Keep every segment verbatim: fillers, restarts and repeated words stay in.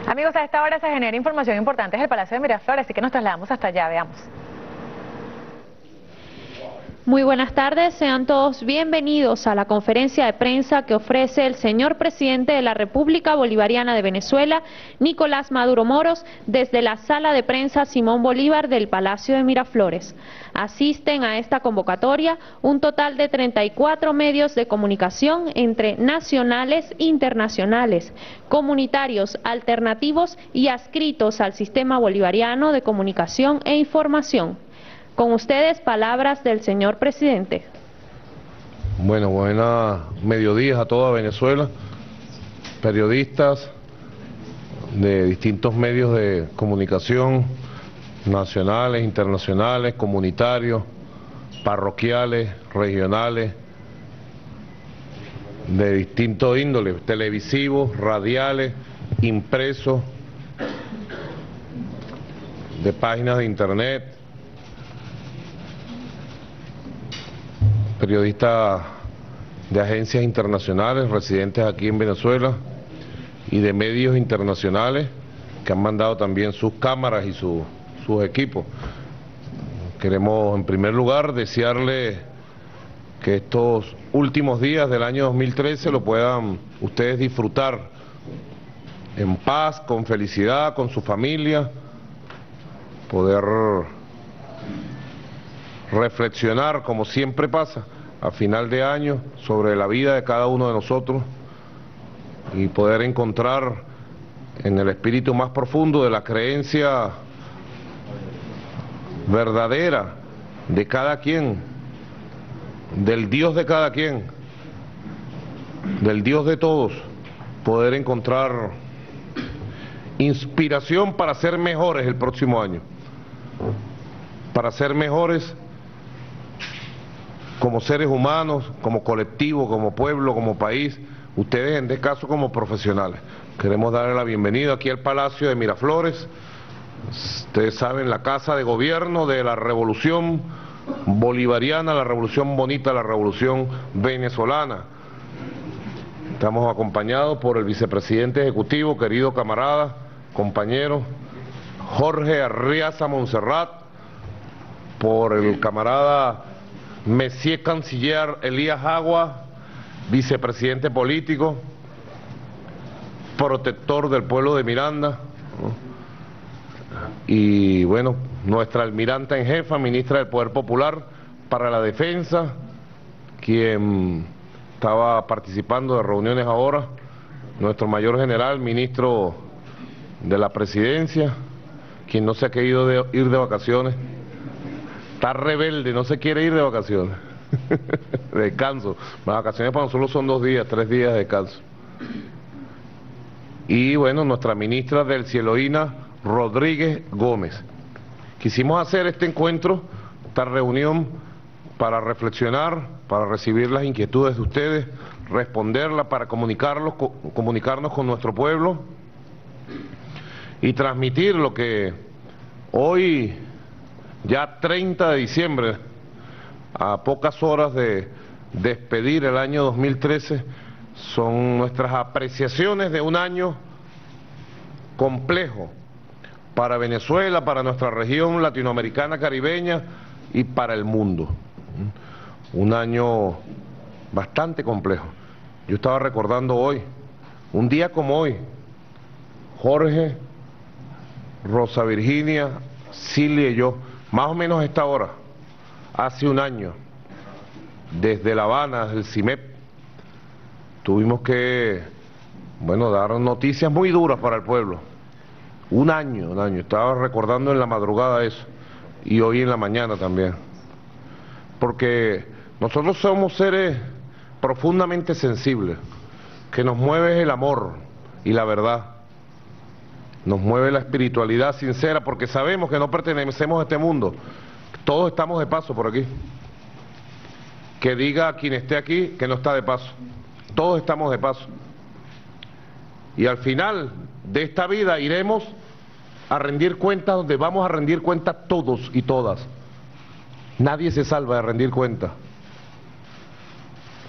Amigos, a esta hora se genera información importante desde el Palacio de Miraflores, así que nos trasladamos hasta allá, veamos. Muy buenas tardes, sean todos bienvenidos a la conferencia de prensa que ofrece el señor presidente de la República Bolivariana de Venezuela, Nicolás Maduro Moros, desde la sala de prensa Simón Bolívar del Palacio de Miraflores. Asisten a esta convocatoria un total de treinta y cuatro medios de comunicación entre nacionales e internacionales, comunitarios, alternativos y adscritos al sistema bolivariano de comunicación e información. Con ustedes, palabras del señor presidente. Bueno, buenas mediodías a toda Venezuela, periodistas de distintos medios de comunicación, nacionales, internacionales, comunitarios, parroquiales, regionales, de distintos índoles, televisivos, radiales, impresos, de páginas de internet, periodistas de agencias internacionales residentes aquí en Venezuela y de medios internacionales que han mandado también sus cámaras y su, sus equipos. Queremos en primer lugar desearle que estos últimos días del año dos mil trece lo puedan ustedes disfrutar en paz, con felicidad, con su familia, poder reflexionar, como siempre pasa, a final de año, sobre la vida de cada uno de nosotros y poder encontrar en el espíritu más profundo de la creencia verdadera de cada quien, del Dios de cada quien, del Dios de todos, poder encontrar inspiración para ser mejores el próximo año, para ser mejores como seres humanos, como colectivo, como pueblo, como país, ustedes en este caso como profesionales. Queremos darle la bienvenida aquí al Palacio de Miraflores, ustedes saben, la casa de gobierno de la revolución bolivariana, la revolución bonita, la revolución venezolana. Estamos acompañados por el vicepresidente ejecutivo, querido camarada, compañero Jorge Arriaza Montserrat, por el camarada Monsieur Canciller Elías Agua, vicepresidente político, protector del pueblo de Miranda, ¿no? Y bueno, nuestra almiranta en jefa, ministra del Poder Popular para la Defensa, quien estaba participando de reuniones ahora, nuestro mayor general, ministro de la Presidencia, quien no se ha querido de, ir de vacaciones. Está rebelde, no se quiere ir de vacaciones, de descanso. Las vacaciones para nosotros son dos días, tres días de descanso. Y bueno, nuestra ministra del Cieloína, Rodríguez Gómez. Quisimos hacer este encuentro, esta reunión, para reflexionar, para recibir las inquietudes de ustedes, responderlas, para comunicarlos, comunicarnos con nuestro pueblo y transmitir lo que hoy, ya treinta de diciembre, a pocas horas de despedir el año dos mil trece, son nuestras apreciaciones de un año complejo para Venezuela, para nuestra región latinoamericana, caribeña y para el mundo. Un año bastante complejo. Yo estaba recordando hoy, un día como hoy, Jorge, Rosa Virginia, Cilia y yo, más o menos a esta hora, hace un año, desde La Habana, desde el C I M E P, tuvimos que, bueno, dar noticias muy duras para el pueblo. Un año, un año, estaba recordando en la madrugada eso, y hoy en la mañana también. Porque nosotros somos seres profundamente sensibles, que nos mueve el amor y la verdad. Nos mueve la espiritualidad sincera, porque sabemos que no pertenecemos a este mundo. Todos estamos de paso por aquí. Que diga a quien esté aquí que no está de paso. Todos estamos de paso. Y al final de esta vida iremos a rendir cuentas, donde vamos a rendir cuentas todos y todas. Nadie se salva de rendir cuentas.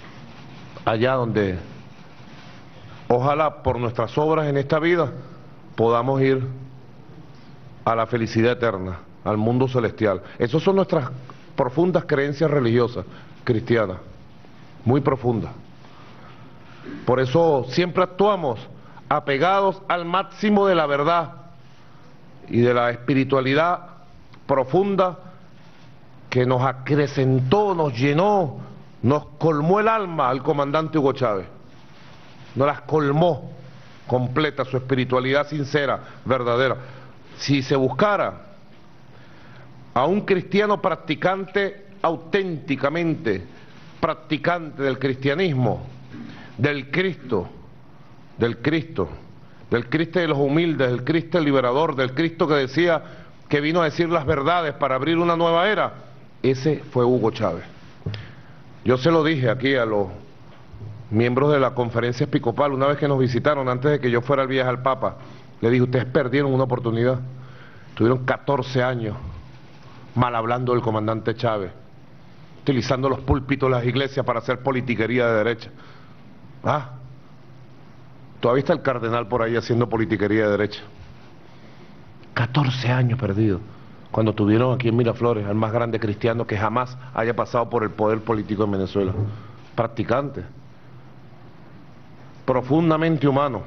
Allá donde, ojalá por nuestras obras en esta vida, podamos ir a la felicidad eterna, al mundo celestial. Esas son nuestras profundas creencias religiosas cristianas, muy profundas. Por eso siempre actuamos apegados al máximo de la verdad y de la espiritualidad profunda que nos acrecentó, nos llenó, nos colmó el alma al comandante Hugo Chávez. Nos las colmó completa, su espiritualidad sincera, verdadera. Si se buscara a un cristiano practicante, auténticamente practicante del cristianismo, del Cristo, del Cristo, del Cristo de los humildes, del Cristo liberador, del Cristo que decía que vino a decir las verdades para abrir una nueva era, ese fue Hugo Chávez. Yo se lo dije aquí a los miembros de la conferencia episcopal una vez que nos visitaron, antes de que yo fuera el viaje al Papa, le dije, ustedes perdieron una oportunidad. Tuvieron catorce años mal hablando del comandante Chávez, utilizando los púlpitos de las iglesias para hacer politiquería de derecha. Ah, todavía está el cardenal por ahí haciendo politiquería de derecha. catorce años perdidos, cuando tuvieron aquí en Miraflores al más grande cristiano que jamás haya pasado por el poder político en Venezuela. Practicante, profundamente humano.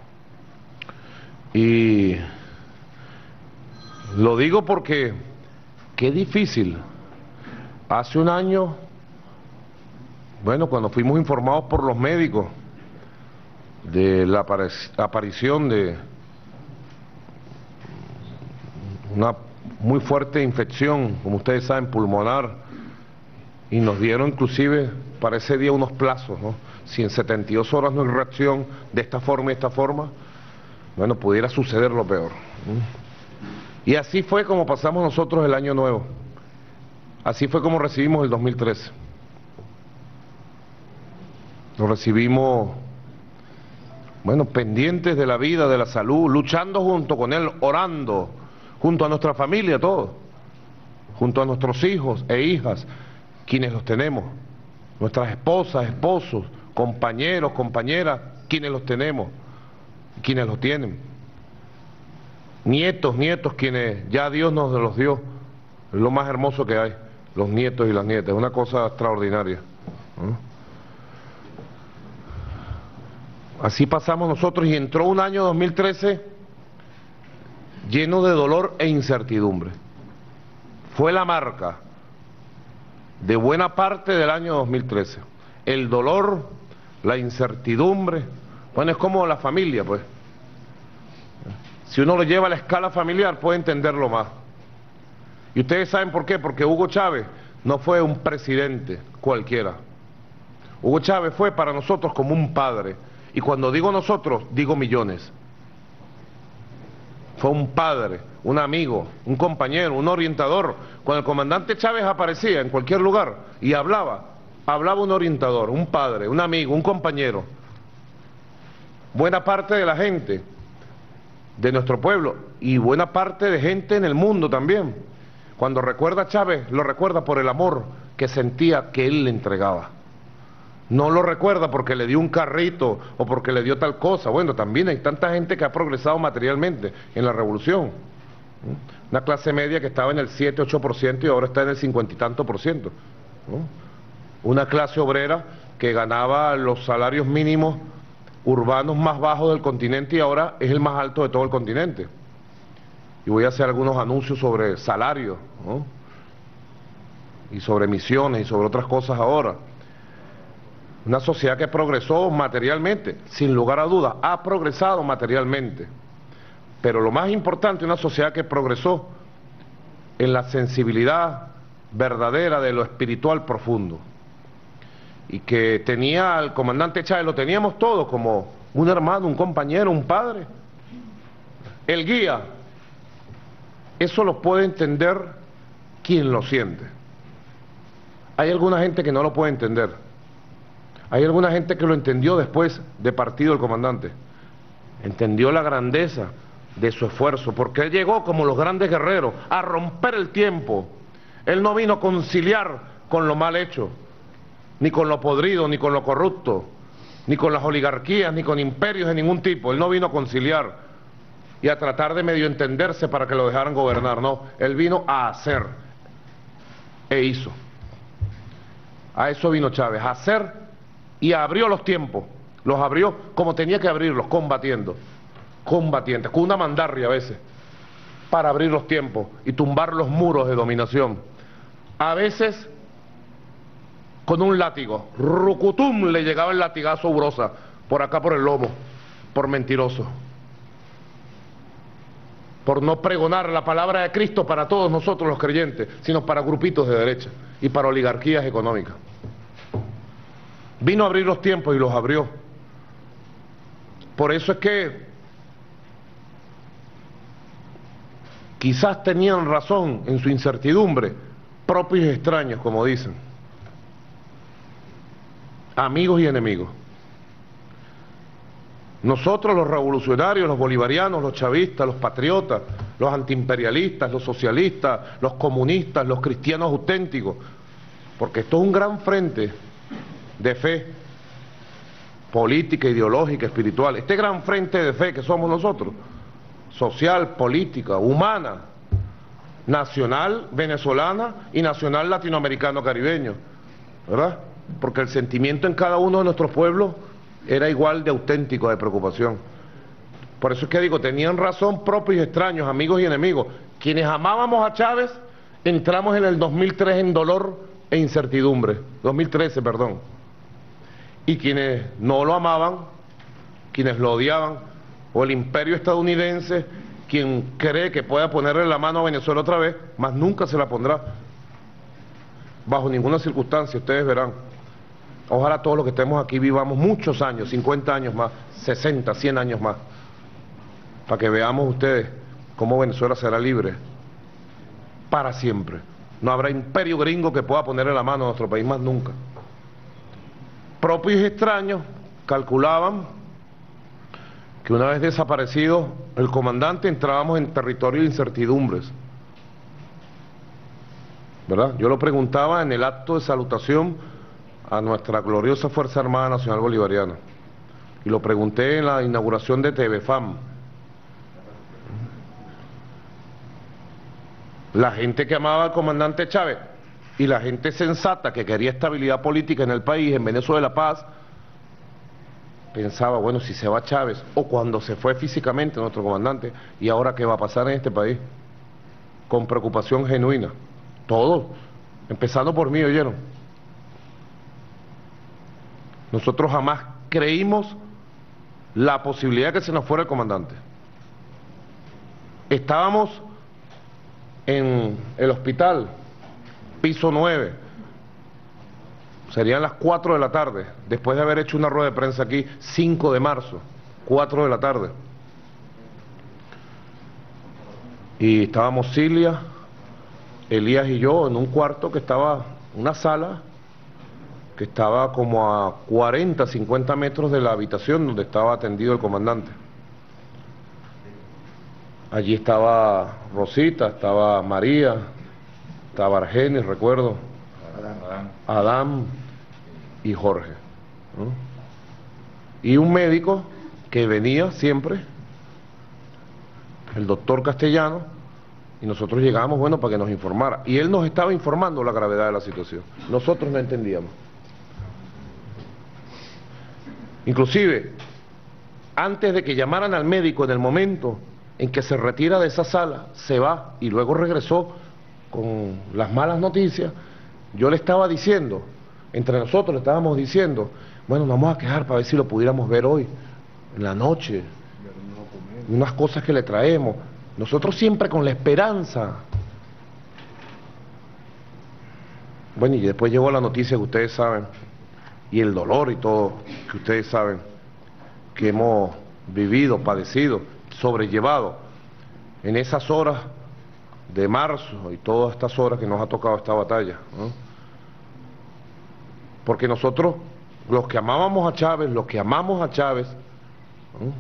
Y lo digo porque qué difícil. Hace un año, bueno, cuando fuimos informados por los médicos de la aparición de una muy fuerte infección, como ustedes saben, pulmonar, y nos dieron inclusive para ese día unos plazos, ¿no? Si en setenta y dos horas no hay reacción de esta forma y esta forma, bueno, pudiera suceder lo peor. Y así fue como pasamos nosotros el año nuevo. Así fue como recibimos el dos mil trece. Lo recibimos, bueno, pendientes de la vida, de la salud, luchando junto con él, orando, junto a nuestra familia, todos, junto a nuestros hijos e hijas, quienes los tenemos, nuestras esposas, esposos, compañeros, compañeras, quienes los tenemos, quienes los tienen, nietos, nietos, quienes ya Dios nos los dio, es lo más hermoso que hay, los nietos y las nietas, es una cosa extraordinaria, ¿no? Así pasamos nosotros y entró un año dos mil trece lleno de dolor e incertidumbre. Fue la marca de buena parte del año dos mil trece. El dolor, la incertidumbre, bueno, es como la familia, pues. Si uno lo lleva a la escala familiar puede entenderlo más. Y ustedes saben por qué, porque Hugo Chávez no fue un presidente cualquiera. Hugo Chávez fue para nosotros como un padre. Y cuando digo nosotros, digo millones. Fue un padre, un amigo, un compañero, un orientador. Cuando el comandante Chávez aparecía en cualquier lugar y hablaba, hablaba un orientador, un padre, un amigo, un compañero. Buena parte de la gente de nuestro pueblo y buena parte de gente en el mundo también, cuando recuerda a Chávez, lo recuerda por el amor que sentía que él le entregaba. No lo recuerda porque le dio un carrito o porque le dio tal cosa. Bueno, también hay tanta gente que ha progresado materialmente en la revolución. Una clase media que estaba en el siete, ocho por ciento y ahora está en el cincuenta y tanto por ciento. Una clase obrera que ganaba los salarios mínimos urbanos más bajos del continente y ahora es el más alto de todo el continente. Y voy a hacer algunos anuncios sobre salarios, ¿no? Y sobre misiones y sobre otras cosas ahora. Una sociedad que progresó materialmente, sin lugar a dudas, ha progresado materialmente. Pero lo más importante, una sociedad que progresó en la sensibilidad verdadera de lo espiritual profundo. Y que tenía al comandante Chávez, lo teníamos todos como un hermano, un compañero, un padre. El guía, eso lo puede entender quien lo siente. Hay alguna gente que no lo puede entender. Hay alguna gente que lo entendió después de partido el comandante. Entendió la grandeza de su esfuerzo, porque él llegó como los grandes guerreros a romper el tiempo. Él no vino a conciliar con lo mal hecho, ni con lo podrido, ni con lo corrupto, ni con las oligarquías, ni con imperios de ningún tipo. Él no vino a conciliar. y a tratar de medio entenderse para que lo dejaran gobernar. No, él vino a hacer e hizo. A eso vino Chávez, a hacer, y abrió los tiempos. Los abrió como tenía que abrirlos, combatiendo, combatientes, con una mandarria a veces, para abrir los tiempos y tumbar los muros de dominación. A veces con un látigo, rucutum, le llegaba el latigazo a Urosa, por acá por el lomo, por mentiroso, por no pregonar la palabra de Cristo para todos nosotros los creyentes, sino para grupitos de derecha y para oligarquías económicas. Vino a abrir los tiempos y los abrió. Por eso es que quizás tenían razón en su incertidumbre, propios y extraños, como dicen, amigos y enemigos. Nosotros, los revolucionarios, los bolivarianos, los chavistas, los patriotas, los antiimperialistas, los socialistas, los comunistas, los cristianos auténticos, porque esto es un gran frente de fe política, ideológica, espiritual. Este gran frente de fe que somos nosotros, social, política, humana, nacional venezolana y nacional latinoamericano-caribeño, ¿verdad? Porque el sentimiento en cada uno de nuestros pueblos era igual de auténtico, de preocupación. Por eso es que digo, tenían razón propios y extraños, amigos y enemigos. Quienes amábamos a Chávez, entramos en el dos mil tres en dolor e incertidumbre, dos mil trece, perdón. Y quienes no lo amaban, quienes lo odiaban, o el imperio estadounidense, quien cree que pueda ponerle la mano a Venezuela otra vez, más nunca se la pondrá, bajo ninguna circunstancia, ustedes verán. Ojalá todos los que estemos aquí vivamos muchos años, cincuenta años más, sesenta, cien años más, para que veamos ustedes cómo Venezuela será libre para siempre. No habrá imperio gringo que pueda ponerle la mano a nuestro país más nunca. Propios y extraños calculaban que una vez desaparecido el comandante entrábamos en territorio de incertidumbres, ¿verdad? Yo lo preguntaba en el acto de salutación a nuestra gloriosa Fuerza Armada Nacional Bolivariana, y lo pregunté en la inauguración de T V F A M. La gente que amaba al comandante Chávez y la gente sensata que quería estabilidad política en el país, en Venezuela, paz, pensaba, bueno, si se va Chávez, o cuando se fue físicamente nuestro comandante, ¿y ahora qué va a pasar en este país? Con preocupación genuina, todos, empezando por mí, ¿oyeron? Nosotros jamás creímos la posibilidad de que se nos fuera el comandante. Estábamos en el hospital, piso nueve, serían las cuatro de la tarde, después de haber hecho una rueda de prensa aquí, cinco de marzo, cuatro de la tarde. Y estábamos Cilia, Elías y yo en un cuarto que estaba, una sala, que estaba como a cuarenta, cincuenta metros de la habitación donde estaba atendido el comandante. Allí estaba Rosita, estaba María, estaba Argenis, recuerdo, Adán, Adán y Jorge, ¿no? Y un médico que venía siempre, el doctor Castellano, y nosotros llegábamos, bueno, para que nos informara. Y él nos estaba informando la gravedad de la situación. Nosotros no entendíamos. Inclusive, antes de que llamaran al médico, en el momento en que se retira de esa sala, se va y luego regresó con las malas noticias, yo le estaba diciendo, entre nosotros le estábamos diciendo, bueno, nos vamos a quedar para ver si lo pudiéramos ver hoy, en la noche, unas cosas que le traemos, nosotros siempre con la esperanza. Bueno, y después llegó la noticia que ustedes saben, y el dolor y todo, que ustedes saben, que hemos vivido, padecido, sobrellevado en esas horas de marzo y todas estas horas que nos ha tocado esta batalla, ¿no? Porque nosotros, los que amábamos a Chávez, los que amamos a Chávez, ¿no?,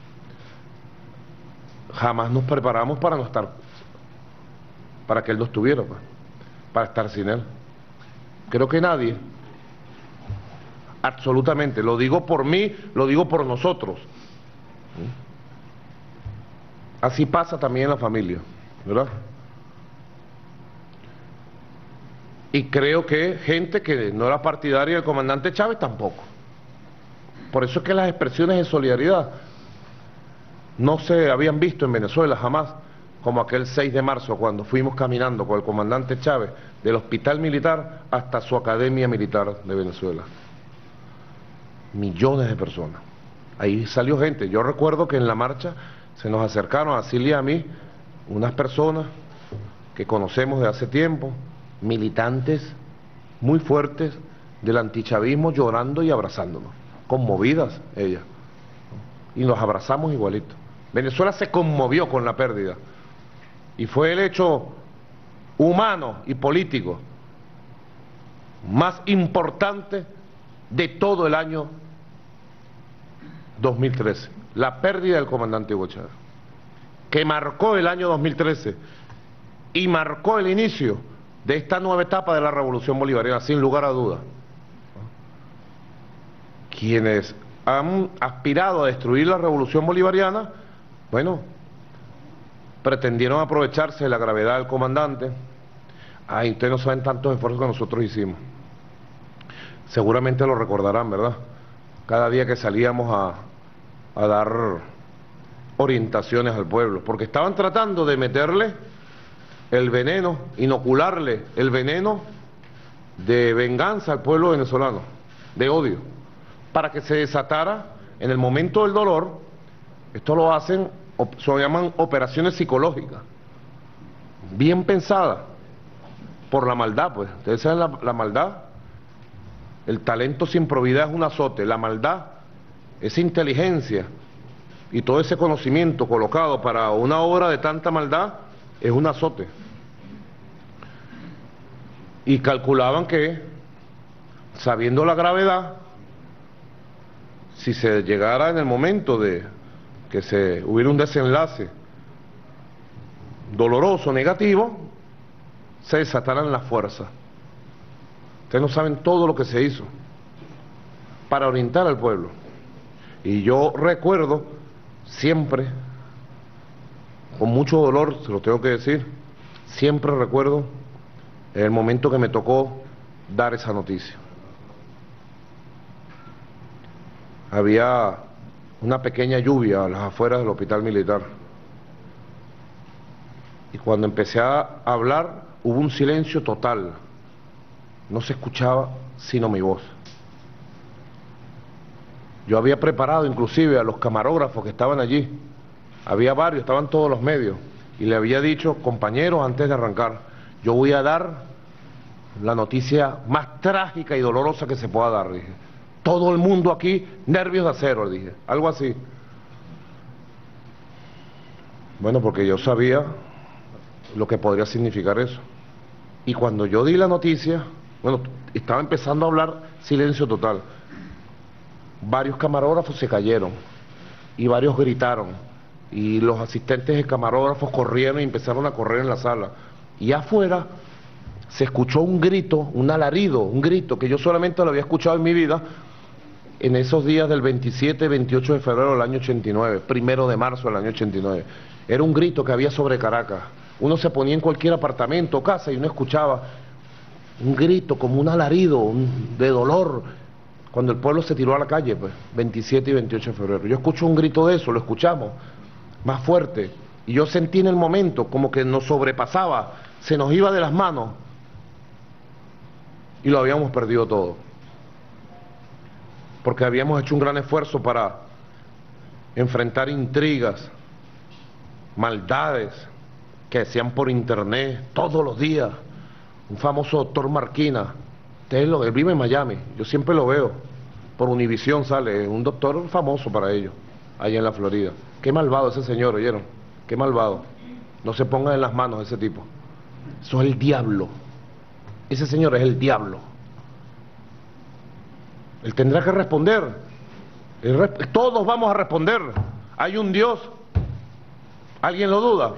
jamás nos preparamos para no estar, para que él no estuviera, pues, para estar sin él. Creo que nadie, absolutamente, lo digo por mí, lo digo por nosotros, ¿sí?, Así pasa también en la familia, ¿verdad? Y creo que gente que no era partidaria del comandante Chávez tampoco. Por eso es que las expresiones de solidaridad no se habían visto en Venezuela jamás, como aquel seis de marzo cuando fuimos caminando con el comandante Chávez del hospital militar hasta su academia militar de Venezuela. Millones de personas. Ahí salió gente. Yo recuerdo que en la marcha se nos acercaron a Cilia y a mí unas personas que conocemos de hace tiempo, militantes muy fuertes del antichavismo, llorando y abrazándonos, conmovidas ellas, y nos abrazamos igualito. Venezuela se conmovió con la pérdida y fue el hecho humano y político más importante de todo el año dos mil trece, la pérdida del comandante Hugo Chávez, que marcó el año dos mil trece y marcó el inicio de esta nueva etapa de la revolución bolivariana, sin lugar a dudas. Quienes han aspirado a destruir la revolución bolivariana, bueno, pretendieron aprovecharse de la gravedad del comandante. Ay, ustedes no saben tantos esfuerzos que nosotros hicimos. Seguramente lo recordarán, ¿verdad? Cada día que salíamos a, a dar orientaciones al pueblo, porque estaban tratando de meterle el veneno, inocularle el veneno de venganza al pueblo venezolano, de odio, para que se desatara en el momento del dolor. Esto lo hacen, se lo llaman operaciones psicológicas, bien pensadas, por la maldad, pues. Ustedes saben la, la maldad, el talento sin probidad es un azote, la maldad, esa inteligencia y todo ese conocimiento colocado para una obra de tanta maldad es un azote. Y calculaban que, sabiendo la gravedad, si se llegara en el momento de que se hubiera un desenlace doloroso, negativo, se desataran las fuerzas. Ustedes no saben todo lo que se hizo para orientar al pueblo. Y yo recuerdo siempre, con mucho dolor, se lo tengo que decir, siempre recuerdo el momento que me tocó dar esa noticia. Había una pequeña lluvia a las afueras del hospital militar. Y cuando empecé a hablar, hubo un silencio total. No se escuchaba sino mi voz. Yo había preparado inclusive a los camarógrafos que estaban allí. Había varios, estaban todos los medios. Y le había dicho, compañeros, antes de arrancar, yo voy a dar la noticia más trágica y dolorosa que se pueda dar, dije. Todo el mundo aquí, nervios de acero, dije. Algo así. Bueno, porque yo sabía lo que podría significar eso. Y cuando yo di la noticia, bueno, estaba empezando a hablar silencio total. Varios camarógrafos se cayeron y varios gritaron. Y los asistentes de camarógrafos corrieron y empezaron a correr en la sala. Y afuera se escuchó un grito, un alarido, un grito que yo solamente lo había escuchado en mi vida en esos días del veintisiete y veintiocho de febrero del año ochenta y nueve, primero de marzo del año ochenta y nueve. Era un grito que había sobre Caracas. Uno se ponía en cualquier apartamento o casa y uno escuchaba un grito como un alarido un, de dolor, cuando el pueblo se tiró a la calle, pues, veintisiete y veintiocho de febrero. Yo escucho un grito de eso, lo escuchamos, más fuerte, y yo sentí en el momento como que nos sobrepasaba, se nos iba de las manos, y lo habíamos perdido todo. Porque habíamos hecho un gran esfuerzo para enfrentar intrigas, maldades que hacían por internet todos los días. Un famoso doctor Marquina, ustedes lo, él vive en Miami, yo siempre lo veo, por Univisión sale, un doctor famoso para ellos, allá en la Florida. Qué malvado ese señor, ¿oyeron? Qué malvado. No se pongan en las manos de ese tipo. Eso es el diablo. Ese señor es el diablo. Él tendrá que responder. Él, todos vamos a responder. Hay un Dios. ¿Alguien lo duda?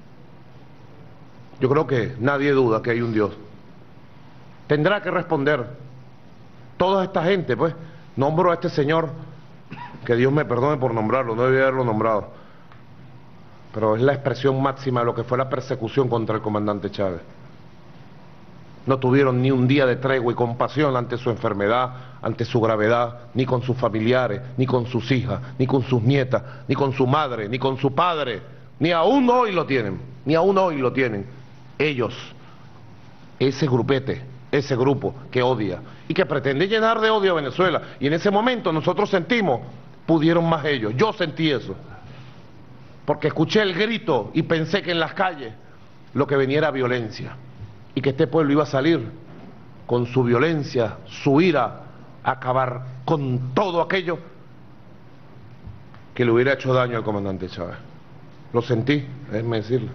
Yo creo que nadie duda que hay un Dios. Tendrá que responder. Toda esta gente, pues, nombro a este señor, que Dios me perdone por nombrarlo, no debía haberlo nombrado. pero es la expresión máxima de lo que fue la persecución contra el comandante Chávez. No tuvieron ni un día de tregua y compasión ante su enfermedad, ante su gravedad, ni con sus familiares, ni con sus hijas, ni con sus nietas, ni con su madre, ni con su padre, ni aún hoy lo tienen, ni aún hoy lo tienen. Ellos, ese grupete, ese grupo que odia y que pretende llenar de odio a Venezuela, y en ese momento nosotros sentimos, pudieron más ellos, yo sentí eso, porque escuché el grito y pensé que en las calles lo que venía era violencia, y que este pueblo iba a salir con su violencia, su ira, a acabar con todo aquello que le hubiera hecho daño al comandante Chávez. Lo sentí, déjenme decirlo.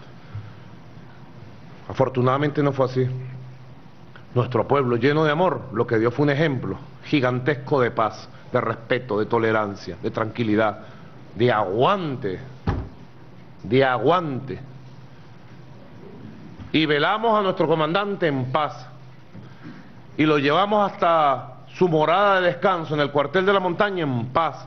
Afortunadamente no fue así. Nuestro pueblo, lleno de amor, lo que dio fue un ejemplo gigantesco de paz, de respeto, de tolerancia, de tranquilidad, de aguante, de aguante. Y velamos a nuestro comandante en paz, y lo llevamos hasta su morada de descanso en el cuartel de la montaña en paz.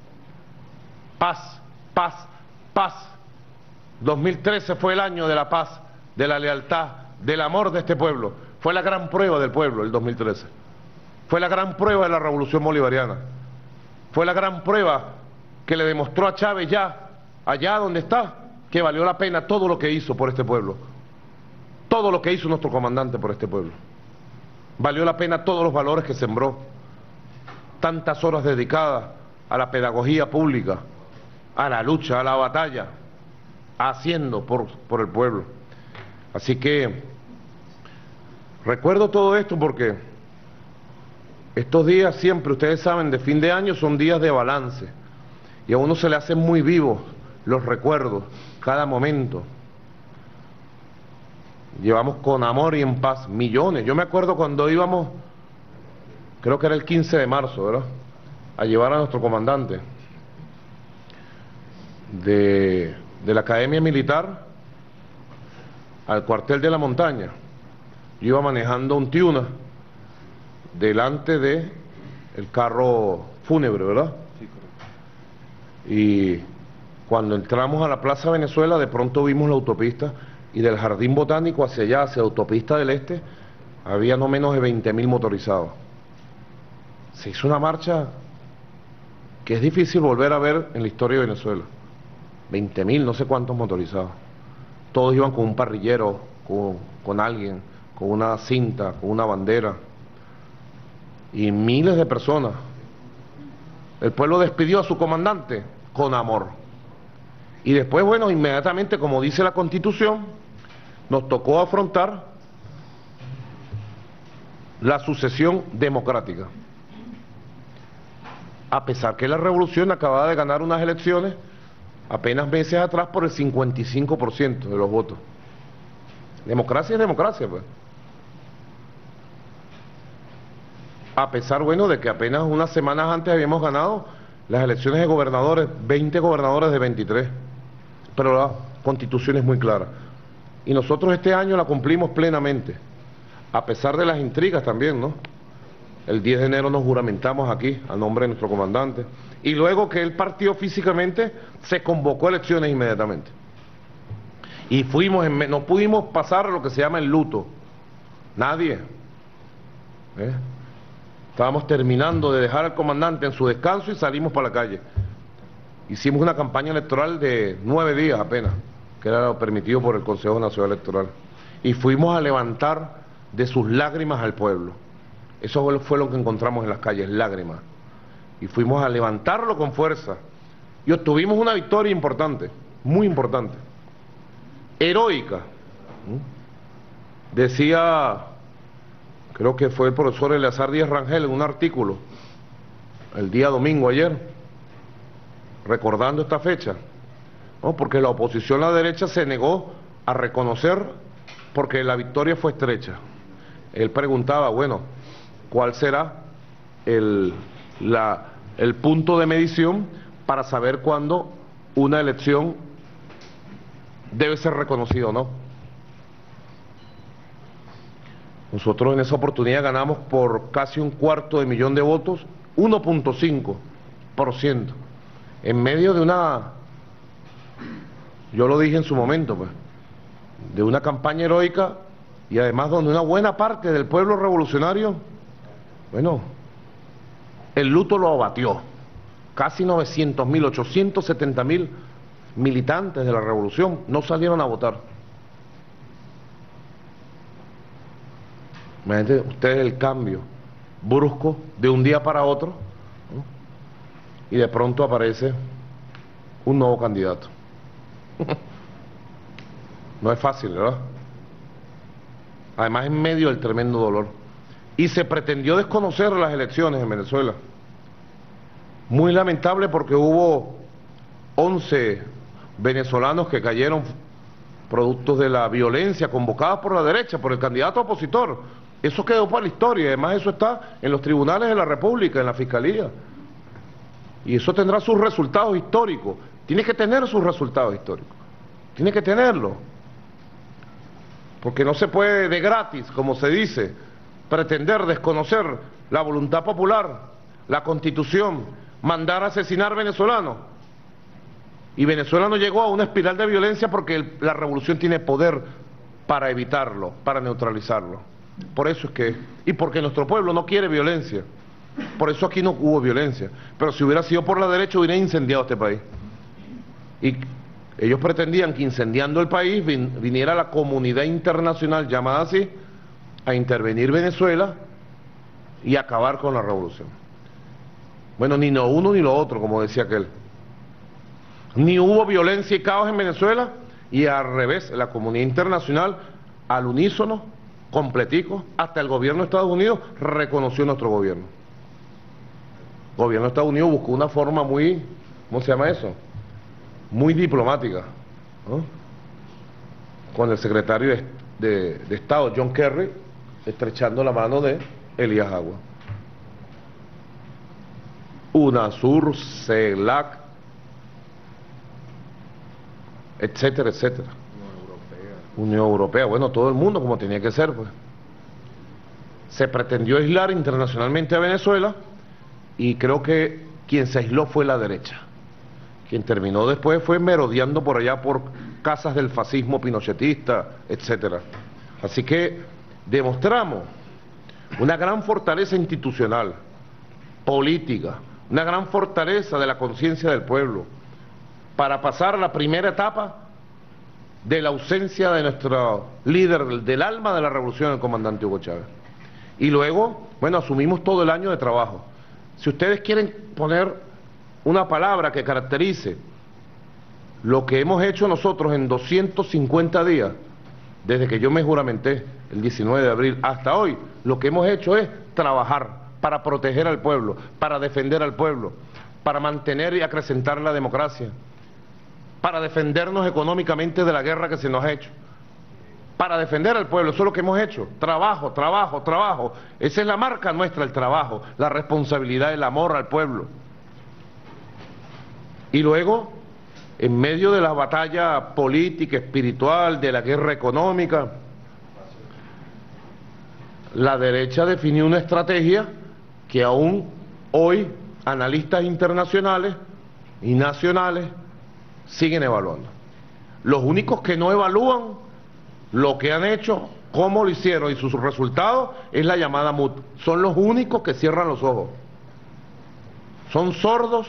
Paz, paz, paz. dos mil trece fue el año de la paz, de la lealtad, del amor de este pueblo. Fue la gran prueba del pueblo el dos mil trece. Fue la gran prueba de la revolución bolivariana. Fue la gran prueba que le demostró a Chávez ya, allá donde está, que valió la pena todo lo que hizo por este pueblo. Todo lo que hizo nuestro comandante por este pueblo. Valió la pena todos los valores que sembró. Tantas horas dedicadas a la pedagogía pública, a la lucha, a la batalla, haciendo por, por el pueblo. Así que recuerdo todo esto porque estos días siempre, ustedes saben, de fin de año son días de balance, y a uno se le hacen muy vivos los recuerdos, cada momento. Llevamos con amor y en paz millones. Yo me acuerdo cuando íbamos, creo que era el quince de marzo, ¿verdad?, a llevar a nuestro comandante de, de la Academia Militar al cuartel de la montaña. Yo iba manejando un Tiuna delante de el carro fúnebre, ¿verdad? Sí, correcto. Y cuando entramos a la Plaza Venezuela, de pronto vimos la autopista, y del Jardín Botánico hacia allá, hacia Autopista del Este, había no menos de veinte mil motorizados. Se hizo una marcha que es difícil volver a ver en la historia de Venezuela. veinte mil, no sé cuántos motorizados. Todos iban con un parrillero, con, con alguien, con una cinta, con una bandera. Y miles de personas. El pueblo despidió a su comandante con amor. Y después, bueno, inmediatamente, como dice la Constitución, nos tocó afrontar la sucesión democrática. A pesar que la revolución acababa de ganar unas elecciones apenas meses atrás por el cincuenta y cinco por ciento de los votos. Democracia es democracia, pues. A pesar, bueno, de que apenas unas semanas antes habíamos ganado las elecciones de gobernadores, veinte gobernadores de veintitrés. Pero la Constitución es muy clara. Y nosotros este año la cumplimos plenamente, a pesar de las intrigas también, ¿no? El diez de enero nos juramentamos aquí, a nombre de nuestro comandante, y luego que él partió físicamente, se convocó elecciones inmediatamente. Y fuimos, en, no pudimos pasar a lo que se llama el luto. Nadie. ¿Eh? Estábamos terminando de dejar al comandante en su descanso y salimos para la calle. Hicimos una campaña electoral de nueve días apenas, que era lo permitido por el Consejo Nacional Electoral. Y fuimos a levantar de sus lágrimas al pueblo. Eso fue lo que encontramos en las calles, lágrimas. Y fuimos a levantarlo con fuerza. Y obtuvimos una victoria importante, muy importante, heroica. Decía, creo que fue el profesor Eleazar Díaz Rangel en un artículo, el día domingo ayer, recordando esta fecha, ¿no? Porque la oposición, la derecha, se negó a reconocer porque la victoria fue estrecha. Él preguntaba, bueno, ¿cuál será el, la, el punto de medición para saber cuándo una elección debe ser reconocida o no? Nosotros en esa oportunidad ganamos por casi un cuarto de millón de votos, uno punto cinco por ciento, en medio de una yo lo dije en su momento, pues, de una campaña heroica y además donde una buena parte del pueblo revolucionario, bueno, el luto lo abatió. Casi novecientos mil, ochocientos setenta mil militantes de la revolución no salieron a votar. Imagínense ustedes el cambio brusco de un día para otro, ¿no? Y de pronto aparece un nuevo candidato. No es fácil, ¿verdad? Además en medio del tremendo dolor. Y se pretendió desconocer las elecciones en Venezuela. Muy lamentable porque hubo once venezolanos que cayeron productos de la violencia convocada por la derecha, por el candidato opositor. Eso quedó para la historia, y además eso está en los tribunales de la República, en la Fiscalía. Y eso tendrá sus resultados históricos. Tiene que tener sus resultados históricos. Tiene que tenerlo. Porque no se puede de gratis, como se dice, pretender desconocer la voluntad popular, la Constitución, mandar a asesinar venezolanos. Y Venezuela no llegó a una espiral de violencia porque el, la revolución tiene poder para evitarlo, para neutralizarlo. Por eso es que, y porque nuestro pueblo no quiere violencia. Por eso aquí no hubo violencia. Pero si hubiera sido por la derecha hubiera incendiado este país. Y ellos pretendían que incendiando el país vin, viniera la comunidad internacional, llamada así, a intervenir Venezuela y acabar con la revolución. Bueno, ni lo uno ni lo otro, como decía aquel. Ni hubo violencia y caos en Venezuela, y al revés, la comunidad internacional, al unísono, completico, hasta el gobierno de Estados Unidos reconoció nuestro gobierno. El gobierno de Estados Unidos buscó una forma muy, ¿cómo se llama eso? Muy diplomática, ¿no? Con el secretario de, de, de Estado, John Kerry, estrechando la mano de Elías Agua. UNASUR, CELAC, etcétera, etcétera. Unión Europea. Unión Europea, bueno, todo el mundo como tenía que ser, pues. Se pretendió aislar internacionalmente a Venezuela y creo que quien se aisló fue la derecha. Quien terminó después fue merodeando por allá por casas del fascismo pinochetista, etcétera. Así que demostramos una gran fortaleza institucional, política, una gran fortaleza de la conciencia del pueblo, para pasar la primera etapa de la ausencia de nuestro líder, del alma de la revolución, el comandante Hugo Chávez. Y luego, bueno, asumimos todo el año de trabajo. Si ustedes quieren poner una palabra que caracterice lo que hemos hecho nosotros en doscientos cincuenta días, desde que yo me juramenté el diecinueve de abril hasta hoy, lo que hemos hecho es trabajar para proteger al pueblo, para defender al pueblo, para mantener y acrecentar la democracia, para defendernos económicamente de la guerra que se nos ha hecho, para defender al pueblo. Eso es lo que hemos hecho, trabajo, trabajo, trabajo. Esa es la marca nuestra, el trabajo, la responsabilidad, el amor al pueblo. Y luego, en medio de la batalla política, espiritual, de la guerra económica, la derecha definió una estrategia que aún hoy analistas internacionales y nacionales siguen evaluando. Los únicos que no evalúan lo que han hecho, cómo lo hicieron y sus resultados es la llamada M U T. Son los únicos que cierran los ojos. Son sordos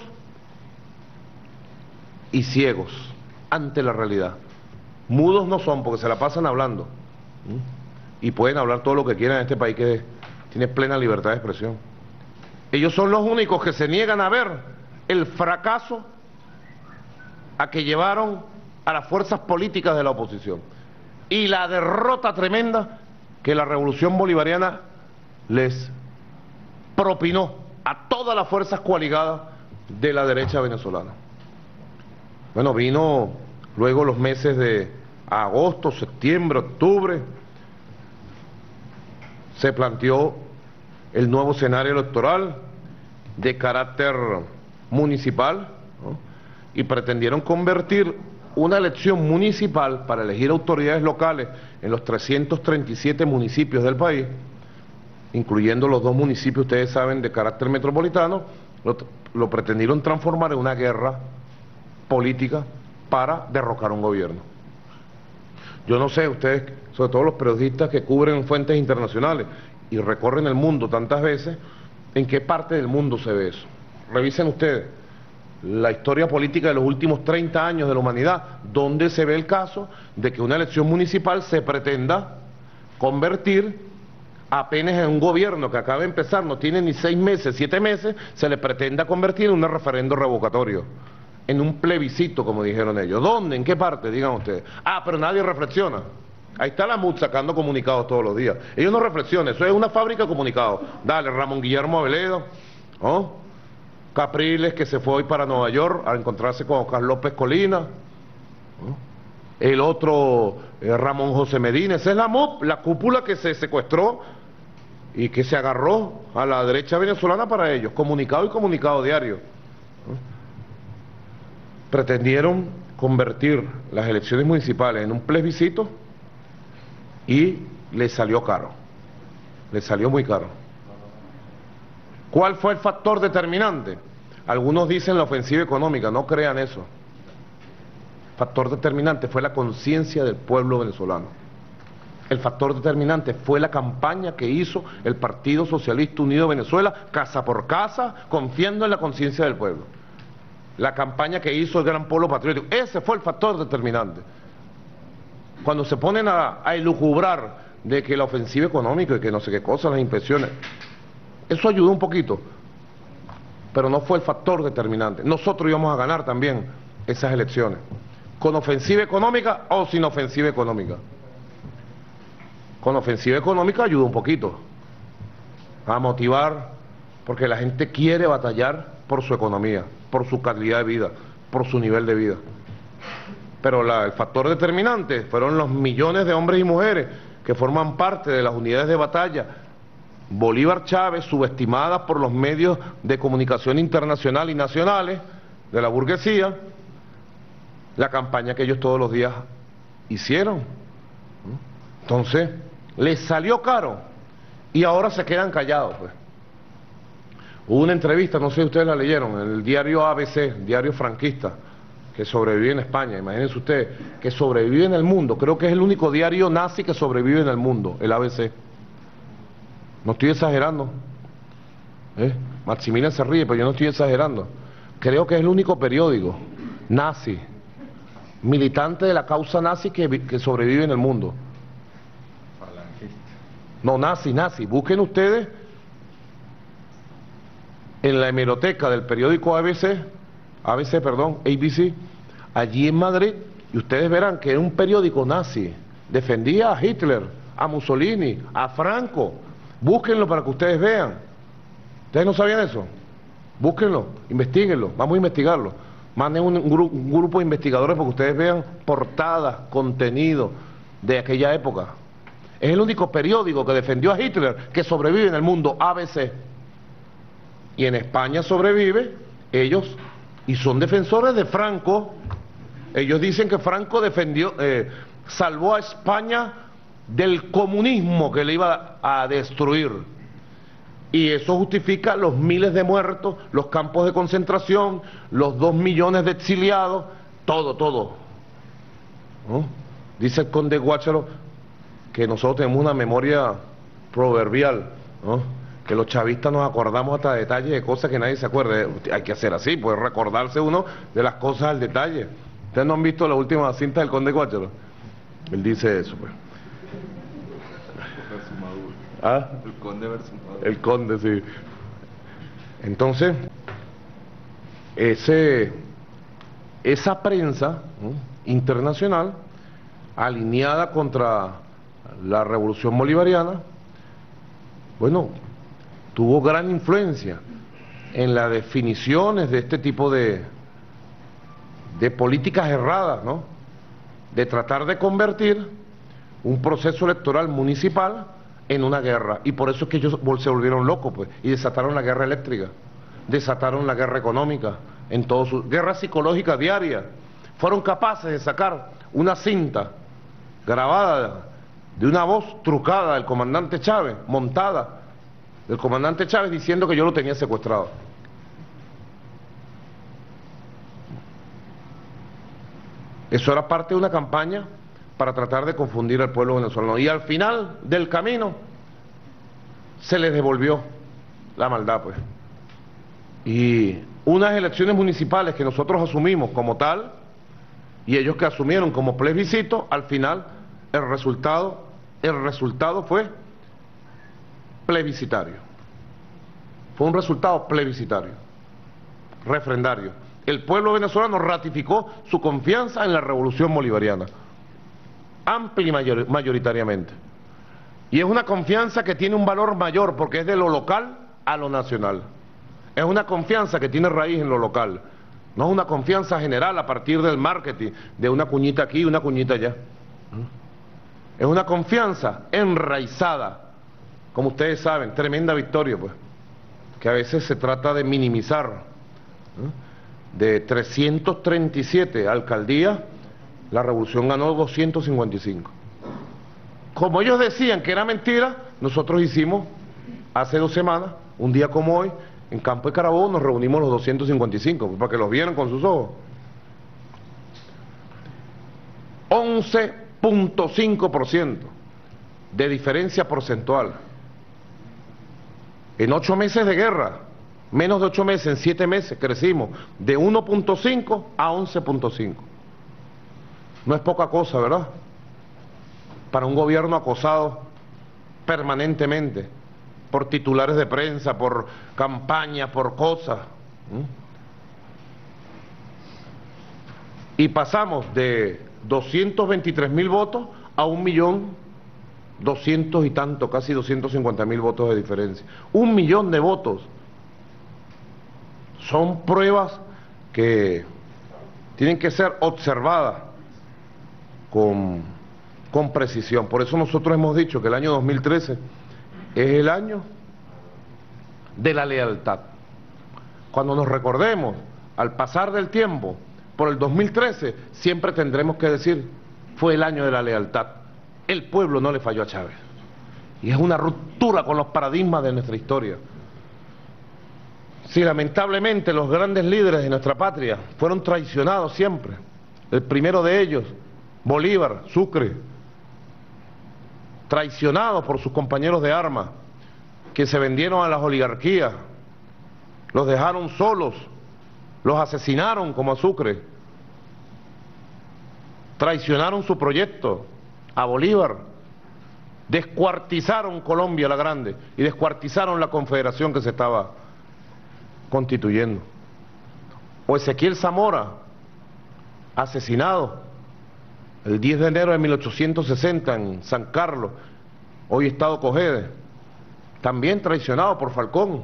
y ciegos ante la realidad. Mudos no son porque se la pasan hablando. ¿Mm? Y pueden hablar todo lo que quieran en este país que tiene plena libertad de expresión. Ellos son los únicos que se niegan a ver el fracaso a que llevaron a las fuerzas políticas de la oposición y la derrota tremenda que la revolución bolivariana les propinó a todas las fuerzas coaligadas de la derecha venezolana. Bueno, vino luego los meses de agosto, septiembre, octubre, se planteó el nuevo escenario electoral de carácter municipal, ¿no? Y pretendieron convertir una elección municipal para elegir autoridades locales en los trescientos treinta y siete municipios del país, incluyendo los dos municipios, ustedes saben, de carácter metropolitano, lo, lo pretendieron transformar en una guerra política para derrocar un gobierno. Yo no sé, ustedes, sobre todo los periodistas que cubren fuentes internacionales y recorren el mundo tantas veces, ¿en qué parte del mundo se ve eso? Revisen ustedes la historia política de los últimos treinta años de la humanidad, donde se ve el caso de que una elección municipal se pretenda convertir apenas en un gobierno que acaba de empezar, no tiene ni seis meses, siete meses, se le pretenda convertir en un referendo revocatorio, en un plebiscito, como dijeron ellos. ¿Dónde? ¿En qué parte? Digan ustedes. Ah, pero nadie reflexiona. Ahí está la M U D sacando comunicados todos los días. Ellos no reflexionan, eso es una fábrica de comunicados. Dale, Ramón Guillermo Aveledo, ¿no? Capriles, que se fue hoy para Nueva York a encontrarse con Oscar López Colina, ¿no? El otro, eh, Ramón José Medina. Esa es la M U D, la cúpula que se secuestró y que se agarró a la derecha venezolana para ellos, comunicado y comunicado diario, ¿no? Pretendieron convertir las elecciones municipales en un plebiscito y les salió caro, les salió muy caro. ¿Cuál fue el factor determinante? Algunos dicen la ofensiva económica, no crean eso. El factor determinante fue la conciencia del pueblo venezolano. El factor determinante fue la campaña que hizo el Partido Socialista Unido de Venezuela, casa por casa, confiando en la conciencia del pueblo. La campaña que hizo el Gran Polo Patriótico, ese fue el factor determinante. Cuando se ponen a, a elucubrar de que la ofensiva económica y que no sé qué cosas, las impresiones, eso ayudó un poquito, pero no fue el factor determinante. Nosotros íbamos a ganar también esas elecciones, con ofensiva económica o sin ofensiva económica. Con ofensiva económica ayuda un poquito a motivar, porque la gente quiere batallar por su economía, por su calidad de vida, por su nivel de vida. Pero la, el factor determinante fueron los millones de hombres y mujeres que forman parte de las unidades de batalla Bolívar Chávez, subestimadas por los medios de comunicación internacional y nacionales de la burguesía, la campaña que ellos todos los días hicieron. Entonces, les salió caro y ahora se quedan callados, pues. Hubo una entrevista, no sé si ustedes la leyeron, en el diario A B C, diario franquista, que sobrevive en España, imagínense ustedes, que sobrevive en el mundo, creo que es el único diario nazi que sobrevive en el mundo, el A B C. No estoy exagerando, ¿eh? Maximilian se ríe, pero yo no estoy exagerando. Creo que es el único periódico nazi, militante de la causa nazi que, que sobrevive en el mundo. No, nazi, nazi. Busquen ustedes en la hemeroteca del periódico A B C, A B C, perdón, A B C, allí en Madrid, y ustedes verán que era un periódico nazi. Defendía a Hitler, a Mussolini, a Franco. Búsquenlo para que ustedes vean. ¿Ustedes no sabían eso? Búsquenlo, investiguenlo, vamos a investigarlo. Manden un, un, gru un grupo de investigadores para que ustedes vean portadas, contenido de aquella época. Es el único periódico que defendió a Hitler que sobrevive en el mundo, A B C. Y en España sobrevive, ellos, y son defensores de Franco. Ellos dicen que Franco defendió, eh, salvó a España del comunismo que le iba a destruir, y eso justifica los miles de muertos, los campos de concentración, los dos millones de exiliados, todo, todo, ¿no? Dice el conde Guácharo que nosotros tenemos una memoria proverbial, ¿no? Que los chavistas nos acordamos hasta detalles de cosas que nadie se acuerda. Hay que hacer así, pues recordarse uno de las cosas al detalle. ¿Ustedes no han visto la última cinta del conde Guácharo? Él dice eso, pues. ¿Ah? El conde versus Maduro. El conde, sí. Entonces, ese, esa prensa, ¿no?, internacional, alineada contra la revolución bolivariana, bueno, tuvo gran influencia en las definiciones de este tipo de, de políticas erradas, ¿no?, de tratar de convertir un proceso electoral municipal en una guerra, y por eso es que ellos se volvieron locos, pues, y desataron la guerra eléctrica, desataron la guerra económica, en todo su guerra psicológica diaria. Fueron capaces de sacar una cinta grabada de una voz trucada del comandante Chávez, montada, del comandante Chávez diciendo que yo lo tenía secuestrado. Eso era parte de una campaña para tratar de confundir al pueblo venezolano. Y al final del camino se les devolvió la maldad, pues. Y unas elecciones municipales que nosotros asumimos como tal, y ellos que asumieron como plebiscito, al final el resultado, el resultado fue plebiscitario. Fue un resultado plebiscitario, refrendario. El pueblo venezolano ratificó su confianza en la revolución bolivariana, amplia y mayor, mayoritariamente. Y es una confianza que tiene un valor mayor porque es de lo local a lo nacional. Es una confianza que tiene raíz en lo local. No es una confianza general a partir del marketing, de una cuñita aquí y una cuñita allá. Es una confianza enraizada, como ustedes saben, tremenda victoria, pues, que a veces se trata de minimizar. De trescientas treinta y siete alcaldías, la revolución ganó doscientas cincuenta y cinco. Como ellos decían que era mentira, nosotros hicimos hace dos semanas, un día como hoy, en Campo de Carabobo nos reunimos los doscientos cincuenta y cinco, para que los vieran con sus ojos. once punto cinco por ciento de diferencia porcentual. En ocho meses de guerra, menos de ocho meses, en siete meses, crecimos de uno punto cinco a once punto cinco. No es poca cosa, ¿verdad? Para un gobierno acosado permanentemente por titulares de prensa, por campañas, por cosas. ¿Mm? Y pasamos de doscientos veintitrés mil votos a un millón doscientos y tanto, casi doscientos cincuenta mil votos de diferencia. Un millón de votos. Son pruebas que tienen que ser observadas con, con precisión. Por eso nosotros hemos dicho que el año dos mil trece es el año de la lealtad. Cuando nos recordemos, al pasar del tiempo, por el dos mil trece, siempre tendremos que decir, fue el año de la lealtad. El pueblo no le falló a Chávez. Y es una ruptura con los paradigmas de nuestra historia. Sí, lamentablemente los grandes líderes de nuestra patria fueron traicionados siempre. El primero de ellos, Bolívar, Sucre, traicionados por sus compañeros de armas, que se vendieron a las oligarquías, los dejaron solos, los asesinaron como a Sucre, traicionaron su proyecto a Bolívar, descuartizaron Colombia la Grande y descuartizaron la confederación que se estaba constituyendo. O Ezequiel Zamora, asesinado el diez de enero de mil ochocientos sesenta en San Carlos, hoy Estado Cogede, también traicionado por Falcón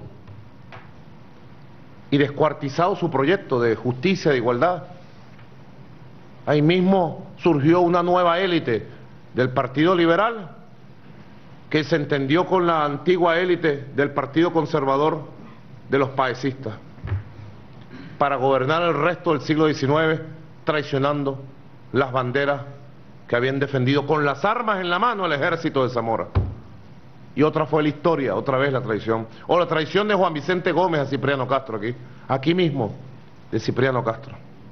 y descuartizado su proyecto de justicia, de igualdad. Ahí mismo surgió una nueva élite del Partido Liberal que se entendió con la antigua élite del Partido Conservador de los paecistas para gobernar el resto del siglo diecinueve, traicionando las banderas que habían defendido con las armas en la mano el ejército de Zamora. Y otra fue la historia, otra vez la traición. O la traición de Juan Vicente Gómez a Cipriano Castro aquí, aquí mismo, de Cipriano Castro,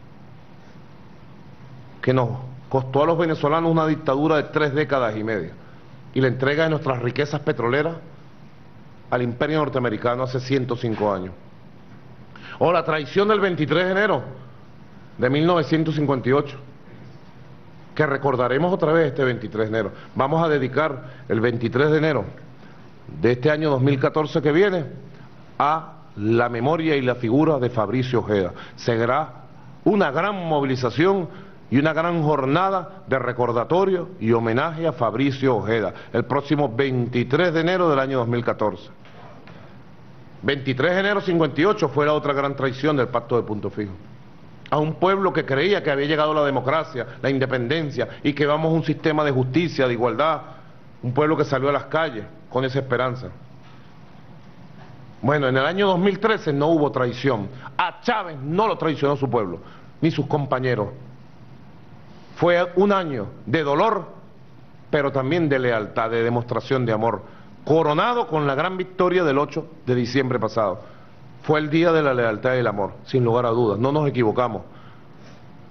que nos costó a los venezolanos una dictadura de tres décadas y media y la entrega de nuestras riquezas petroleras al imperio norteamericano hace ciento cinco años. O la traición del veintitrés de enero de mil novecientos cincuenta y ocho, que recordaremos otra vez este veintitrés de enero. Vamos a dedicar el veintitrés de enero de este año dos mil catorce que viene a la memoria y la figura de Fabricio Ojeda. Será una gran movilización y una gran jornada de recordatorio y homenaje a Fabricio Ojeda, el próximo veintitrés de enero del año dos mil catorce. veintitrés de enero cincuenta y ocho fue la otra gran traición del Pacto de Punto Fijo. A un pueblo que creía que había llegado la democracia, la independencia y que vamos a un sistema de justicia, de igualdad. Un pueblo que salió a las calles con esa esperanza. Bueno, en el año dos mil trece no hubo traición. A Chávez no lo traicionó su pueblo, ni sus compañeros. Fue un año de dolor, pero también de lealtad, de demostración de amor, coronado con la gran victoria del ocho de diciembre pasado. Fue el día de la lealtad y el amor, sin lugar a dudas, no nos equivocamos.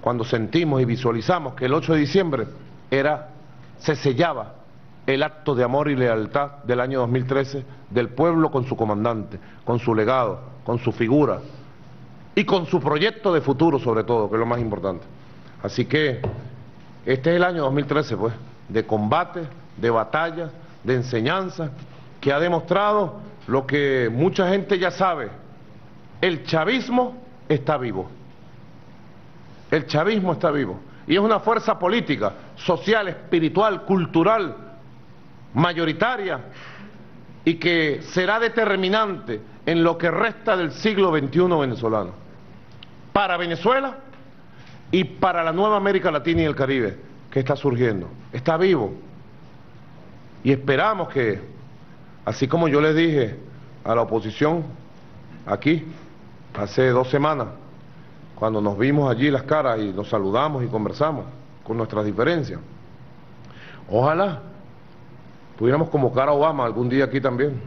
cuando sentimos y visualizamos que el ocho de diciembre era, se sellaba el acto de amor y lealtad del año dos mil trece del pueblo con su comandante, con su legado, con su figura y con su proyecto de futuro sobre todo, que es lo más importante. Así que este es el año dos mil trece, pues, de combate, de batalla, de enseñanza, que ha demostrado lo que mucha gente ya sabe: el chavismo está vivo. El chavismo está vivo. Y es una fuerza política, social, espiritual, cultural, mayoritaria, y que será determinante en lo que resta del siglo veintiuno venezolano, para Venezuela y para la nueva América Latina y el Caribe que está surgiendo. Está vivo. Y esperamos que, así como yo les dije a la oposición aquí hace dos semanas, cuando nos vimos allí las caras y nos saludamos y conversamos con nuestras diferencias, ojalá pudiéramos convocar a Obama algún día aquí también.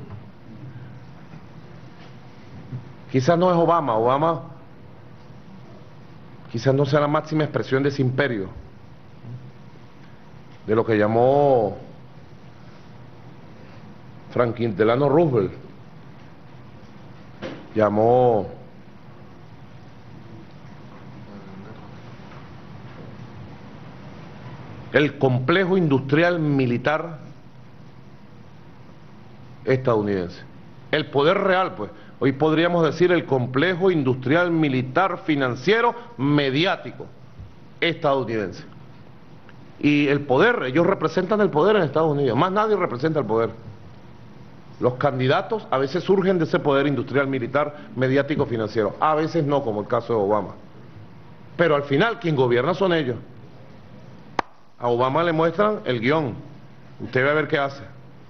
Quizás no es Obama, Obama quizás no sea la máxima expresión de ese imperio, de lo que llamó Franklin Delano Roosevelt, llamó el complejo industrial militar estadounidense. El poder real, pues, hoy podríamos decir el complejo industrial militar financiero mediático estadounidense. Y el poder, ellos representan el poder en Estados Unidos, más nadie representa el poder. Los candidatos a veces surgen de ese poder industrial militar mediático financiero, a veces no, como el caso de Obama. Pero al final quien gobierna son ellos. A Obama le muestran el guión, usted va a ver qué hace.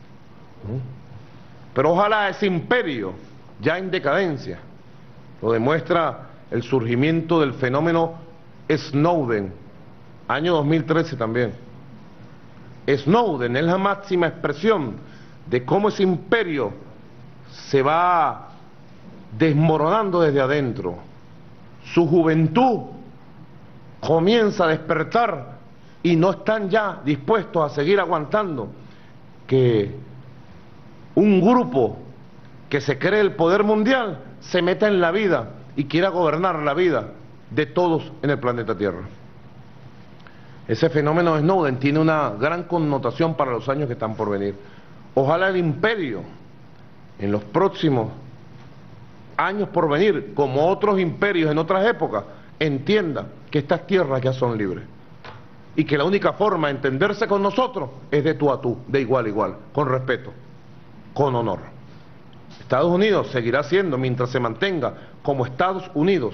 Pero ojalá ese imperio, ya en decadencia, lo demuestra el surgimiento del fenómeno Snowden, año dos mil trece también. Snowden es la máxima expresión de cómo ese imperio se va desmoronando desde adentro. Su juventud comienza a despertar y no están ya dispuestos a seguir aguantando que un grupo que se cree el poder mundial se meta en la vida y quiera gobernar la vida de todos en el planeta Tierra. Ese fenómeno de Snowden tiene una gran connotación para los años que están por venir. Ojalá el imperio en los próximos años por venir, como otros imperios en otras épocas, entienda que estas tierras ya son libres y que la única forma de entenderse con nosotros es de tú a tú, de igual a igual, con respeto, con honor. Estados Unidos seguirá siendo, mientras se mantenga como Estados Unidos.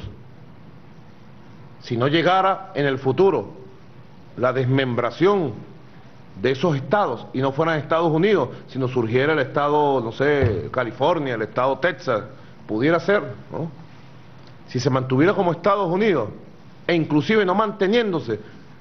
Si no llegara en el futuro la desmembración de esos estados y no fueran Estados Unidos, sino surgiera el estado, no sé, California, el estado Texas, pudiera ser, ¿no? Si se mantuviera como Estados Unidos, e inclusive no manteniéndose,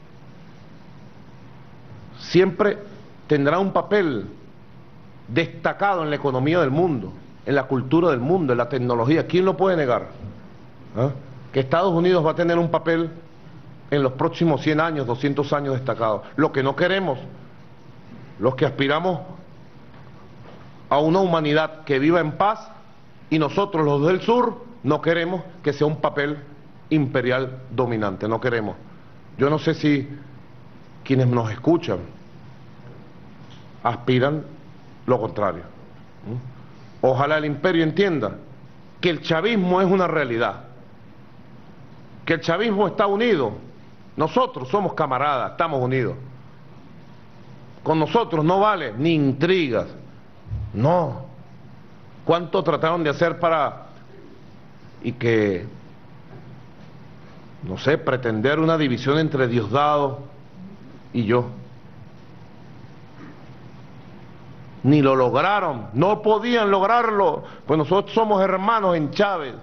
siempre tendrá un papel destacado en la economía del mundo, en la cultura del mundo, en la tecnología. ¿Quién lo puede negar? ¿Ah? Que Estados Unidos va a tener un papel en los próximos cien años, doscientos años destacado. Lo que no queremos, los que aspiramos a una humanidad que viva en paz, y nosotros los del sur no queremos que sea un papel imperial dominante, no queremos. Yo no sé si quienes nos escuchan aspiran lo contrario. Ojalá el imperio entienda que el chavismo es una realidad, que el chavismo está unido. Nosotros somos camaradas, estamos unidos. Con nosotros no vale ni intrigas, no. ¿Cuánto trataron de hacer para, y que, no sé, pretender una división entre Diosdado y yo? Ni lo lograron, no podían lograrlo, pues nosotros somos hermanos en Chávez.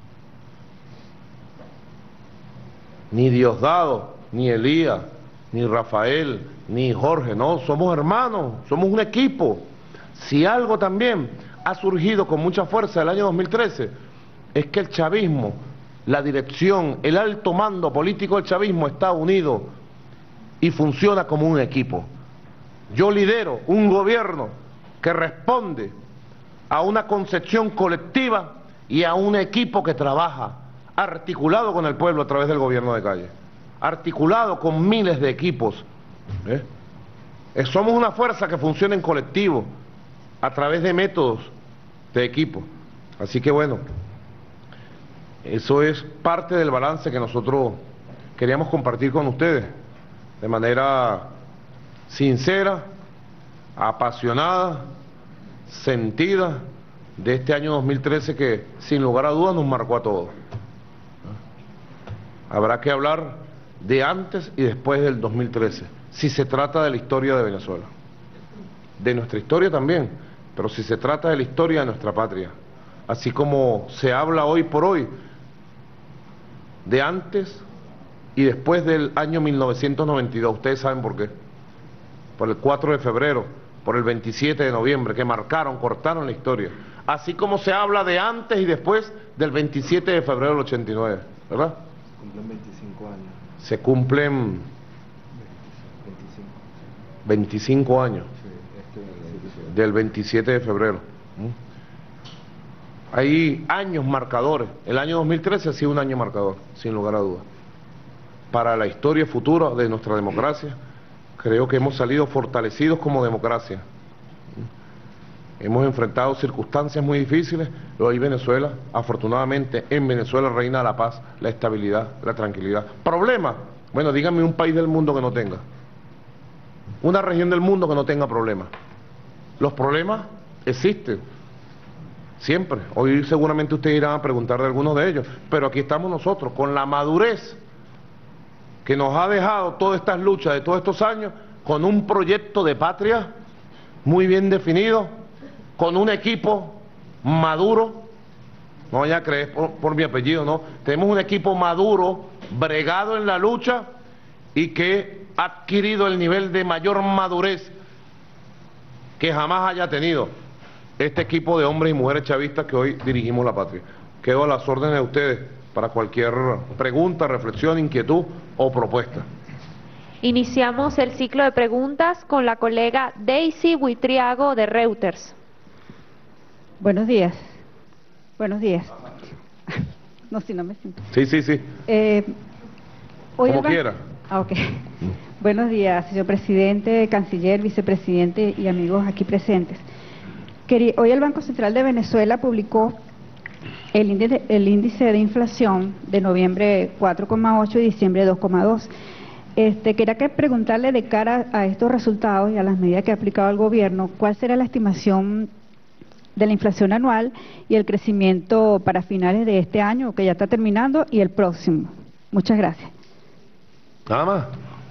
Ni Diosdado, ni Elías, ni Rafael, ni Jorge, no, somos hermanos, somos un equipo. Si algo también ha surgido con mucha fuerza el año dos mil trece, es que el chavismo la dirección, el alto mando político del chavismo está unido y funciona como un equipo. Yo lidero un gobierno que responde a una concepción colectiva y a un equipo que trabaja articulado con el pueblo a través del gobierno de calle, articulado con miles de equipos. ¿eh? Eh, somos una fuerza que funciona en colectivo, a través de métodos de equipo. Así que bueno, eso es parte del balance que nosotros queríamos compartir con ustedes, de manera sincera, apasionada, sentida, de este año dos mil trece que sin lugar a dudas nos marcó a todos. Habrá que hablar de antes y después del dos mil trece, si se trata de la historia de Venezuela, de nuestra historia también, pero si se trata de la historia de nuestra patria, así como se habla hoy por hoy de antes y después del año mil novecientos noventa y dos. Ustedes saben por qué. Por el cuatro de febrero, por el veintisiete de noviembre, que marcaron, cortaron la historia. Así como se habla de antes y después del veintisiete de febrero del ochenta y nueve, ¿verdad? Se cumplen veinticinco años. Se cumplen veinticinco años del veintisiete de febrero. Hay años marcadores. El año dos mil trece ha sido un año marcador, sin lugar a dudas. Para la historia futura de nuestra democracia, creo que hemos salido fortalecidos como democracia. Hemos enfrentado circunstancias muy difíciles, pero hoy Venezuela, afortunadamente, en Venezuela reina la paz, la estabilidad, la tranquilidad. ¿Problemas? Bueno, díganme un país del mundo que no tenga. Una región del mundo que no tenga problemas. Los problemas existen, siempre. Hoy seguramente ustedes irán a preguntar de algunos de ellos, pero aquí estamos nosotros, con la madurez que nos ha dejado todas estas luchas de todos estos años, con un proyecto de patria muy bien definido, con un equipo maduro. No vaya a creer por, por mi apellido, no. Tenemos un equipo maduro, bregado en la lucha y que ha adquirido el nivel de mayor madurez que jamás haya tenido este equipo de hombres y mujeres chavistas que hoy dirigimos la patria. Quedo a las órdenes de ustedes para cualquier pregunta, reflexión, inquietud o propuesta. Iniciamos el ciclo de preguntas con la colega Daisy Buitriago de Reuters. Buenos días. Buenos días. No, si no me siento. Sí, sí, sí. Eh, hoy Como el quiera. Ah, ok. Buenos días, señor presidente, canciller, vicepresidente y amigos aquí presentes. Quería, hoy el Banco Central de Venezuela publicó el índice, el índice de inflación de noviembre cuatro coma ocho y diciembre dos coma dos. Este, quería que preguntarle, de cara a estos resultados y a las medidas que ha aplicado el gobierno, ¿cuál será la estimación de la inflación anual y el crecimiento para finales de este año, que ya está terminando, y el próximo? Muchas gracias. Nada más.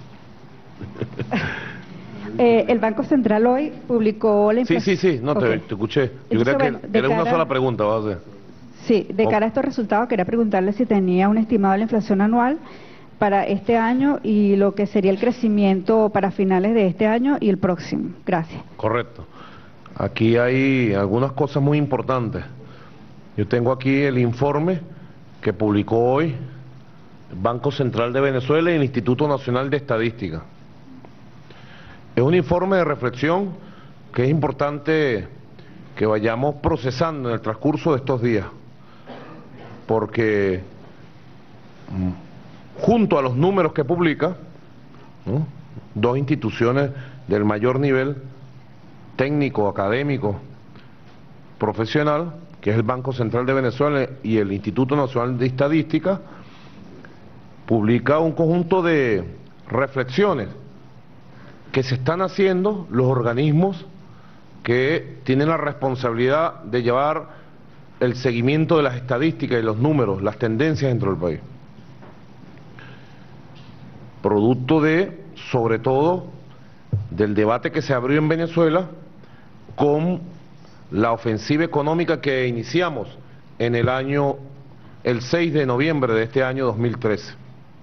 Eh, el Banco Central hoy publicó la Sí, inflación. sí, sí, no, Okay. te, te escuché. Yo Entonces, creía bueno, que de era una cara- sola pregunta, vas a hacer. Sí, de cara a estos resultados, quería preguntarle si tenía un estimado de la inflación anual para este año y lo que sería el crecimiento para finales de este año y el próximo. Gracias. Correcto. Aquí hay algunas cosas muy importantes. Yo tengo aquí el informe que publicó hoy el Banco Central de Venezuela y el Instituto Nacional de Estadística. Es un informe de reflexión que es importante que vayamos procesando en el transcurso de estos días, porque junto a los números que publica, ¿no?, dos instituciones del mayor nivel técnico, académico, profesional, que es el Banco Central de Venezuela y el Instituto Nacional de Estadística, publica un conjunto de reflexiones que se están haciendo los organismos que tienen la responsabilidad de llevar el seguimiento de las estadísticas y los números, las tendencias dentro del país. Producto de, sobre todo, del debate que se abrió en Venezuela con la ofensiva económica que iniciamos en el año, el seis de noviembre de este año dos mil trece.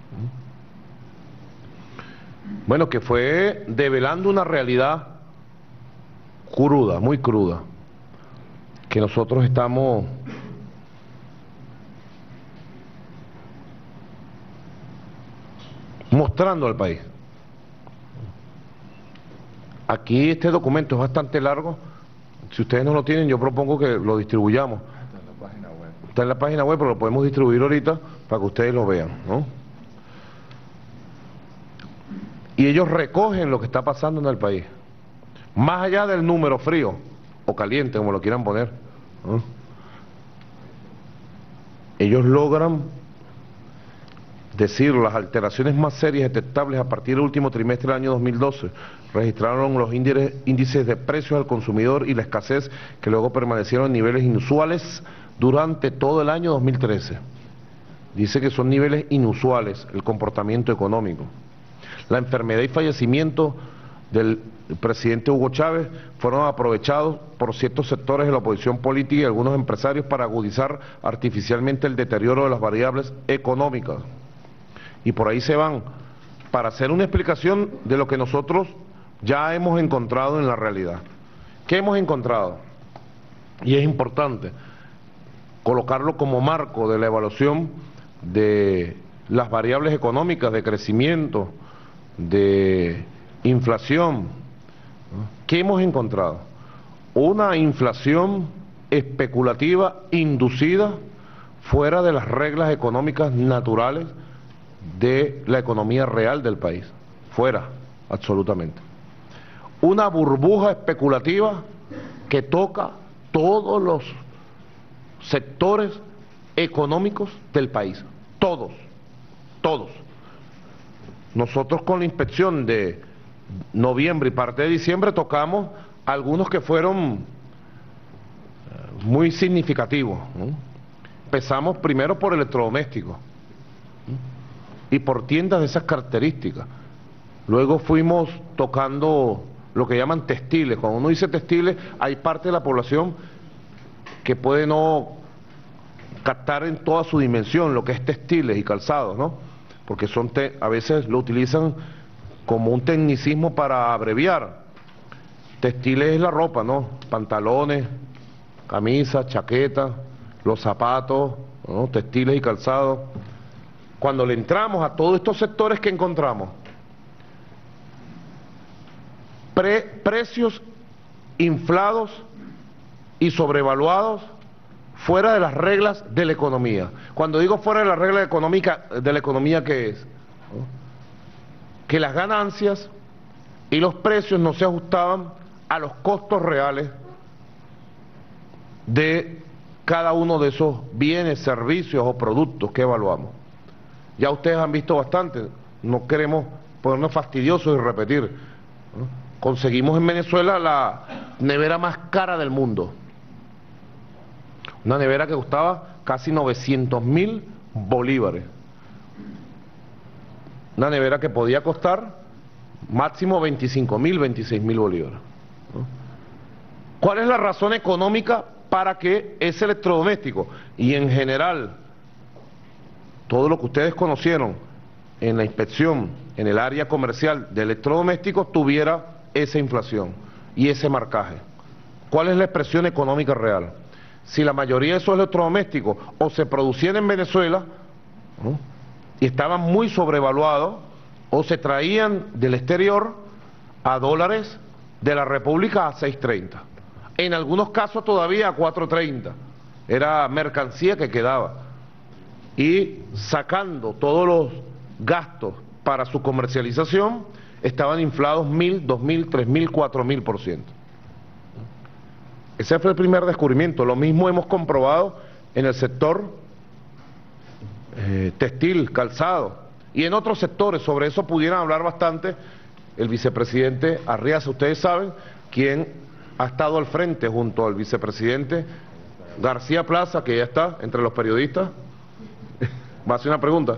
Bueno, que fue develando una realidad cruda, muy cruda, que nosotros estamos mostrando al país. Aquí este documento es bastante largo. Si ustedes no lo tienen, yo propongo que lo distribuyamos. Está en la página web. Está en la página web, pero lo podemos distribuir ahorita para que ustedes lo vean, ¿no? Y ellos recogen lo que está pasando en el país. Más allá del número frío o caliente, como lo quieran poner, ¿no? Ellos logran decir las alteraciones más serias detectables a partir del último trimestre del año dos mil doce. Registraron los índices, índices de precios al consumidor y la escasez, que luego permanecieron en niveles inusuales durante todo el año dos mil trece. Dice que son niveles inusuales el comportamiento económico. La enfermedad y fallecimiento del presidente Hugo Chávez fueron aprovechados por ciertos sectores de la oposición política y algunos empresarios para agudizar artificialmente el deterioro de las variables económicas. Y por ahí se van, para hacer una explicación de lo que nosotros ya hemos encontrado en la realidad. ¿Qué hemos encontrado? Y es importante colocarlo como marco de la evaluación de las variables económicas, de crecimiento, de inflación. ¿Qué hemos encontrado? Una inflación especulativa inducida fuera de las reglas económicas naturales de la economía real del país, fuera, absolutamente. Una burbuja especulativa que toca todos los sectores económicos del país, todos, todos. Nosotros con la inspección de noviembre y parte de diciembre tocamos algunos que fueron muy significativos, ¿no? Empezamos primero por electrodomésticos, ¿no? Y por tiendas de esas características. Luego fuimos tocando lo que llaman textiles. Cuando uno dice textiles, hay parte de la población que puede no captar en toda su dimensión lo que es textiles y calzados, ¿no? Porque son te a veces lo utilizan como un tecnicismo para abreviar. Textiles es la ropa, ¿no? Pantalones, camisas, chaquetas, los zapatos, ¿no? Textiles y calzados. Cuando le entramos a todos estos sectores que encontramos, pre precios inflados y sobrevaluados fuera de las reglas de la economía. Cuando digo fuera de las reglas económicas de la economía, ¿qué es? ¿No? Que las ganancias y los precios no se ajustaban a los costos reales de cada uno de esos bienes, servicios o productos que evaluamos. Ya ustedes han visto bastante, no queremos ponernos fastidiosos y repetir, ¿no? Conseguimos en Venezuela la nevera más cara del mundo. Una nevera que costaba casi novecientos mil bolívares. Una nevera que podía costar máximo veinticinco mil, veintiséis mil bolívares, ¿no? ¿Cuál es la razón económica para que ese electrodoméstico y en general todo lo que ustedes conocieron en la inspección en el área comercial de electrodomésticos tuviera esa inflación y ese marcaje? ¿Cuál es la expresión económica real? Si la mayoría de esos electrodomésticos o se producían en Venezuela, ¿no? y estaban muy sobrevaluados, o se traían del exterior a dólares de la República a seis treinta. En algunos casos todavía a cuatro treinta. Era mercancía que quedaba. Y sacando todos los gastos para su comercialización, estaban inflados mil, dos mil, tres mil, cuatro mil por ciento. Ese fue el primer descubrimiento. Lo mismo hemos comprobado en el sector eh, textil, calzado, y en otros sectores. Sobre eso pudieran hablar bastante el vicepresidente Arriaza. Ustedes saben quién ha estado al frente junto al vicepresidente García Plaza, que ya está entre los periodistas. ¿Va a hacer una pregunta?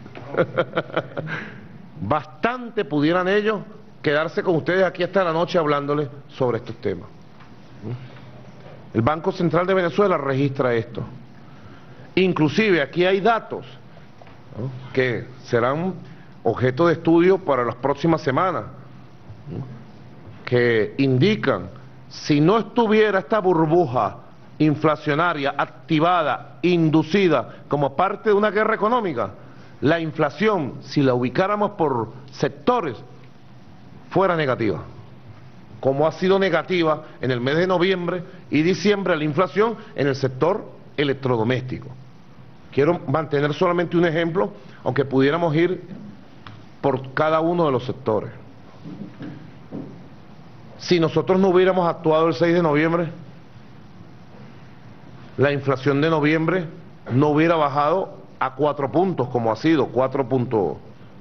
Bastante pudieran ellos quedarse con ustedes aquí hasta la noche hablándoles sobre estos temas. El Banco Central de Venezuela registra esto. Inclusive aquí hay datos, ¿no? que serán objeto de estudio para las próximas semanas, ¿no? que indican, si no estuviera esta burbuja inflacionaria activada, inducida como parte de una guerra económica, la inflación, si la ubicáramos por sectores, fuera negativa, como ha sido negativa en el mes de noviembre y diciembre la inflación en el sector electrodoméstico. Quiero mantener solamente un ejemplo, aunque pudiéramos ir por cada uno de los sectores. Si nosotros no hubiéramos actuado el seis de noviembre, la inflación de noviembre no hubiera bajado a cuatro puntos, como ha sido, cuatro punto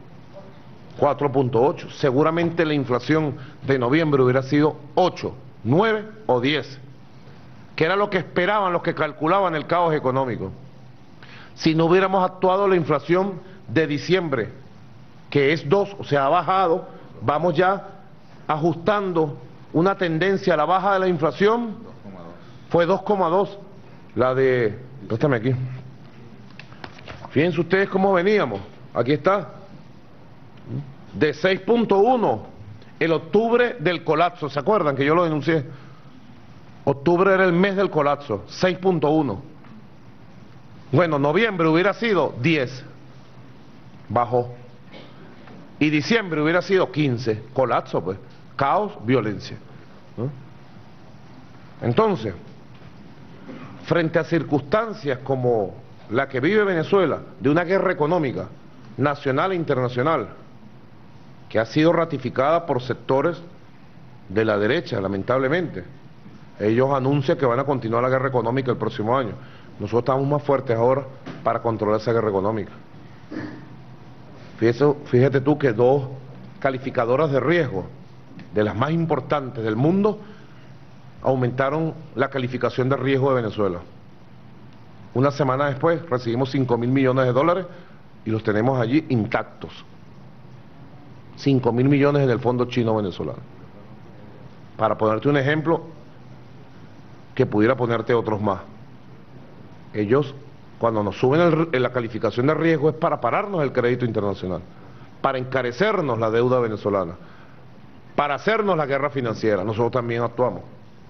ocho. Seguramente la inflación de noviembre hubiera sido ocho, nueve o diez, que era lo que esperaban los que calculaban el caos económico. Si no hubiéramos actuado la inflación de diciembre, que es dos, o sea, ha bajado, vamos ya ajustando una tendencia a la baja de la inflación, fue dos coma dos, la de, préstame aquí, fíjense ustedes cómo veníamos, aquí está, de seis punto uno, el octubre del colapso, ¿se acuerdan que yo lo denuncié? Octubre era el mes del colapso, seis punto uno. Bueno, noviembre hubiera sido diez, bajó. Y diciembre hubiera sido quince, colapso pues, caos, violencia, ¿no? Entonces, frente a circunstancias como la que vive Venezuela, de una guerra económica nacional e internacional, que ha sido ratificada por sectores de la derecha, lamentablemente, ellos anuncian que van a continuar la guerra económica el próximo año. Nosotros estamos más fuertes ahora para controlar esa guerra económica. Fíjate, fíjate tú que dos calificadoras de riesgo, de las más importantes del mundo, aumentaron la calificación de riesgo de Venezuela. Una semana después recibimos cinco mil millones de dólares y los tenemos allí intactos. cinco mil millones en el fondo chino venezolano. Para ponerte un ejemplo, que pudiera ponerte otros más. Ellos, cuando nos suben el, en la calificación de riesgo, es para pararnos el crédito internacional, para encarecernos la deuda venezolana, para hacernos la guerra financiera. Nosotros también actuamos.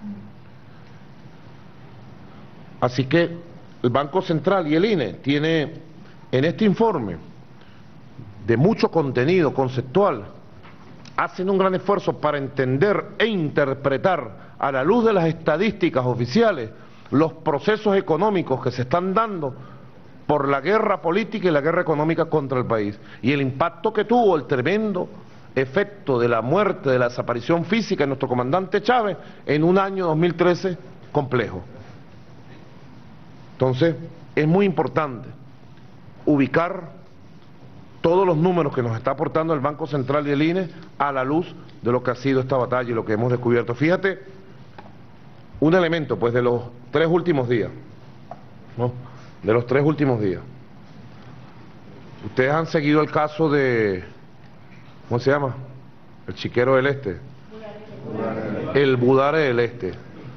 Así que el Banco Central y el I N E tiene en este informe de mucho contenido conceptual, hacen un gran esfuerzo para entender e interpretar a la luz de las estadísticas oficiales los procesos económicos que se están dando por la guerra política y la guerra económica contra el país, y el impacto que tuvo el tremendo efecto de la muerte, de la desaparición física de nuestro comandante Chávez en un año dos mil trece complejo. Entonces, es muy importante ubicar todos los números que nos está aportando el Banco Central y el I N E a la luz de lo que ha sido esta batalla y lo que hemos descubierto. Fíjate, un elemento pues de los tres últimos días, ¿no? De los tres últimos días. Ustedes han seguido el caso de, ¿cómo se llama? El chiquero del Este. El Budare del Este.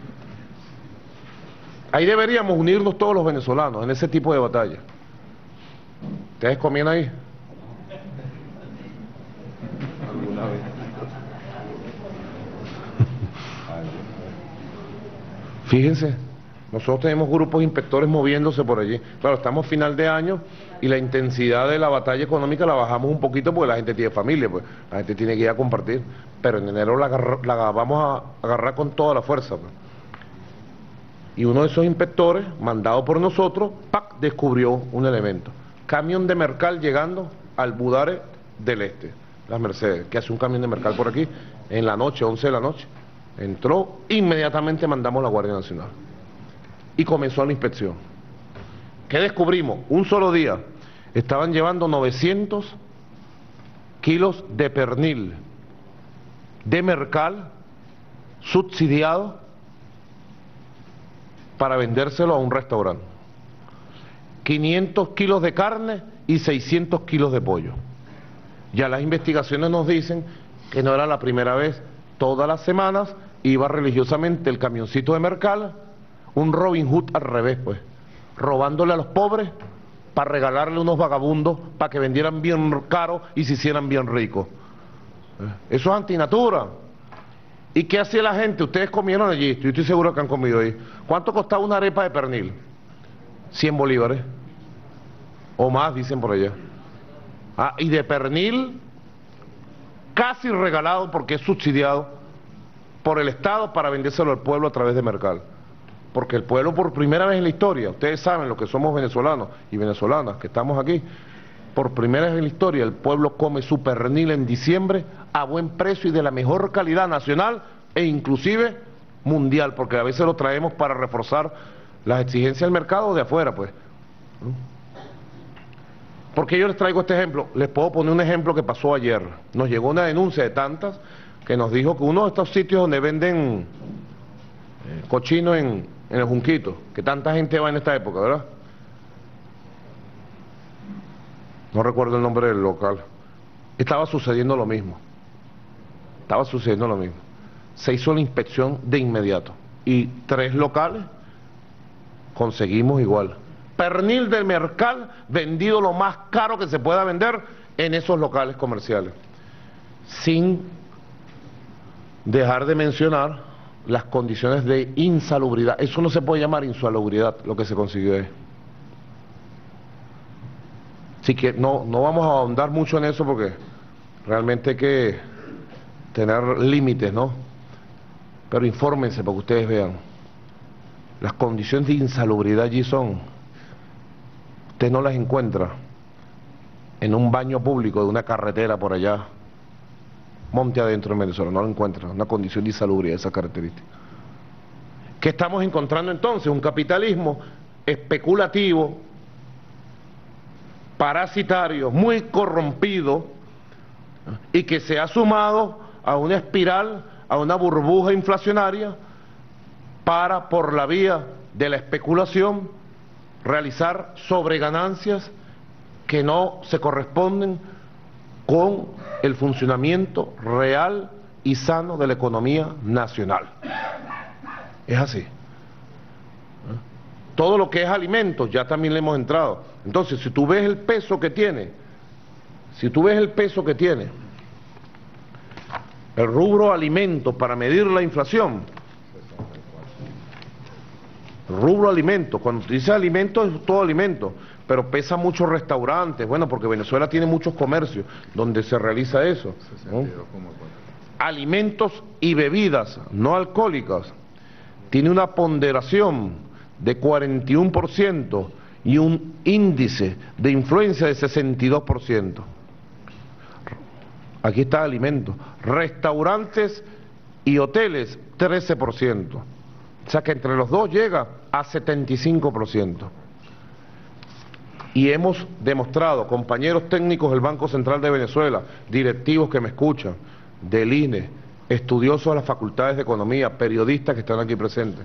Ahí deberíamos unirnos todos los venezolanos en ese tipo de batalla. ¿Ustedes comían ahí? Alguna vez. Fíjense, nosotros tenemos grupos inspectores moviéndose por allí. Claro, estamos final de año y la intensidad de la batalla económica la bajamos un poquito porque la gente tiene familia, pues la gente tiene que ir a compartir. Pero en enero la, agarra, la vamos a agarrar con toda la fuerza, pues. Y uno de esos inspectores, mandado por nosotros, ¡pac!, descubrió un elemento. Camión de Mercal llegando al Budare del Este, las Mercedes, que hace un camión de Mercal por aquí, en la noche, once de la noche. Entró, inmediatamente mandamos la Guardia Nacional. Y comenzó la inspección. ¿Qué descubrimos? Un solo día estaban llevando novecientos kilos de pernil de Mercal subsidiado para vendérselo a un restaurante. quinientos kilos de carne y seiscientos kilos de pollo. Ya las investigaciones nos dicen que no era la primera vez. Todas las semanas iba religiosamente el camioncito de Mercal, un Robin Hood al revés, pues, robándole a los pobres para regalarle unos vagabundos para que vendieran bien caro y se hicieran bien ricos. Eso es antinatura. ¿Y qué hacía la gente? Ustedes comieron allí, yo estoy seguro que han comido ahí. ¿Cuánto costaba una arepa de pernil? cien bolívares. O más, dicen por allá. Ah, y de pernil casi regalado porque es subsidiado por el Estado para vendérselo al pueblo a través de Mercal. Porque el pueblo por primera vez en la historia, ustedes saben lo que somos venezolanos y venezolanas que estamos aquí, por primera vez en la historia el pueblo come su pernil en diciembre a buen precio y de la mejor calidad nacional e inclusive mundial, porque a veces lo traemos para reforzar las exigencias del mercado de afuera, pues. ¿Por qué yo les traigo este ejemplo? Les puedo poner un ejemplo que pasó ayer. Nos llegó una denuncia de tantas que nos dijo que uno de estos sitios donde venden eh, cochino en, en el Junquito, que tanta gente va en esta época, ¿verdad? No recuerdo el nombre del local. Estaba sucediendo lo mismo. Estaba sucediendo lo mismo. Se hizo la inspección de inmediato. Y tres locales conseguimos igual. Pernil del Mercal vendido lo más caro que se pueda vender en esos locales comerciales. Sin dejar de mencionar las condiciones de insalubridad. Eso no se puede llamar insalubridad, lo que se consiguió es. Así que no, no vamos a ahondar mucho en eso porque realmente hay que tener límites, ¿no? Pero infórmense para que ustedes vean. Las condiciones de insalubridad allí son, usted no las encuentra en un baño público de una carretera por allá, monte adentro en Venezuela, no lo encuentra, una condición de insalubridad de esa característica. ¿Qué estamos encontrando entonces? Un capitalismo especulativo, parasitario, muy corrompido y que se ha sumado a una espiral, a una burbuja inflacionaria para, por la vía de la especulación, realizar sobreganancias que no se corresponden con el funcionamiento real y sano de la economía nacional. Es así. Todo lo que es alimentos, ya también le hemos entrado. Entonces, si tú ves el peso que tiene, si tú ves el peso que tiene el rubro alimentos para medir la inflación, rubro alimentos, cuando dice alimentos es todo alimento, pero pesa muchos restaurantes, bueno, porque Venezuela tiene muchos comercios donde se realiza eso, ¿no? Alimentos y bebidas no alcohólicas, tiene una ponderación de cuarenta y uno por ciento y un índice de influencia de sesenta y dos por ciento. Aquí está alimentos. Restaurantes y hoteles, trece por ciento. O sea que entre los dos llega a setenta y cinco por ciento. Y hemos demostrado, compañeros técnicos del Banco Central de Venezuela, directivos que me escuchan, del I N E, estudiosos de las facultades de economía, periodistas que están aquí presentes,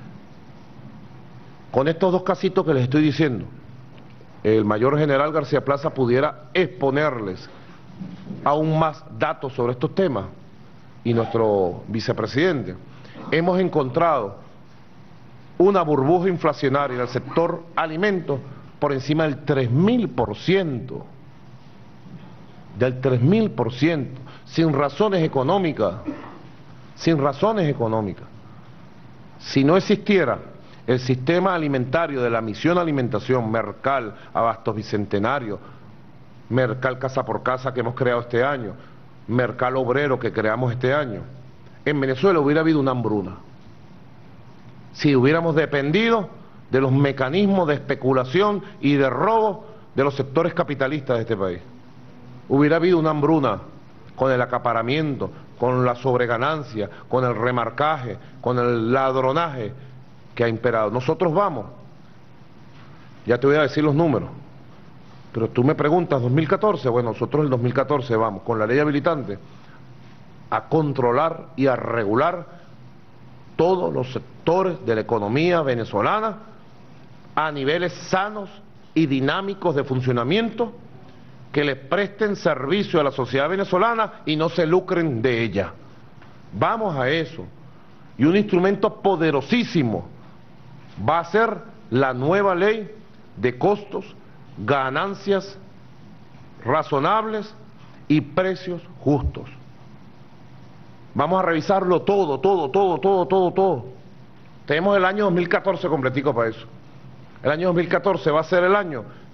con estos dos casitos que les estoy diciendo, el mayor general García Plaza pudiera exponerles aún más datos sobre estos temas, y nuestro vicepresidente. Hemos encontrado una burbuja inflacionaria en el sector alimentos por encima del tres mil por ciento, del tres mil por ciento, sin razones económicas, sin razones económicas. Si no existiera el sistema alimentario de la misión alimentación, Mercal, Abastos Bicentenario, Mercal Casa por Casa que hemos creado este año, Mercal Obrero que creamos este año, en Venezuela hubiera habido una hambruna. Si hubiéramos dependido de los mecanismos de especulación y de robo de los sectores capitalistas de este país, hubiera habido una hambruna con el acaparamiento, con la sobreganancia, con el remarcaje, con el ladronaje que ha imperado. Nosotros vamos, ya te voy a decir los números, pero tú me preguntas, ¿dos mil catorce? Bueno, nosotros el dos mil catorce vamos, con la ley habilitante, a controlar y a regular todos los sectores de la economía venezolana a niveles sanos y dinámicos de funcionamiento que le presten servicio a la sociedad venezolana y no se lucren de ella. Vamos a eso. Y un instrumento poderosísimo va a ser la nueva ley de costos, ganancias razonables y precios justos. Vamos a revisarlo todo, todo, todo, todo, todo, todo. Tenemos el año dos mil catorce completico para eso. El año dos mil catorce va a ser el año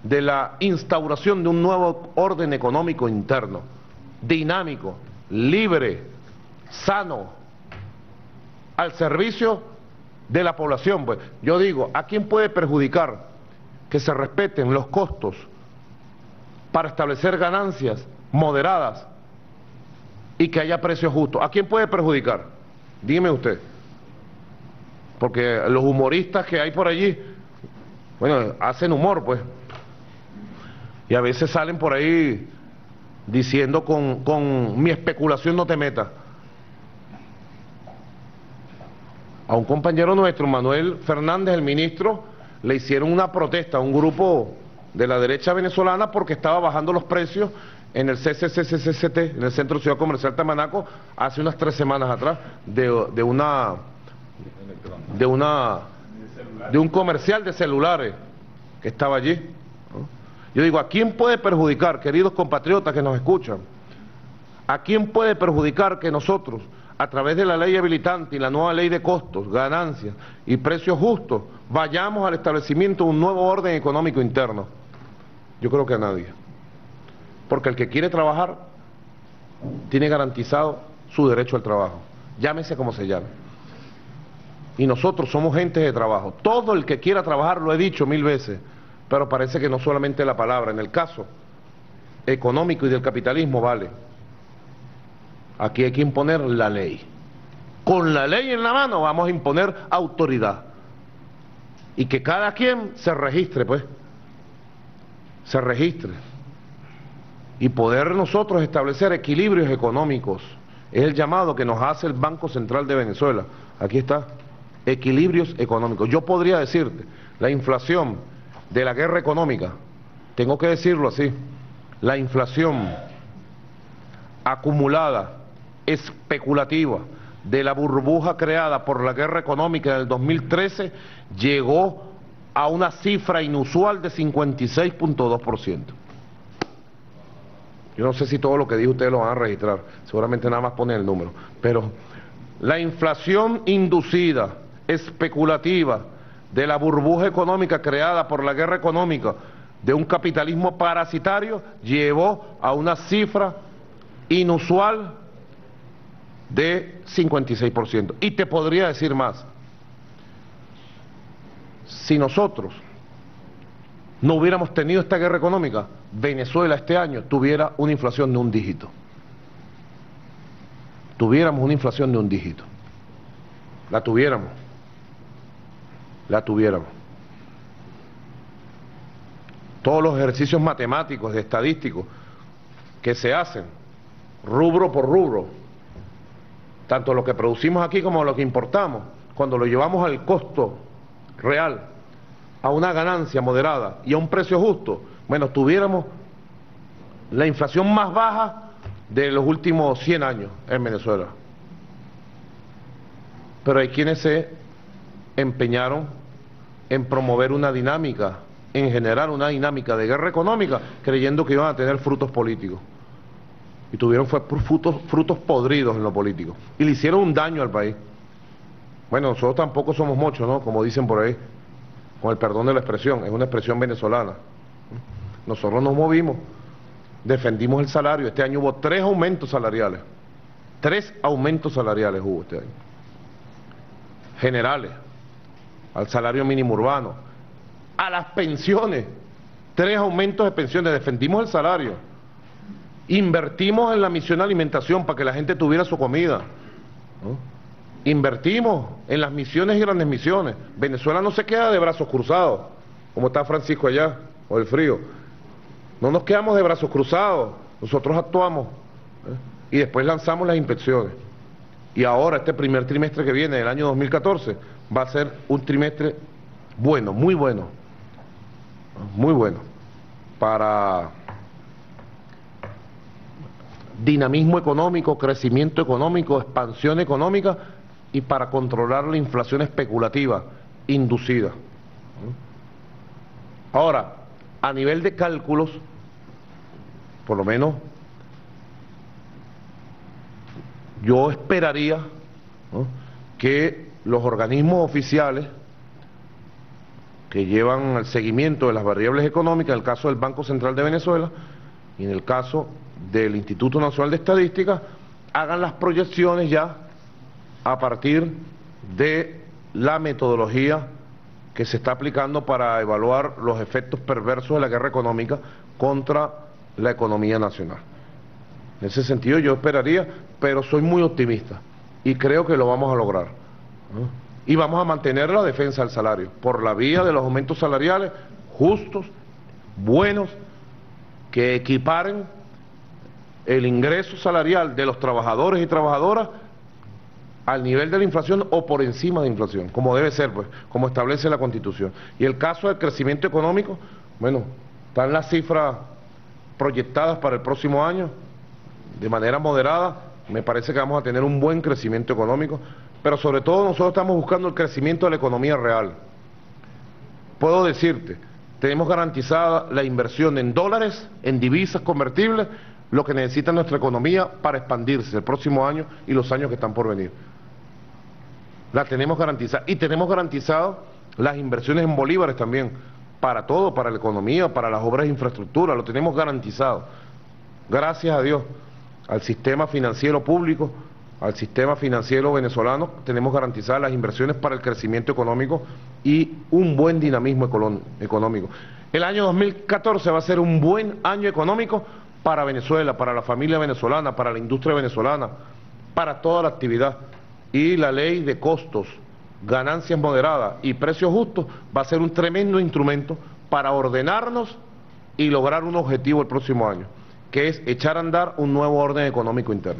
de la instauración de un nuevo orden económico interno, dinámico, libre, sano, al servicio de la población. Pues yo digo, ¿a quién puede perjudicar que se respeten los costos para establecer ganancias moderadas y que haya precios justos? ¿A quién puede perjudicar? Dime usted. Porque los humoristas que hay por allí, bueno, hacen humor, pues. Y a veces salen por ahí diciendo con, con mi especulación no te metas. A un compañero nuestro, Manuel Fernández, el ministro, le hicieron una protesta a un grupo de la derecha venezolana porque estaba bajando los precios en el C C C C C T, en el Centro Ciudad Comercial Tamanaco, hace unas tres semanas atrás, de, de una de una de un comercial de celulares que estaba allí, ¿no? Yo digo, ¿a quién puede perjudicar, queridos compatriotas que nos escuchan? ¿A quién puede perjudicar que nosotros, a través de la ley habilitante y la nueva ley de costos, ganancias y precios justos, vayamos al establecimiento de un nuevo orden económico interno? Yo creo que a nadie. Porque el que quiere trabajar tiene garantizado su derecho al trabajo, llámese como se llame. Y nosotros somos gente de trabajo. Todo el que quiera trabajar, lo he dicho mil veces, pero parece que no solamente la palabra. En el caso económico y del capitalismo vale. Aquí hay que imponer la ley. Con la ley en la mano vamos a imponer autoridad. Y que cada quien se registre, pues. Se registre. Y poder nosotros establecer equilibrios económicos. Es el llamado que nos hace el Banco Central de Venezuela. Aquí está. Equilibrios económicos. Yo podría decirte, la inflación de la guerra económica, tengo que decirlo así, la inflación acumulada, especulativa, de la burbuja creada por la guerra económica del dos mil trece, llegó a una cifra inusual de cincuenta y seis punto dos por ciento. Yo no sé si todo lo que dijo ustedes lo van a registrar, seguramente nada más ponen el número, pero la inflación inducida, especulativa, de la burbuja económica creada por la guerra económica, de un capitalismo parasitario, llevó a una cifra inusual de cincuenta y seis por ciento. Y te podría decir más, si nosotros no hubiéramos tenido esta guerra económica, Venezuela este año tuviera una inflación de un dígito. Tuviéramos una inflación de un dígito. La tuviéramos. La tuviéramos. Todos los ejercicios matemáticos, estadísticos, que se hacen, rubro por rubro, tanto lo que producimos aquí como lo que importamos, cuando lo llevamos al costo real, a una ganancia moderada y a un precio justo, bueno, tuviéramos la inflación más baja de los últimos cien años en Venezuela. Pero hay quienes se empeñaron en promover una dinámica, en generar una dinámica de guerra económica, creyendo que iban a tener frutos políticos. Y tuvieron fue frutos, frutos podridos en lo político. Y le hicieron un daño al país. Bueno, nosotros tampoco somos muchos, ¿no? Como dicen por ahí, con el perdón de la expresión, es una expresión venezolana. Nosotros nos movimos, defendimos el salario. Este año hubo tres aumentos salariales. Tres aumentos salariales hubo este año. Generales, al salario mínimo urbano, a las pensiones, tres aumentos de pensiones, defendimos el salario, invertimos en la misión de alimentación para que la gente tuviera su comida, ¿no? Invertimos en las misiones y grandes misiones. Venezuela no se queda de brazos cruzados, como está Francisco allá, o el frío. No nos quedamos de brazos cruzados, nosotros actuamos, ¿eh? Y después lanzamos las inspecciones. Y ahora este primer trimestre que viene, del año dos mil catorce, va a ser un trimestre bueno, muy bueno, muy bueno, para dinamismo económico, crecimiento económico, expansión económica y para controlar la inflación especulativa inducida. Ahora, a nivel de cálculos, por lo menos, yo esperaría, ¿no?, que los organismos oficiales que llevan el seguimiento de las variables económicas, en el caso del Banco Central de Venezuela y en el caso del Instituto Nacional de Estadística, hagan las proyecciones ya a partir de la metodología que se está aplicando para evaluar los efectos perversos de la guerra económica contra la economía nacional. En ese sentido yo esperaría, pero soy muy optimista y creo que lo vamos a lograr, ¿no? Y vamos a mantener la defensa del salario por la vía de los aumentos salariales justos, buenos, que equiparen el ingreso salarial de los trabajadores y trabajadoras al nivel de la inflación o por encima de la inflación, como debe ser, pues, como establece la Constitución. Y el caso del crecimiento económico, bueno, están las cifras proyectadas para el próximo año, de manera moderada, me parece que vamos a tener un buen crecimiento económico, pero sobre todo nosotros estamos buscando el crecimiento de la economía real. Puedo decirte, tenemos garantizada la inversión en dólares, en divisas convertibles, lo que necesita nuestra economía para expandirse el próximo año y los años que están por venir. La tenemos garantizada y tenemos garantizado las inversiones en bolívares también, para todo, para la economía, para las obras de infraestructura, lo tenemos garantizado. Gracias a Dios, al sistema financiero público, al sistema financiero venezolano, tenemos garantizadas las inversiones para el crecimiento económico y un buen dinamismo económico. El año dos mil catorce va a ser un buen año económico para Venezuela, para la familia venezolana, para la industria venezolana, para toda la actividad. Y la ley de costos, ganancias moderadas y precios justos va a ser un tremendo instrumento para ordenarnos y lograr un objetivo el próximo año, que es echar a andar un nuevo orden económico interno.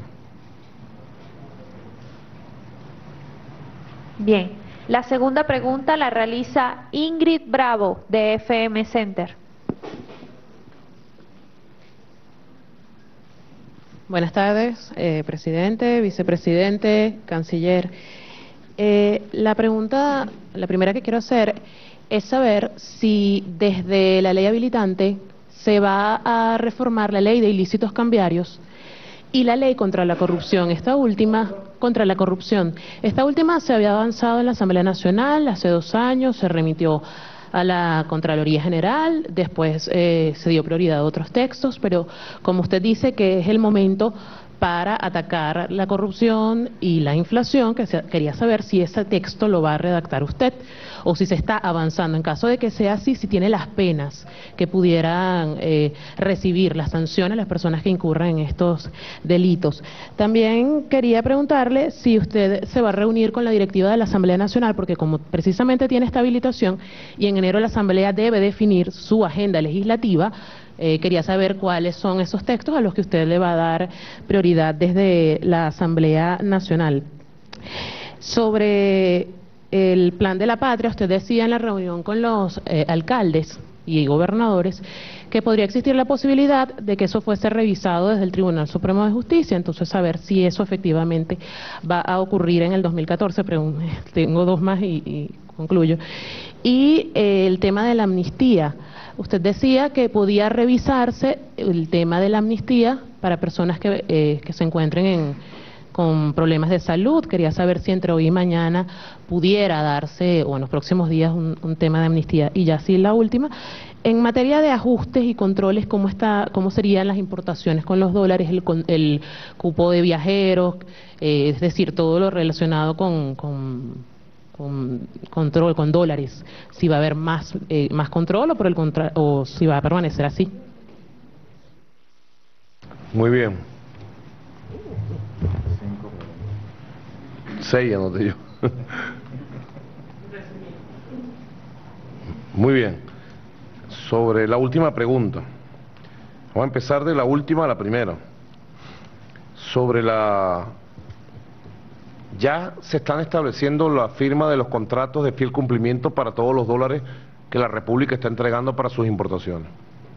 Bien, la segunda pregunta la realiza Ingrid Bravo de F M Center. Buenas tardes, eh, presidente, vicepresidente, canciller. Eh, la pregunta, la primera que quiero hacer es saber si desde la ley habilitante se va a reformar la ley de ilícitos cambiarios y la ley contra la corrupción. Esta última, contra la corrupción, esta última se había avanzado en la Asamblea Nacional hace dos años, se remitió a la Contraloría General, después eh, se dio prioridad a otros textos, pero como usted dice que es el momento para atacar la corrupción y la inflación, que se, quería saber si ese texto lo va a redactar usted o si se está avanzando. En caso de que sea así, si tiene las penas que pudieran eh, recibir, las sanciones, las personas que incurran en estos delitos. También quería preguntarle si usted se va a reunir con la directiva de la Asamblea Nacional, porque como precisamente tiene esta habilitación y en enero la Asamblea debe definir su agenda legislativa, Eh, quería saber cuáles son esos textos a los que usted le va a dar prioridad desde la Asamblea Nacional. Sobre el plan de la patria, usted decía en la reunión con los eh, alcaldes y gobernadores que podría existir la posibilidad de que eso fuese revisado desde el Tribunal Supremo de Justicia, entonces saber si eso efectivamente va a ocurrir en el dos mil catorce. Tengo dos más y, y concluyo. Y eh, el tema de la amnistía. Usted decía que podía revisarse el tema de la amnistía para personas que, eh, que se encuentren en, con problemas de salud. Quería saber si entre hoy y mañana pudiera darse, o en los próximos días, un, un tema de amnistía. Y ya sí, la última, en materia de ajustes y controles, ¿cómo está, cómo serían las importaciones con los dólares, el, el cupo de viajeros, eh, es decir, todo lo relacionado con... con con control, con dólares, si va a haber más eh, más control o por el contra o si va a permanecer así? Muy bien. Seis anoté yo. Muy bien. Sobre la última pregunta. Vamos a empezar de la última a la primera. Sobre la... Ya se están estableciendo la firma de los contratos de fiel cumplimiento para todos los dólares que la República está entregando para sus importaciones.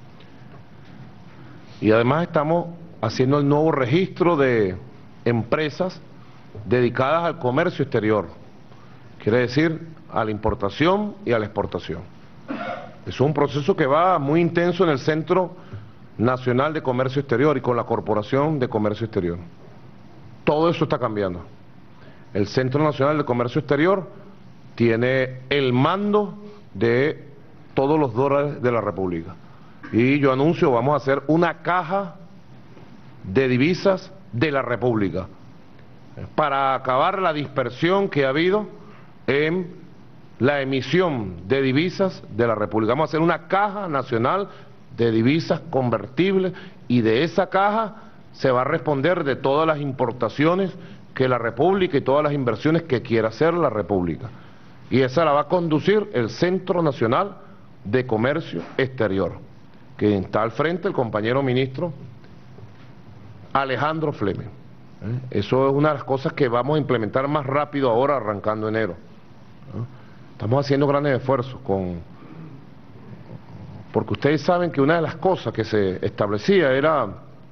Y además estamos haciendo el nuevo registro de empresas dedicadas al comercio exterior, quiere decir a la importación y a la exportación. Es un proceso que va muy intenso en el Centro Nacional de Comercio Exterior y con la Corporación de Comercio Exterior. Todo eso está cambiando. El Centro Nacional de Comercio Exterior tiene el mando de todos los dólares de la República. Y yo anuncio, vamos a hacer una caja de divisas de la República para acabar la dispersión que ha habido en la emisión de divisas de la República. Vamos a hacer una caja nacional de divisas convertibles y de esa caja se va a responder de todas las importaciones que la República y todas las inversiones que quiera hacer la República. Y esa la va a conducir el Centro Nacional de Comercio Exterior, que está al frente el compañero ministro Alejandro Fleming. ¿Eh? Eso es una de las cosas que vamos a implementar más rápido ahora, arrancando enero. ¿Eh? Estamos haciendo grandes esfuerzos con... porque ustedes saben que una de las cosas que se establecía era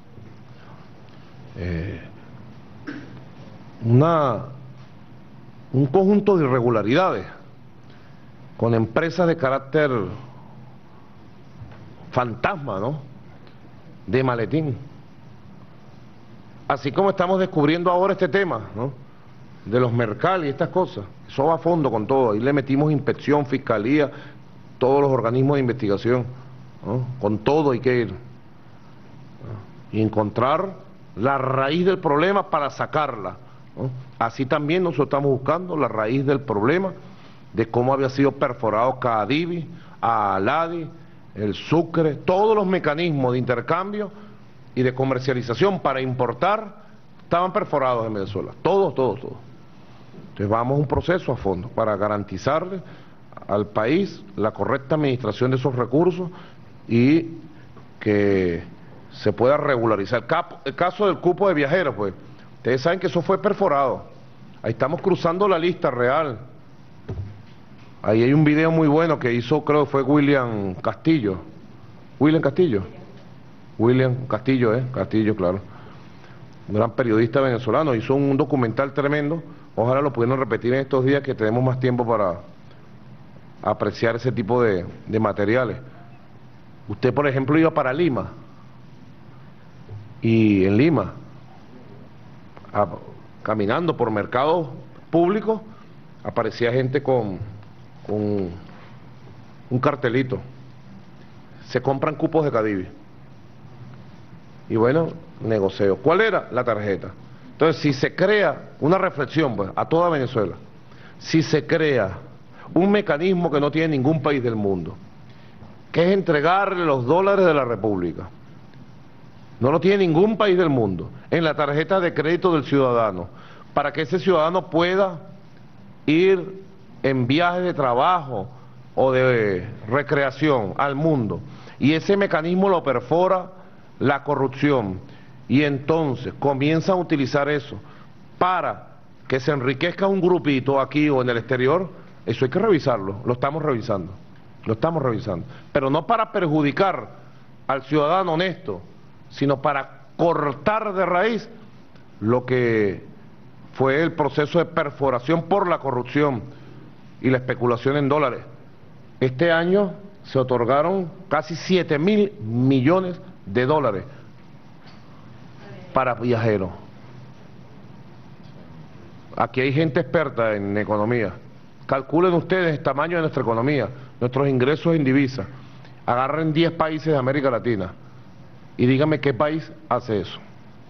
eh, una, un conjunto de irregularidades con empresas de carácter fantasma, ¿no?, de maletín. Así como estamos descubriendo ahora este tema, ¿no?, de los mercados y estas cosas. Eso va a fondo con todo. Ahí le metimos inspección, fiscalía, todos los organismos de investigación, ¿no? Con todo hay que ir, ¿no?, y encontrar la raíz del problema para sacarla, ¿no? Así también nosotros estamos buscando la raíz del problema de cómo había sido perforado Cadivi, Aladi, el Sucre, todos los mecanismos de intercambio y de comercialización para importar estaban perforados en Venezuela, todos, todos, todos. Entonces vamos a un proceso a fondo para garantizarle al país la correcta administración de esos recursos y que se pueda regularizar. El, capo, el caso del cupo de viajeros, pues, ustedes saben que eso fue perforado. Ahí estamos cruzando la lista real. Ahí hay un video muy bueno que hizo, creo que fue William Castillo. William Castillo. William Castillo, ¿eh? Castillo, claro. Un gran periodista venezolano. Hizo un documental tremendo. Ojalá lo pudieran repetir en estos días que tenemos más tiempo para apreciar ese tipo de, de materiales. Usted, por ejemplo, iba para Lima. Y en Lima, a, caminando por mercados públicos, aparecía gente con, con un cartelito. Se compran cupos de Cadivi. Y bueno, negocio. ¿Cuál era? La tarjeta. Entonces, si se crea una reflexión, pues, a toda Venezuela, si se crea un mecanismo que no tiene ningún país del mundo, que es entregarle los dólares de la República, no lo tiene ningún país del mundo, en la tarjeta de crédito del ciudadano, para que ese ciudadano pueda ir en viajes de trabajo o de recreación al mundo, y ese mecanismo lo perfora la corrupción, y entonces comienzan a utilizar eso para que se enriquezca un grupito aquí o en el exterior. Eso hay que revisarlo, lo estamos revisando, lo estamos revisando, pero no para perjudicar al ciudadano honesto, sino para cortar de raíz lo que fue el proceso de perforación por la corrupción y la especulación en dólares. Este año se otorgaron casi siete mil millones de dólares para viajeros. Aquí hay gente experta en economía. Calculen ustedes el tamaño de nuestra economía, nuestros ingresos en divisas. Agarren diez países de América Latina y díganme qué país hace eso.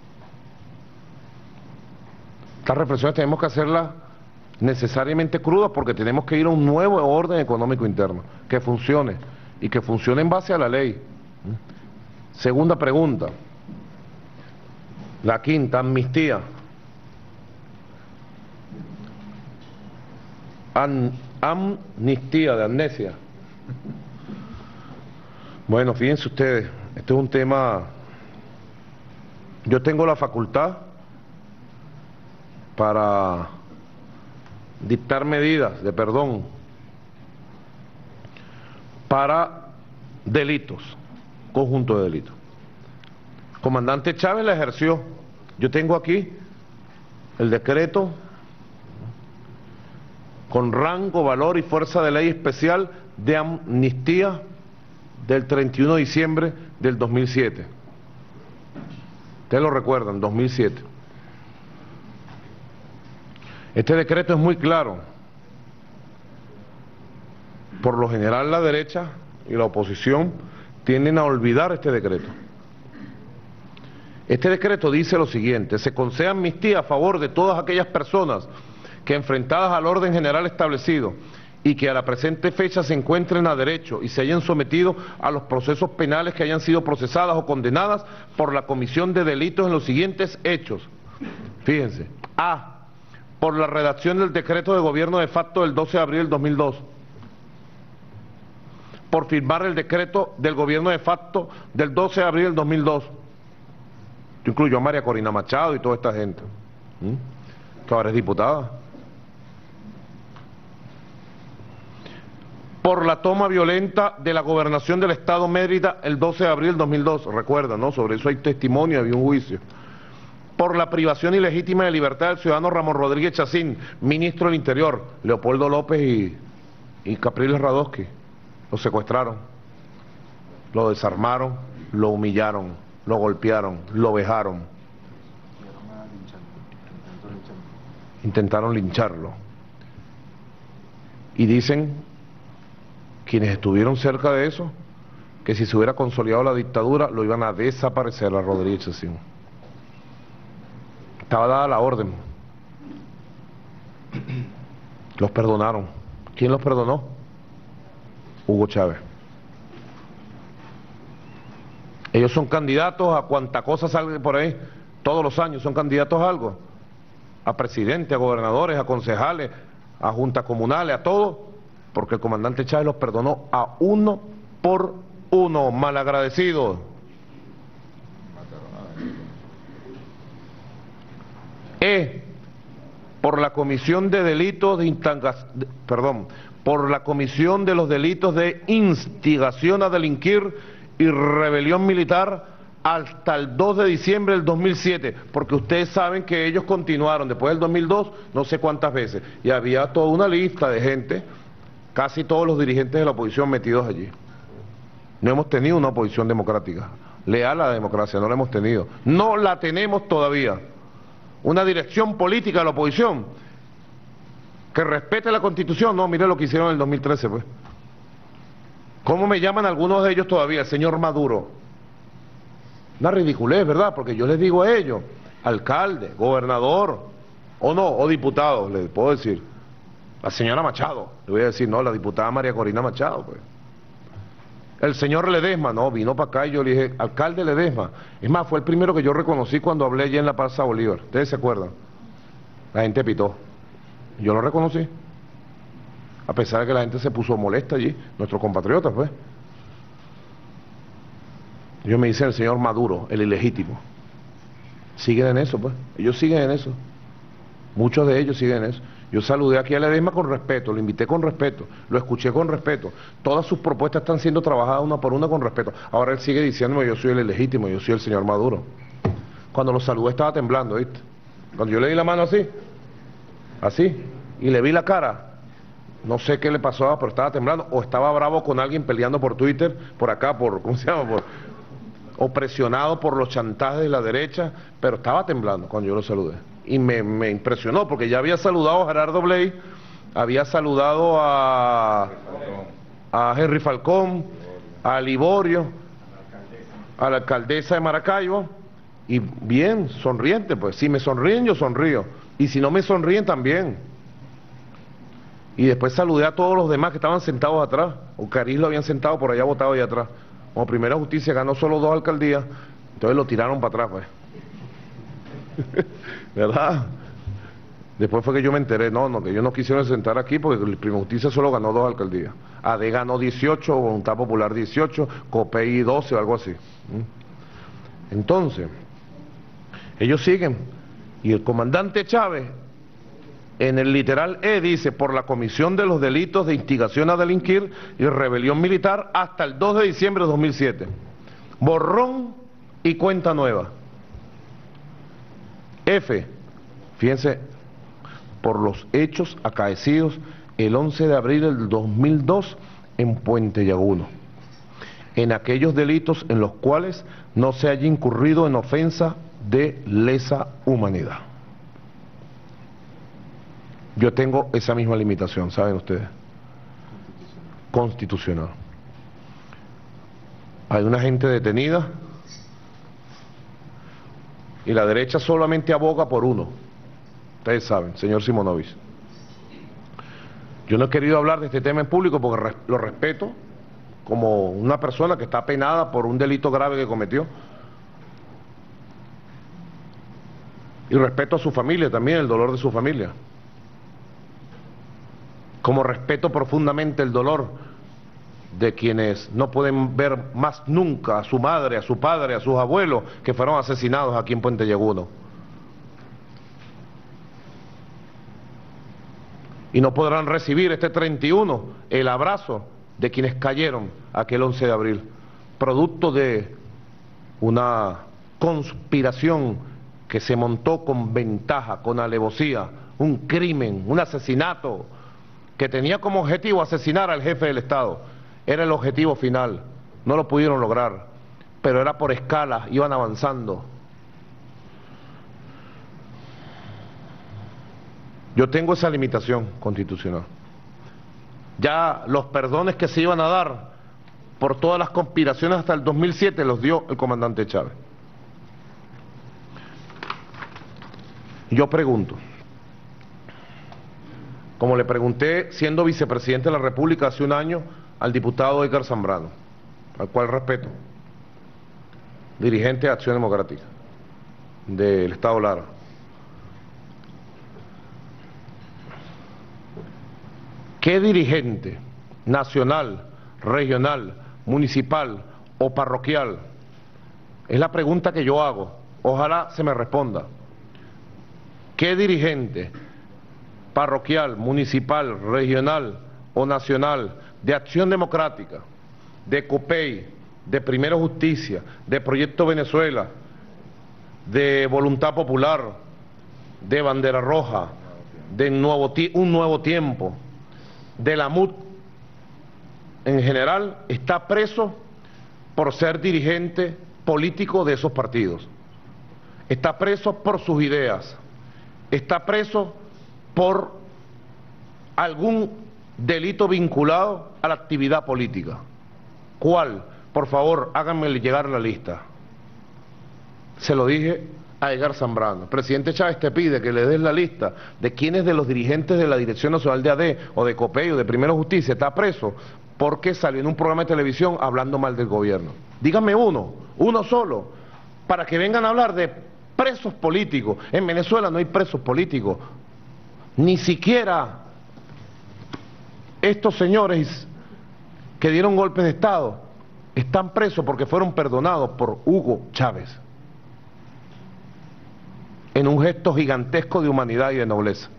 Estas reflexiones tenemos que hacerlas necesariamente crudas porque tenemos que ir a un nuevo orden económico interno, que funcione y que funcione en base a la ley. Segunda pregunta. La quinta, amnistía. An, amnistía, de amnesia. Bueno, fíjense ustedes, este es un tema... Yo tengo la facultad para dictar medidas de perdón para delitos, conjunto de delitos. Comandante Chávez la ejerció. Yo tengo aquí el decreto con rango, valor y fuerza de ley especial de amnistía del treinta y uno de diciembre del dos mil siete. Ustedes lo recuerdan, dos mil siete. Este decreto es muy claro, por lo general la derecha y la oposición tienden a olvidar este decreto. Este decreto dice lo siguiente: se concede amnistía a favor de todas aquellas personas que, enfrentadas al orden general establecido y que a la presente fecha se encuentren a derecho y se hayan sometido a los procesos penales, que hayan sido procesadas o condenadas por la comisión de delitos en los siguientes hechos. Fíjense: A, por la redacción del decreto de gobierno de facto del doce de abril del dos mil dos, por firmar el decreto del gobierno de facto del doce de abril del dos mil dos, incluyo a María Corina Machado y toda esta gente, ¿Mm? que ahora es diputada. Por la toma violenta de la gobernación del Estado Mérida el doce de abril del dos mil dos, recuerda, ¿no? Sobre eso hay testimonio, había un juicio. Por la privación ilegítima de libertad del ciudadano Ramón Rodríguez Chacín, ministro del Interior, Leopoldo López y, y Capriles Radosky. Lo secuestraron, lo desarmaron, lo humillaron, lo golpearon, lo vejaron. Intentaron lincharlo. Y dicen quienes estuvieron cerca de eso, que si se hubiera consolidado la dictadura, lo iban a desaparecer a Rodríguez Chacín. Estaba dada la orden. Los perdonaron. ¿Quién los perdonó? Hugo Chávez. Ellos son candidatos a cuanta cosa salga por ahí, todos los años son candidatos a algo, a presidente, a gobernadores, a concejales, a juntas comunales, a todo, porque el comandante Chávez los perdonó a uno por uno, malagradecidos. E, por la comisión de delitos de instigación, perdón, por la comisión de los delitos de instigación a delinquir y rebelión militar hasta el dos de diciembre del dos mil siete, porque ustedes saben que ellos continuaron después del dos mil dos no sé cuántas veces, y había toda una lista de gente, casi todos los dirigentes de la oposición metidos allí. No hemos tenido una oposición democrática, leal a la democracia, no la hemos tenido, no la tenemos todavía. Una dirección política de la oposición que respete la Constitución, no, mire lo que hicieron en el dos mil trece, pues. ¿Cómo me llaman algunos de ellos todavía? El señor Maduro. Una ridiculez, ¿verdad? Porque yo les digo a ellos, alcalde, gobernador, o no, o diputado, les puedo decir. La señora Machado, le voy a decir, no, la diputada María Corina Machado, pues. El señor Ledesma, no, vino para acá y yo le dije, alcalde Ledesma. Es más, fue el primero que yo reconocí cuando hablé allá en la Plaza Bolívar. ¿Ustedes se acuerdan? La gente pitó. Yo lo reconocí. A pesar de que la gente se puso molesta allí, nuestros compatriotas, pues. Ellos me dicen el señor Maduro, el ilegítimo. Siguen en eso, pues. Ellos siguen en eso. Muchos de ellos siguen en eso. Yo saludé aquí a Ledesma con respeto, lo invité con respeto, lo escuché con respeto. Todas sus propuestas están siendo trabajadas una por una con respeto. Ahora él sigue diciéndome, yo soy el ilegítimo, yo soy el señor Maduro. Cuando lo saludé estaba temblando, ¿viste? Cuando yo le di la mano así, así, y le vi la cara, no sé qué le pasó, pero estaba temblando, o estaba bravo con alguien peleando por Twitter, por acá, por, ¿cómo se llama? Por, o presionado por los chantajes de la derecha, pero estaba temblando cuando yo lo saludé. Y me, me impresionó, porque ya había saludado a Gerardo Bley, había saludado a, a Henry Falcón, a Liborio, a la alcaldesa de Maracaibo, y bien, sonriente, pues. Si me sonríen, yo sonrío, y si no me sonríen, también. Y después saludé a todos los demás que estaban sentados atrás, o Cariz lo habían sentado por allá, botado allá atrás. Como Primera Justicia ganó solo dos alcaldías, entonces lo tiraron para atrás, pues. ¿Verdad? Después fue que yo me enteré, no, no, que ellos no quisieron sentar aquí porque el Primera Justicia solo ganó dos alcaldías. A D ganó dieciocho, Voluntad Popular dieciocho, COPEI doce o algo así. Entonces, ellos siguen. Y el comandante Chávez, en el literal E, dice, por la comisión de los delitos de instigación a delinquir y rebelión militar hasta el dos de diciembre de dos mil siete. Borrón y cuenta nueva. F, fíjense, por los hechos acaecidos el once de abril del dos mil dos en Puente Llaguno, en aquellos delitos en los cuales no se haya incurrido en ofensa de lesa humanidad. Yo tengo esa misma limitación, ¿saben ustedes? constitucional. Hay una gente detenida y la derecha solamente aboga por uno. Ustedes saben, señor Simonovic. Yo no he querido hablar de este tema en público porque lo respeto como una persona que está penada por un delito grave que cometió. Y respeto a su familia también, el dolor de su familia. Como respeto profundamente el dolor de quienes no pueden ver más nunca a su madre, a su padre, a sus abuelos que fueron asesinados aquí en Puente Lleguno. Y no podrán recibir este treinta y uno el abrazo de quienes cayeron aquel once de abril, producto de una conspiración que se montó con ventaja, con alevosía, un crimen, un asesinato que tenía como objetivo asesinar al jefe del Estado. Era el objetivo final, no lo pudieron lograr, pero era por escalas, iban avanzando. Yo tengo esa limitación constitucional. Ya los perdones que se iban a dar por todas las conspiraciones hasta el dos mil siete los dio el comandante Chávez. Yo pregunto, como le pregunté siendo vicepresidente de la República hace un año al diputado Edgar Zambrano, al cual respeto, dirigente de Acción Democrática del Estado Lara. ¿Qué dirigente nacional, regional, municipal o parroquial? Es la pregunta que yo hago, ojalá se me responda. ¿Qué dirigente parroquial, municipal, regional o nacional de Acción Democrática, de COPEI, de Primero Justicia, de Proyecto Venezuela, de Voluntad Popular, de Bandera Roja, de nuevo, Un Nuevo Tiempo, de la M U D en general, está preso por ser dirigente político de esos partidos? Está preso por sus ideas, está preso por algún delito vinculado a la actividad política. ¿Cuál? Por favor, háganme llegar la lista. Se lo dije a Edgar Zambrano. El presidente Chávez te pide que le des la lista de quiénes de los dirigentes de la Dirección Nacional de A D o de COPEI o de Primero Justicia está preso porque salió en un programa de televisión hablando mal del gobierno. Dígame uno, uno solo, para que vengan a hablar de presos políticos. En Venezuela no hay presos políticos. Ni siquiera estos señores que dieron golpes de Estado están presos porque fueron perdonados por Hugo Chávez, en un gesto gigantesco de humanidad y de nobleza.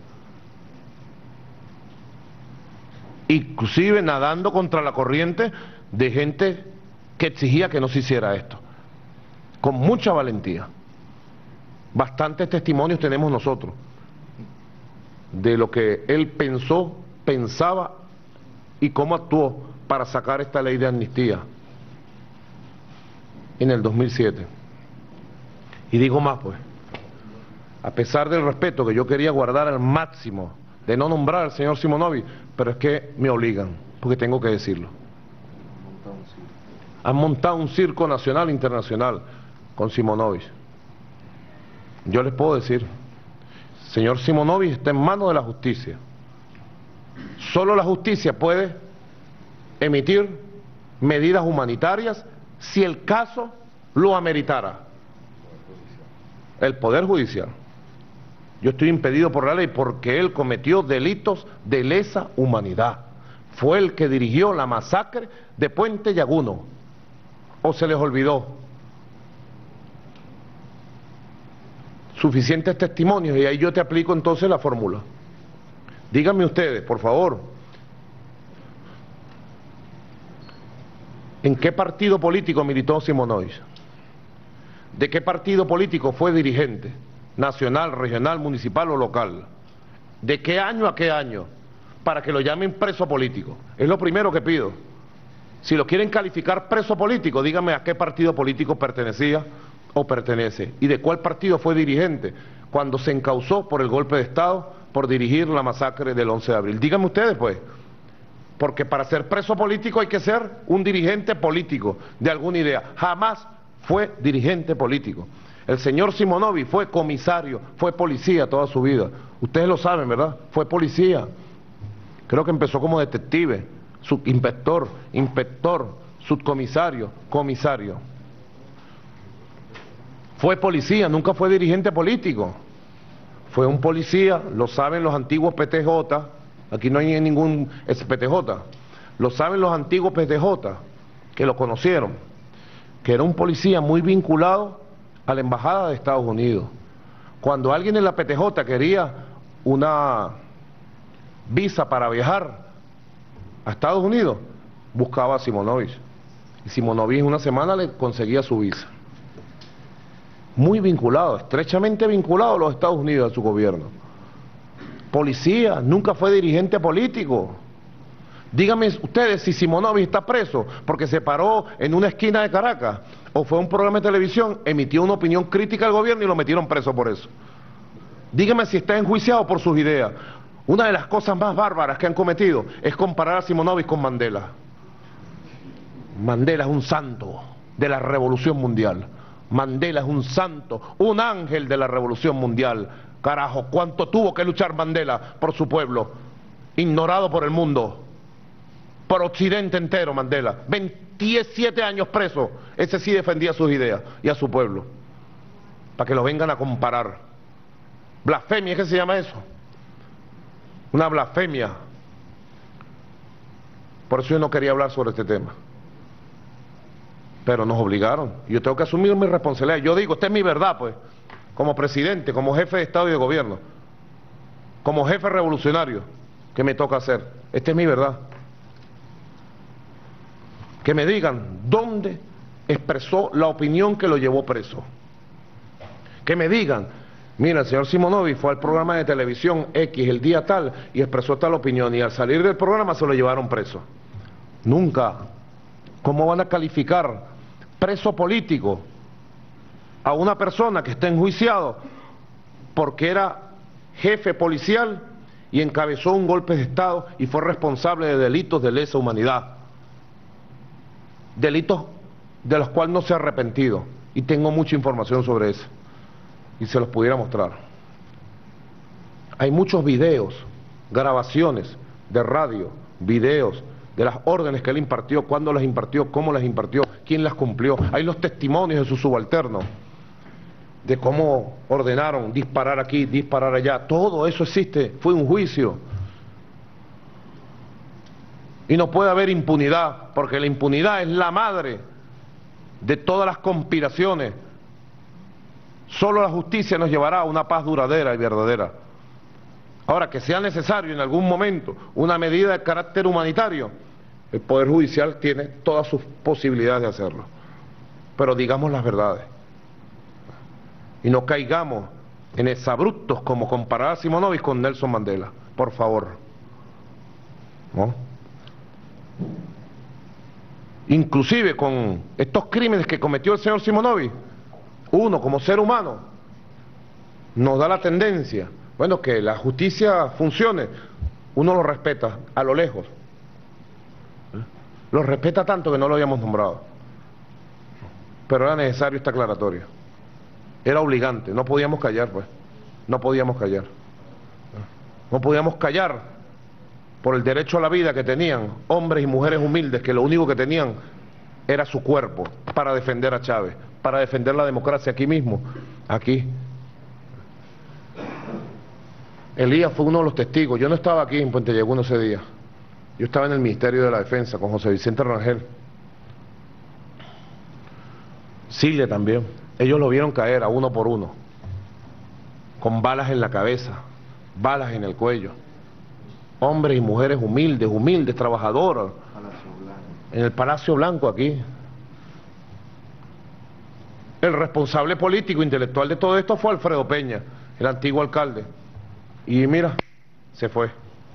Inclusive nadando contra la corriente de gente que exigía que no se hiciera esto, con mucha valentía. Bastantes testimonios tenemos nosotros de lo que él pensó, pensaba y cómo actuó para sacar esta ley de amnistía en el dos mil siete. Y digo más, pues, a pesar del respeto que yo quería guardar al máximo de no nombrar al señor Simonovic, pero es que me obligan, porque tengo que decirlo. Han montado un circo nacional e internacional con Simonovic. Yo les puedo decir, señor Simonovic está en manos de la justicia. Solo la justicia puede emitir medidas humanitarias si el caso lo ameritara. El Poder Judicial. Yo estoy impedido por la ley porque él cometió delitos de lesa humanidad. Fue el que dirigió la masacre de Puente Lleguno. ¿O se les olvidó? Suficientes testimonios, y ahí yo te aplico entonces la fórmula. Díganme ustedes, por favor, ¿en qué partido político militó Simonovic? ¿De qué partido político fue dirigente? Nacional, regional, municipal o local. ¿De qué año a qué año? Para que lo llamen preso político. Es lo primero que pido. Si lo quieren calificar preso político, díganme a qué partido político pertenecía o pertenece. ¿Y de cuál partido fue dirigente cuando se encausó por el golpe de Estado por dirigir la masacre del once de abril? Díganme ustedes, pues. porque para ser preso político hay que ser un dirigente político de alguna idea. Jamás fue dirigente político. El señor Simonovic fue comisario, fue policía toda su vida. Ustedes lo saben, ¿verdad? Fue policía. Creo que empezó como detective, subinspector, inspector, subcomisario, comisario. Fue policía, nunca fue dirigente político. Fue un policía, lo saben los antiguos P T J, aquí no hay ningún ex P T J, lo saben los antiguos P T J, que lo conocieron, que era un policía muy vinculado a la Embajada de Estados Unidos. Cuando alguien en la P T J quería una visa para viajar a Estados Unidos, buscaba a Simonovic. Y Simonovic en una semana le conseguía su visa. Muy vinculado, estrechamente vinculado a los Estados Unidos, a su gobierno. Policía, nunca fue dirigente político. Díganme ustedes si Simonovic está preso porque se paró en una esquina de Caracas o fue a un programa de televisión, emitió una opinión crítica al gobierno y lo metieron preso por eso. Díganme si está enjuiciado por sus ideas. Una de las cosas más bárbaras que han cometido es comparar a Simonovic con Mandela. Mandela es un santo de la revolución mundial. Mandela es un santo, un ángel de la revolución mundial. Carajo, ¿cuánto tuvo que luchar Mandela por su pueblo? Ignorado por el mundo, por Occidente entero. Mandela, veintisiete años preso, ese sí defendía sus ideas y a su pueblo. Para que lo vengan a comparar. Blasfemia, ¿qué se llama eso? Una blasfemia. Por eso yo no quería hablar sobre este tema. Pero nos obligaron. Yo tengo que asumir mi responsabilidad. Yo digo, esta es mi verdad, pues. Como presidente, como jefe de Estado y de Gobierno. Como jefe revolucionario, que me toca hacer. Esta es mi verdad. Que me digan dónde expresó la opinión que lo llevó preso. Que me digan, mira, el señor Simonovic fue al programa de televisión X el día tal y expresó tal opinión y al salir del programa se lo llevaron preso. Nunca. ¿Cómo van a calificar preso político a una persona que está enjuiciado porque era jefe policial y encabezó un golpe de Estado y fue responsable de delitos de lesa humanidad? Delitos de los cuales no se ha arrepentido, y tengo mucha información sobre eso y se los pudiera mostrar. Hay muchos videos, grabaciones de radio, videos de las órdenes que él impartió, cuándo las impartió, cómo las impartió, quién las cumplió. Hay los testimonios de sus subalternos, de cómo ordenaron disparar aquí, disparar allá. Todo eso existe, fue un juicio. Y no puede haber impunidad, porque la impunidad es la madre de todas las conspiraciones. Solo la justicia nos llevará a una paz duradera y verdadera. Ahora, que sea necesario en algún momento una medida de carácter humanitario, el Poder Judicial tiene todas sus posibilidades de hacerlo. Pero digamos las verdades. Y no caigamos en exabruptos como comparar a Simonovic con Nelson Mandela. Por favor. ¿No? Inclusive con estos crímenes que cometió el señor Simonovic, uno como ser humano nos da la tendencia, bueno, que la justicia funcione, uno lo respeta a lo lejos. Lo respeta tanto que no lo habíamos nombrado. Pero era necesario esta aclaratoria. Era obligante, no podíamos callar, pues. No podíamos callar. No podíamos callar por el derecho a la vida que tenían hombres y mujeres humildes, que lo único que tenían era su cuerpo para defender a Chávez, para defender la democracia aquí mismo, aquí. Elías fue uno de los testigos. Yo no estaba aquí en Puente Lleguno ese día. Yo estaba en el Ministerio de la Defensa con José Vicente Rangel. Cilia también. Ellos lo vieron caer a uno por uno, con balas en la cabeza, balas en el cuello. Hombres y mujeres humildes, humildes, trabajadoras, en el Palacio Blanco aquí. El responsable político, intelectual de todo esto fue Alfredo Peña, el antiguo alcalde. Y mira, se fue.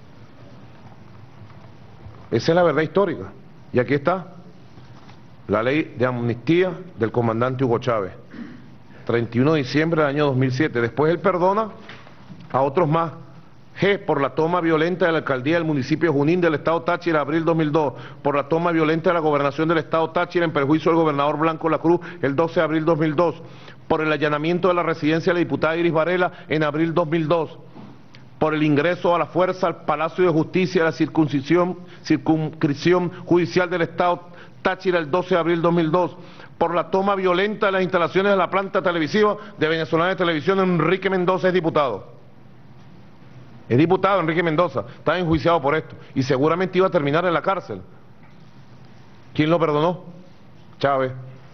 Esa es la verdad histórica. Y aquí está la ley de amnistía del comandante Hugo Chávez, treinta y uno de diciembre del año dos mil siete. Después él perdona a otros más G, por la toma violenta de la alcaldía del municipio de Junín del estado Táchira, abril dos mil dos, por la toma violenta de la gobernación del estado Táchira en perjuicio del gobernador Blanco Lacruz, el doce de abril dos mil dos, por el allanamiento de la residencia de la diputada Iris Varela en abril dos mil dos, por el ingreso a la fuerza al Palacio de Justicia de la circunscripción, circunscripción judicial del estado Táchira el doce de abril dos mil dos, por la toma violenta de las instalaciones de la planta televisiva de Venezolana de Televisión. Enrique Mendoza es diputado. Es diputado Enrique Mendoza, está enjuiciado por esto y seguramente iba a terminar en la cárcel. ¿Quién lo perdonó? Chávez.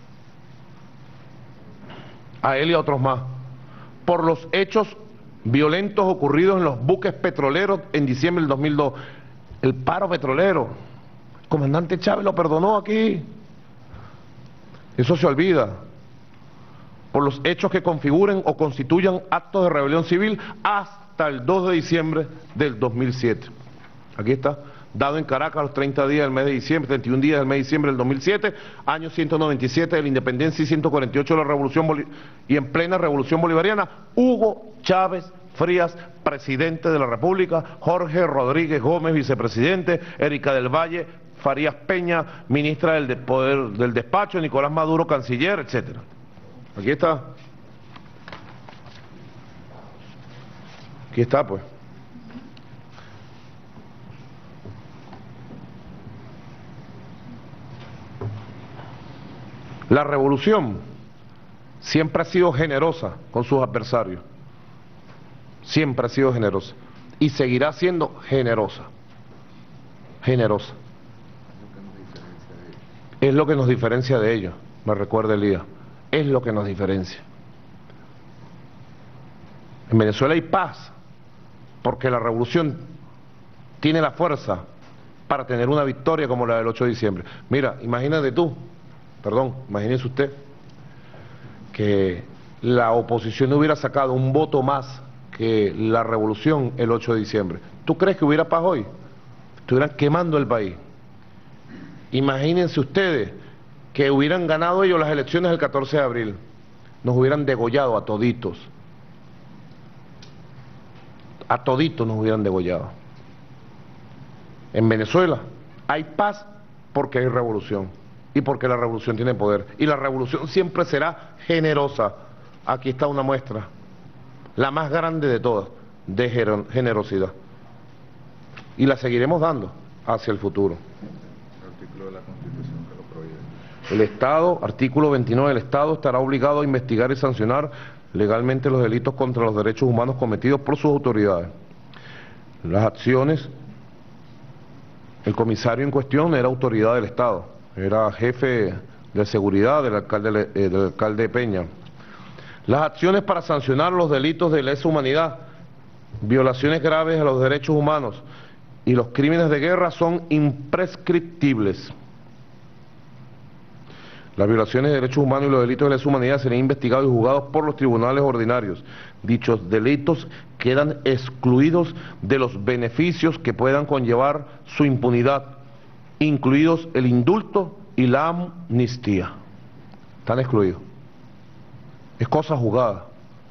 A él y a otros más. Por los hechos violentos ocurridos en los buques petroleros en diciembre del dos mil dos. El paro petrolero. El comandante Chávez lo perdonó aquí. Eso se olvida. Por los hechos que configuren o constituyan actos de rebelión civil hasta el dos de diciembre del dos mil siete. Aquí está, dado en Caracas los treinta días del mes de diciembre, treinta y un días del mes de diciembre del dos mil siete, año ciento noventa y siete de la independencia y ciento cuarenta y ocho de la revolución Boli- y en plena revolución bolivariana, Hugo Chávez Frías, presidente de la República, Jorge Rodríguez Gómez, vicepresidente, Erika del Valle Farías Peña, ministra del, de poder, del despacho, Nicolás Maduro, canciller, etcétera. Aquí está. Aquí está, pues. La revolución siempre ha sido generosa con sus adversarios. Siempre ha sido generosa. Y seguirá siendo generosa. Generosa. Es lo que nos diferencia de ellos, me recuerda Elías. Es lo que nos diferencia. En Venezuela hay paz, porque la revolución tiene la fuerza para tener una victoria como la del ocho de diciembre. Mira, imagínate tú, perdón, imagínese usted, que la oposición hubiera sacado un voto más que la revolución el ocho de diciembre. ¿Tú crees que hubiera paz hoy? Estuvieran quemando el país. Imagínense ustedes que hubieran ganado ellos las elecciones del catorce de abril, nos hubieran degollado a toditos, a toditos nos hubieran degollado. En Venezuela hay paz porque hay revolución y porque la revolución tiene poder, y la revolución siempre será generosa. Aquí está una muestra, la más grande de todas, de generosidad, y la seguiremos dando hacia el futuro. De la Constitución que lo prohíbe. El Estado, artículo veintinueve, el Estado estará obligado a investigar y sancionar legalmente los delitos contra los derechos humanos cometidos por sus autoridades. Las acciones, el comisario en cuestión era autoridad del Estado, era jefe de seguridad del alcalde, eh, del alcalde Peña. Las acciones para sancionar los delitos de lesa humanidad, violaciones graves a los derechos humanos y los crímenes de guerra son imprescriptibles. Las violaciones de derechos humanos y los delitos de lesa humanidad serán investigados y juzgados por los tribunales ordinarios. Dichos delitos quedan excluidos de los beneficios que puedan conllevar su impunidad, incluidos el indulto y la amnistía. Están excluidos. Es cosa juzgada.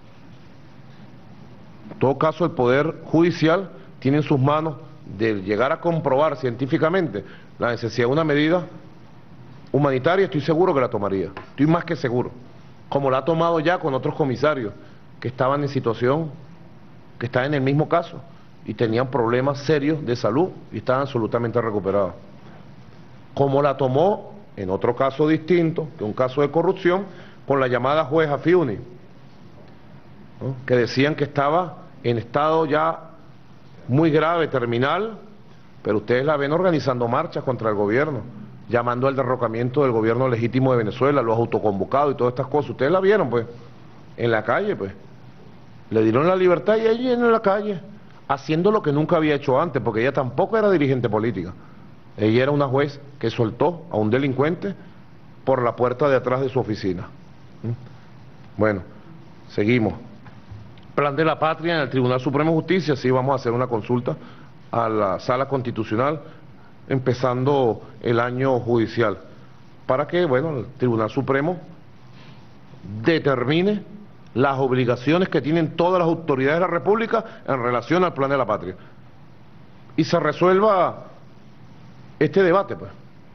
En todo caso, el Poder Judicial tiene en sus manos de llegar a comprobar científicamente la necesidad de una medida humanitaria. Estoy seguro que la tomaría, estoy más que seguro, como la ha tomado ya con otros comisarios que estaban en situación, que estaban en el mismo caso y tenían problemas serios de salud y estaban absolutamente recuperados, como la tomó en otro caso distinto, que un caso de corrupción, con la llamada jueza Fiuni, ¿no?, que decían que estaba en estado ya muy grave, terminal, pero ustedes la ven organizando marchas contra el gobierno, llamando al derrocamiento del gobierno legítimo de Venezuela, los autoconvocados y todas estas cosas. Ustedes la vieron, pues, en la calle, pues. Le dieron la libertad y ella en la calle, haciendo lo que nunca había hecho antes, porque ella tampoco era dirigente política. Ella era una juez que soltó a un delincuente por la puerta de atrás de su oficina. ¿Mm? Bueno, seguimos. Plan de la patria en el Tribunal Supremo de Justicia, sí vamos a hacer una consulta a la Sala Constitucional, empezando el año judicial, para que, bueno, el Tribunal Supremo determine las obligaciones que tienen todas las autoridades de la República en relación al plan de la patria. Y se resuelva este debate, pues.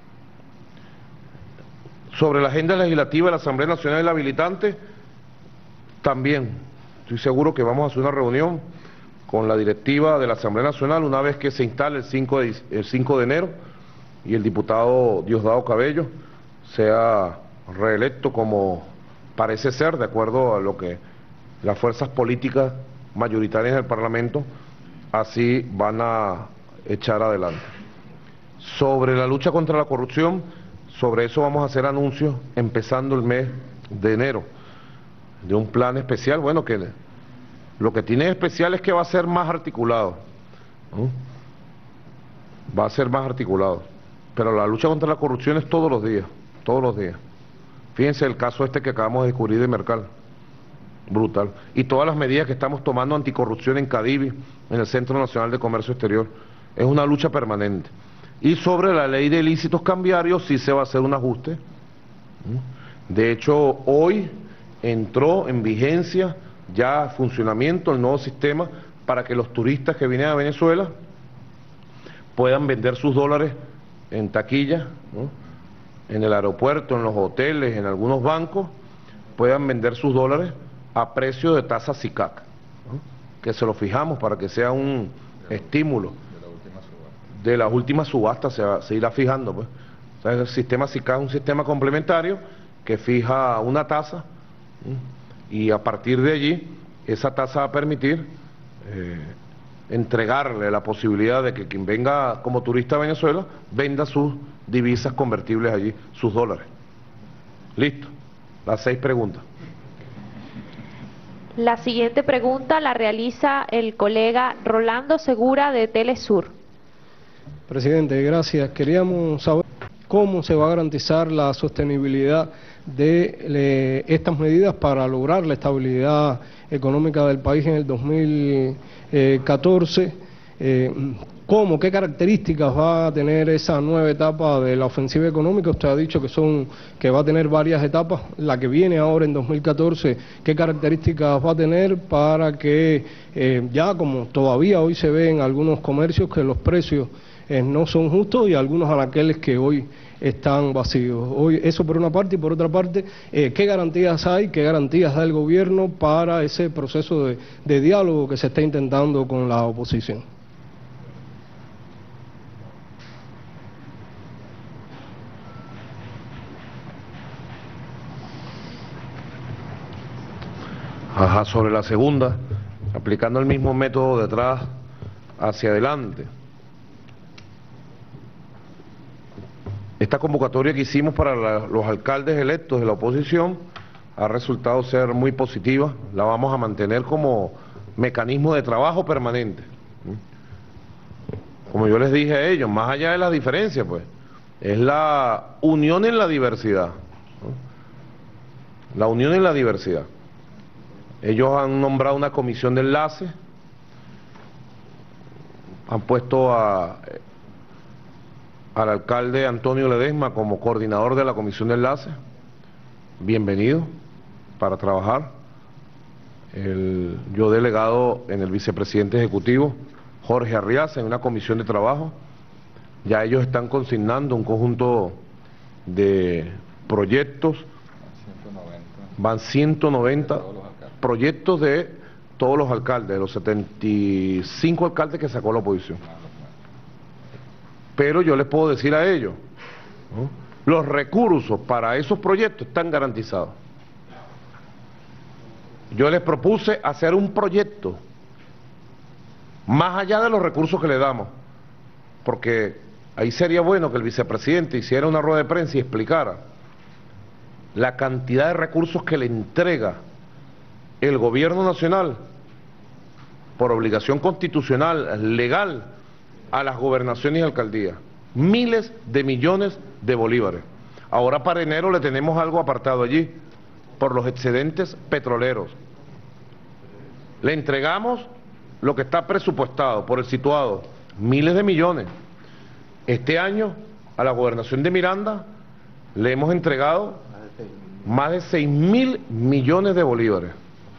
Sobre la agenda legislativa de la Asamblea Nacional y la habilitante, también estoy seguro que vamos a hacer una reunión con la directiva de la Asamblea Nacional una vez que se instale el cinco de, el cinco de enero y el diputado Diosdado Cabello sea reelecto como parece ser, de acuerdo a lo que las fuerzas políticas mayoritarias del Parlamento así van a echar adelante. Sobre la lucha contra la corrupción, sobre eso vamos a hacer anuncios empezando el mes de enero, de un plan especial, bueno, que lo que tiene especial es que va a ser más articulado, ¿no? Va a ser más articulado, pero la lucha contra la corrupción es todos los días, todos los días. Fíjense el caso este que acabamos de descubrir de Mercal, brutal, y todas las medidas que estamos tomando anticorrupción en Cadivi, en el Centro Nacional de Comercio Exterior, es una lucha permanente. Y sobre la ley de ilícitos cambiarios sí se va a hacer un ajuste. De hecho, hoy entró en vigencia ya funcionamiento el nuevo sistema para que los turistas que vienen a Venezuela puedan vender sus dólares en taquilla, ¿no? En el aeropuerto, en los hoteles, en algunos bancos, puedan vender sus dólares a precio de tasa SICAC, ¿no? Que se lo fijamos para que sea un estímulo. De las últimas subastas se, va, se irá fijando, pues. O sea, el sistema SICAC es un sistema complementario que fija una tasa, ¿sí? Y a partir de allí esa tasa va a permitir eh, entregarle la posibilidad de que quien venga como turista a Venezuela venda sus divisas convertibles allí, sus dólares. Listo, las seis preguntas. La siguiente pregunta la realiza el colega Rolando Segura de Telesur. Presidente, gracias. Queríamos saber cómo se va a garantizar la sostenibilidad de le, estas medidas para lograr la estabilidad económica del país en el dos mil catorce. Eh, ¿Cómo, qué características va a tener esa nueva etapa de la ofensiva económica? Usted ha dicho que son que va a tener varias etapas. La que viene ahora en dos mil catorce, ¿qué características va a tener para que eh, ya como todavía hoy se ve en algunos comercios que los precios Eh, no son justos y algunos anaqueles que hoy están vacíos? Hoy, eso por una parte, y por otra parte, eh, ¿qué garantías hay, qué garantías da el gobierno para ese proceso de, de diálogo que se está intentando con la oposición? Ajá, sobre la segunda, aplicando el mismo método de atrás hacia adelante. Esta convocatoria que hicimos para la, los alcaldes electos de la oposición ha resultado ser muy positiva. La vamos a mantener como mecanismo de trabajo permanente. Como yo les dije a ellos, más allá de las diferencias, pues, es la unión en la diversidad, ¿no? La unión en la diversidad. Ellos han nombrado una comisión de enlace, han puesto a... al alcalde Antonio Ledesma como coordinador de la comisión de enlace. Bienvenido para trabajar. El, yo delegado en el vicepresidente ejecutivo Jorge Arriaza en una comisión de trabajo. Ya ellos están consignando un conjunto de proyectos, van ciento noventa proyectos de todos los alcaldes, de los setenta y cinco alcaldes que sacó la oposición. Pero yo les puedo decir a ellos, ¿no? Los recursos para esos proyectos están garantizados. Yo les propuse hacer un proyecto más allá de los recursos que le damos, porque ahí sería bueno que el vicepresidente hiciera una rueda de prensa y explicara la cantidad de recursos que le entrega el gobierno nacional por obligación constitucional, legal, a las gobernaciones y alcaldías. Miles de millones de bolívares. Ahora para enero le tenemos algo apartado allí, por los excedentes petroleros. Le entregamos lo que está presupuestado por el situado, miles de millones. Este año a la gobernación de Miranda le hemos entregado más de seis mil millones de bolívares.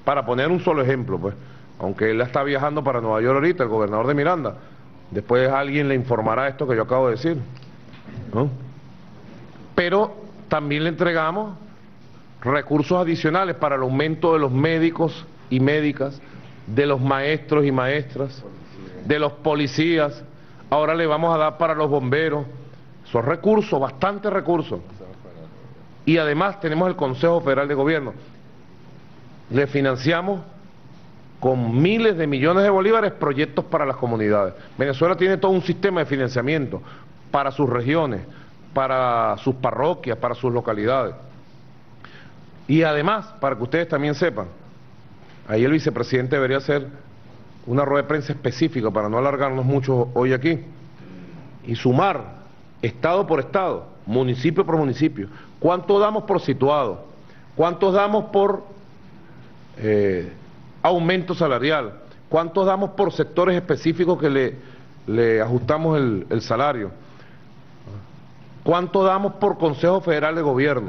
Para poner un solo ejemplo, pues, aunque él está viajando para Nueva York ahorita, el gobernador de Miranda, después alguien le informará esto que yo acabo de decir, ¿no? Pero también le entregamos recursos adicionales para el aumento de los médicos y médicas, de los maestros y maestras, de los policías. Ahora le vamos a dar para los bomberos. Son recursos, bastantes recursos. Y además tenemos el Consejo Federal de Gobierno. Le financiamos con miles de millones de bolívares proyectos para las comunidades. Venezuela tiene todo un sistema de financiamiento para sus regiones, para sus parroquias, para sus localidades. Y además, para que ustedes también sepan, ahí el vicepresidente debería hacer una rueda de prensa específica para no alargarnos mucho hoy aquí y sumar estado por estado, municipio por municipio, cuánto damos por situado, cuántos damos por eh, aumento salarial, cuántos damos por sectores específicos que le, le ajustamos el, el salario, cuánto damos por Consejo Federal de Gobierno,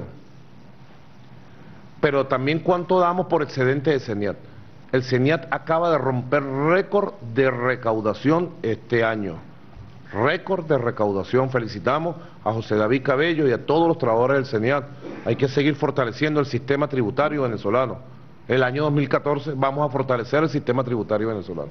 pero también cuánto damos por excedente de CENIAT. El CENIAT acaba de romper récord de recaudación este año. Récord de recaudación. Felicitamos a José David Cabello y a todos los trabajadores del CENIAT. Hay que seguir fortaleciendo el sistema tributario venezolano. El año dos mil catorce vamos a fortalecer el sistema tributario venezolano.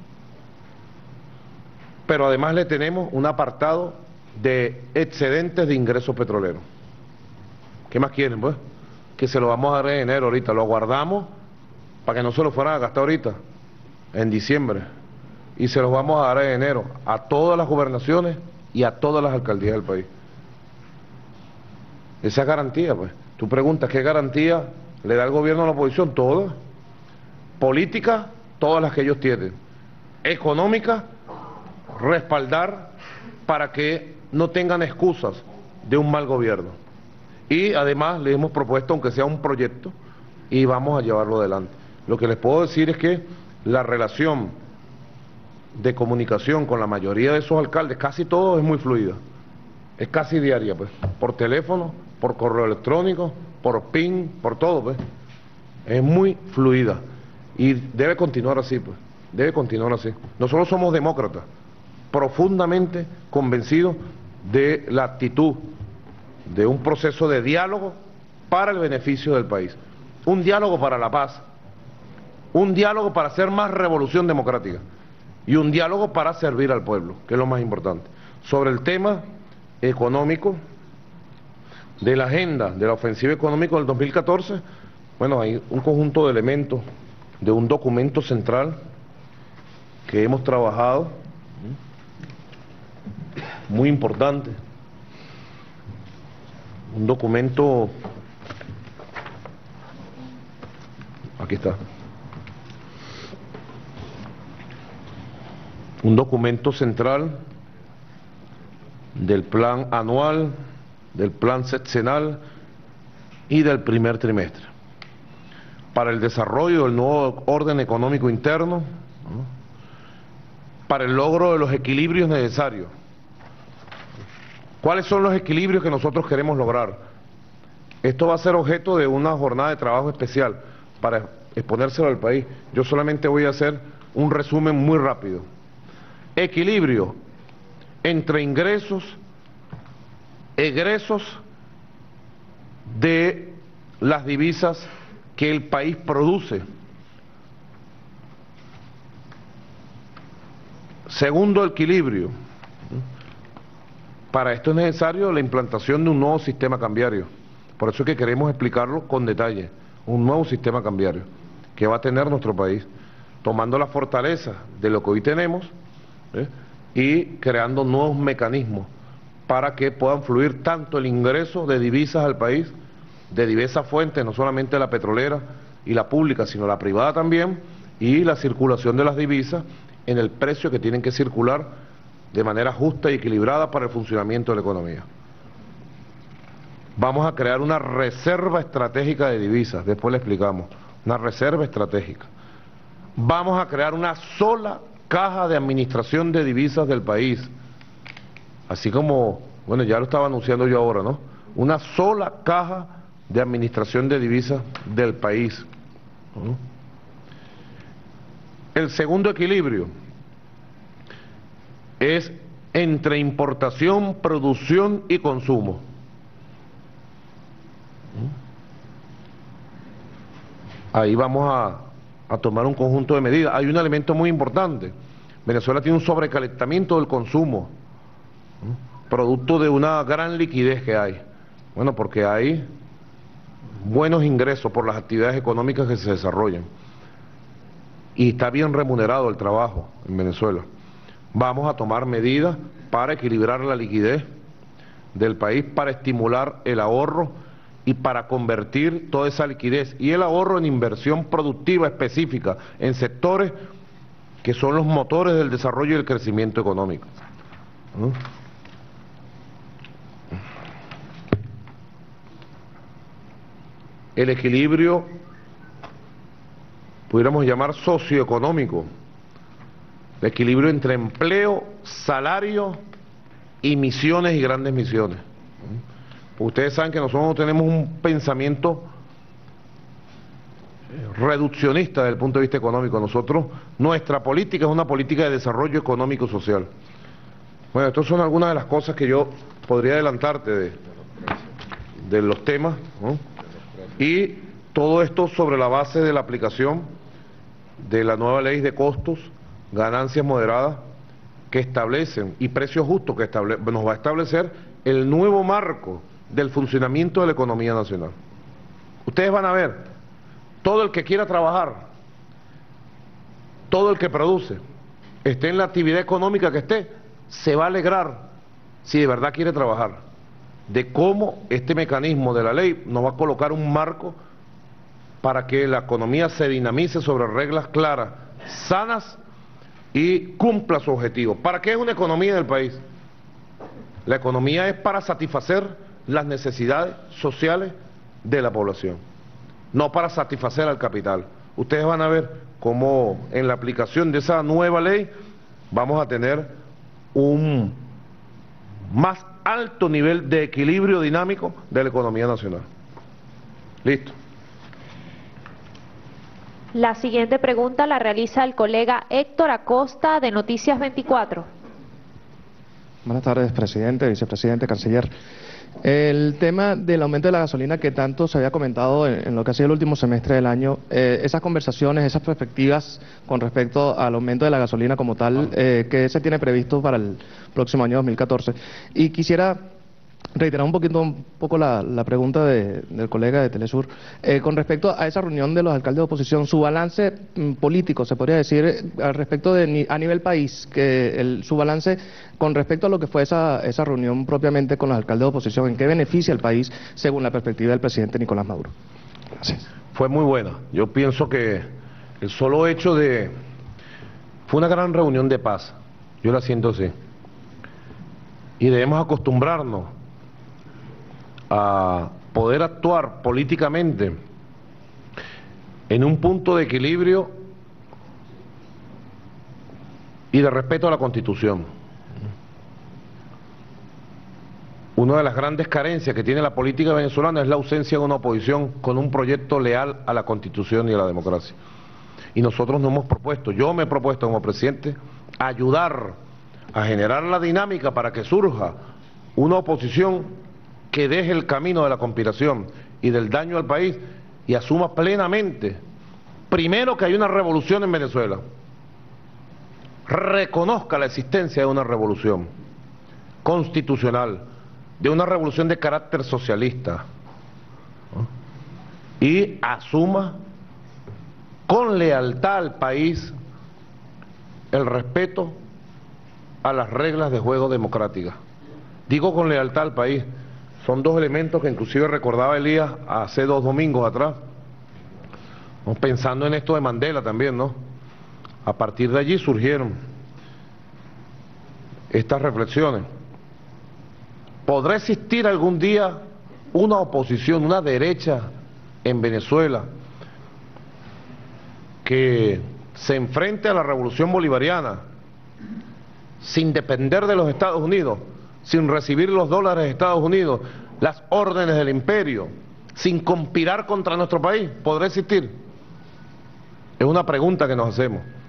Pero además le tenemos un apartado de excedentes de ingresos petroleros. ¿Qué más quieren, pues? Que se lo vamos a dar en enero ahorita. Lo guardamos para que no se lo fueran a gastar ahorita, en diciembre. Y se los vamos a dar en enero a todas las gobernaciones y a todas las alcaldías del país. Esa es garantía, pues. Tú preguntas, ¿qué garantía le da el gobierno a la oposición? Todas. Política, todas las que ellos tienen. Económica, respaldar para que no tengan excusas de un mal gobierno. Y además le hemos propuesto, aunque sea un proyecto, y vamos a llevarlo adelante. Lo que les puedo decir es que la relación de comunicación con la mayoría de esos alcaldes, casi todo es muy fluida, es casi diaria, pues, por teléfono, por correo electrónico, por ping, por todo, pues, es muy fluida y debe continuar así, pues, debe continuar así. Nosotros somos demócratas, profundamente convencidos de la actitud de un proceso de diálogo para el beneficio del país, un diálogo para la paz, un diálogo para hacer más revolución democrática y un diálogo para servir al pueblo, que es lo más importante. Sobre el tema económico, de la agenda de la ofensiva económica del dos mil catorce, bueno, hay un conjunto de elementos de un documento central que hemos trabajado, muy importante, un documento, aquí está, un documento central del plan anual, del plan sexenal y del primer trimestre, para el desarrollo del nuevo orden económico interno, ¿no?, para el logro de los equilibrios necesarios. ¿Cuáles son los equilibrios que nosotros queremos lograr? Esto va a ser objeto de una jornada de trabajo especial para exponérselo al país. Yo solamente voy a hacer un resumen muy rápido. Equilibrio entre ingresos, egresos de las divisas que el país produce. Segundo equilibrio. Para esto es necesario la implantación de un nuevo sistema cambiario. Por eso es que queremos explicarlo con detalle. Un nuevo sistema cambiario que va a tener nuestro país, tomando la fortaleza de lo que hoy tenemos, ¿eh?, y creando nuevos mecanismos para que puedan fluir tanto el ingreso de divisas al país, de diversas fuentes, no solamente la petrolera y la pública, sino la privada también, y la circulación de las divisas en el precio que tienen que circular de manera justa y equilibrada para el funcionamiento de la economía. Vamos a crear una reserva estratégica de divisas, después le explicamos, una reserva estratégica. Vamos a crear una sola caja de administración de divisas del país, así como, bueno, ya lo estaba anunciando yo ahora, ¿no? Una sola caja de administración de divisas del país, ¿no? El segundo equilibrio es entre importación, producción y consumo. Ahí vamos a, a tomar un conjunto de medidas. Hay un elemento muy importante. Venezuela tiene un sobrecalentamiento del consumo, producto de una gran liquidez que hay. Bueno, porque hay buenos ingresos por las actividades económicas que se desarrollan. Y está bien remunerado el trabajo en Venezuela. Vamos a tomar medidas para equilibrar la liquidez del país, para estimular el ahorro y para convertir toda esa liquidez y el ahorro en inversión productiva específica en sectores que son los motores del desarrollo y el crecimiento económico. ¿No? El equilibrio, pudiéramos llamar socioeconómico, el equilibrio entre empleo, salario y misiones y grandes misiones. Ustedes saben que nosotros no tenemos un pensamiento reduccionista desde el punto de vista económico. Nosotros, nuestra política es una política de desarrollo económico social. Bueno, estas son algunas de las cosas que yo podría adelantarte de, de los temas, ¿no? Y todo esto sobre la base de la aplicación de la nueva ley de costos, ganancias moderadas que establecen y precios justos que estable, nos va a establecer el nuevo marco del funcionamiento de la economía nacional. Ustedes van a ver, todo el que quiera trabajar, todo el que produce, esté en la actividad económica que esté, se va a alegrar si de verdad quiere trabajar, de cómo este mecanismo de la ley nos va a colocar un marco para que la economía se dinamice sobre reglas claras, sanas y cumpla su objetivo. ¿Para qué es una economía del país? La economía es para satisfacer las necesidades sociales de la población, no para satisfacer al capital. Ustedes van a ver cómo en la aplicación de esa nueva ley vamos a tener un más alto nivel de equilibrio dinámico de la economía nacional. Listo. La siguiente pregunta la realiza el colega Héctor Acosta de Noticias veinticuatro. Buenas tardes, presidente, vicepresidente, canciller. El tema del aumento de la gasolina que tanto se había comentado en, en lo que ha sido el último semestre del año, eh, esas conversaciones, esas perspectivas con respecto al aumento de la gasolina como tal, eh, que se tiene previsto para el próximo año dos mil catorce. Y quisiera reiterar un poquito un poco la, la pregunta de, del colega de Telesur eh, con respecto a esa reunión de los alcaldes de oposición, su balance mm, político, se podría decir, al respecto de a nivel país, que el, su balance con respecto a lo que fue esa, esa reunión propiamente con los alcaldes de oposición, ¿en qué beneficia al país según la perspectiva del presidente Nicolás Maduro? Gracias. Fue muy buena. Yo pienso que el solo hecho de... fue una gran reunión de paz, yo la siento así, y debemos acostumbrarnos a poder actuar políticamente en un punto de equilibrio y de respeto a la Constitución. Una de las grandes carencias que tiene la política venezolana es la ausencia de una oposición con un proyecto leal a la Constitución y a la democracia. Y nosotros nos hemos propuesto, yo me he propuesto como presidente, ayudar a generar la dinámica para que surja una oposición que deje el camino de la conspiración y del daño al país y asuma plenamente, primero, que hay una revolución en Venezuela, reconozca la existencia de una revolución constitucional, de una revolución de carácter socialista, ¿no? Y asuma con lealtad al país el respeto a las reglas de juego democráticas. Digo con lealtad al país. Son dos elementos que inclusive recordaba Elías hace dos domingos atrás, ¿no? Pensando en esto de Mandela también, ¿no? A partir de allí surgieron estas reflexiones. ¿Podrá existir algún día una oposición, una derecha en Venezuela que se enfrente a la revolución bolivariana sin depender de los Estados Unidos, sin recibir los dólares de Estados Unidos, las órdenes del imperio, sin conspirar contra nuestro país? ¿Podrá existir? Es una pregunta que nos hacemos.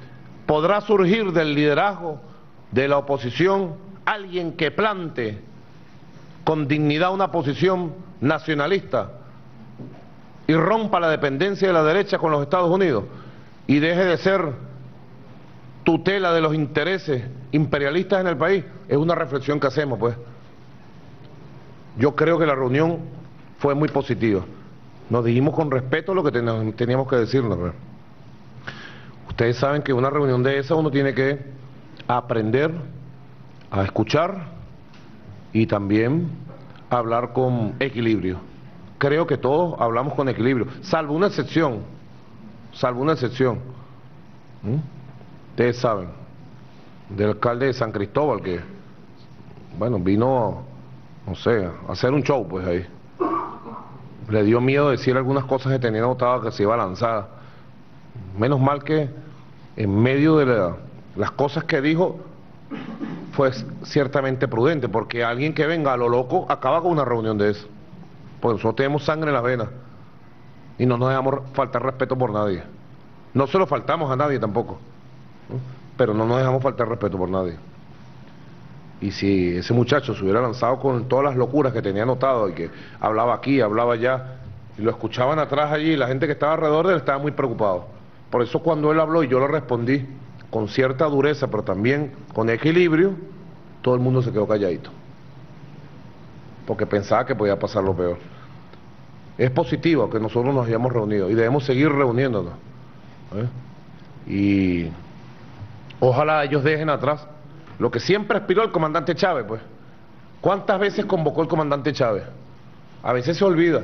podrá surgir del liderazgo de la oposición alguien que plante con dignidad una posición nacionalista y rompa la dependencia de la derecha con los Estados Unidos y deje de ser tutela de los intereses imperialistas en el país. Es una reflexión que hacemos, pues. Yo creo que la reunión fue muy positiva. Nos dijimos con respeto lo que teníamos que decirnos, pues. Ustedes saben que una reunión de esa uno tiene que aprender a escuchar y también hablar con equilibrio. Creo que todos hablamos con equilibrio, salvo una excepción, salvo una excepción. ¿Mm? Ustedes saben, del alcalde de San Cristóbal, que, bueno, vino, no sé, a hacer un show, pues ahí. Le dio miedo decir algunas cosas que tenía notado que se iba a lanzar. Menos mal que en medio de la, las cosas que dijo fue ciertamente prudente, porque alguien que venga a lo loco acaba con una reunión de eso. Pues nosotros tenemos sangre en las venas y no nos dejamos faltar respeto por nadie. No se lo faltamos a nadie tampoco, ¿no? Pero no nos dejamos faltar respeto por nadie. Y si ese muchacho se hubiera lanzado con todas las locuras que tenía anotado y que hablaba aquí, hablaba allá, y lo escuchaban atrás allí, la gente que estaba alrededor de él estaba muy preocupado. Por eso cuando él habló y yo lo respondí con cierta dureza, pero también con equilibrio, todo el mundo se quedó calladito, porque pensaba que podía pasar lo peor. Es positivo que nosotros nos hayamos reunido y debemos seguir reuniéndonos, ¿eh? Y ojalá ellos dejen atrás lo que siempre aspiró el comandante Chávez, pues. ¿Cuántas veces convocó el comandante Chávez? A veces se olvida.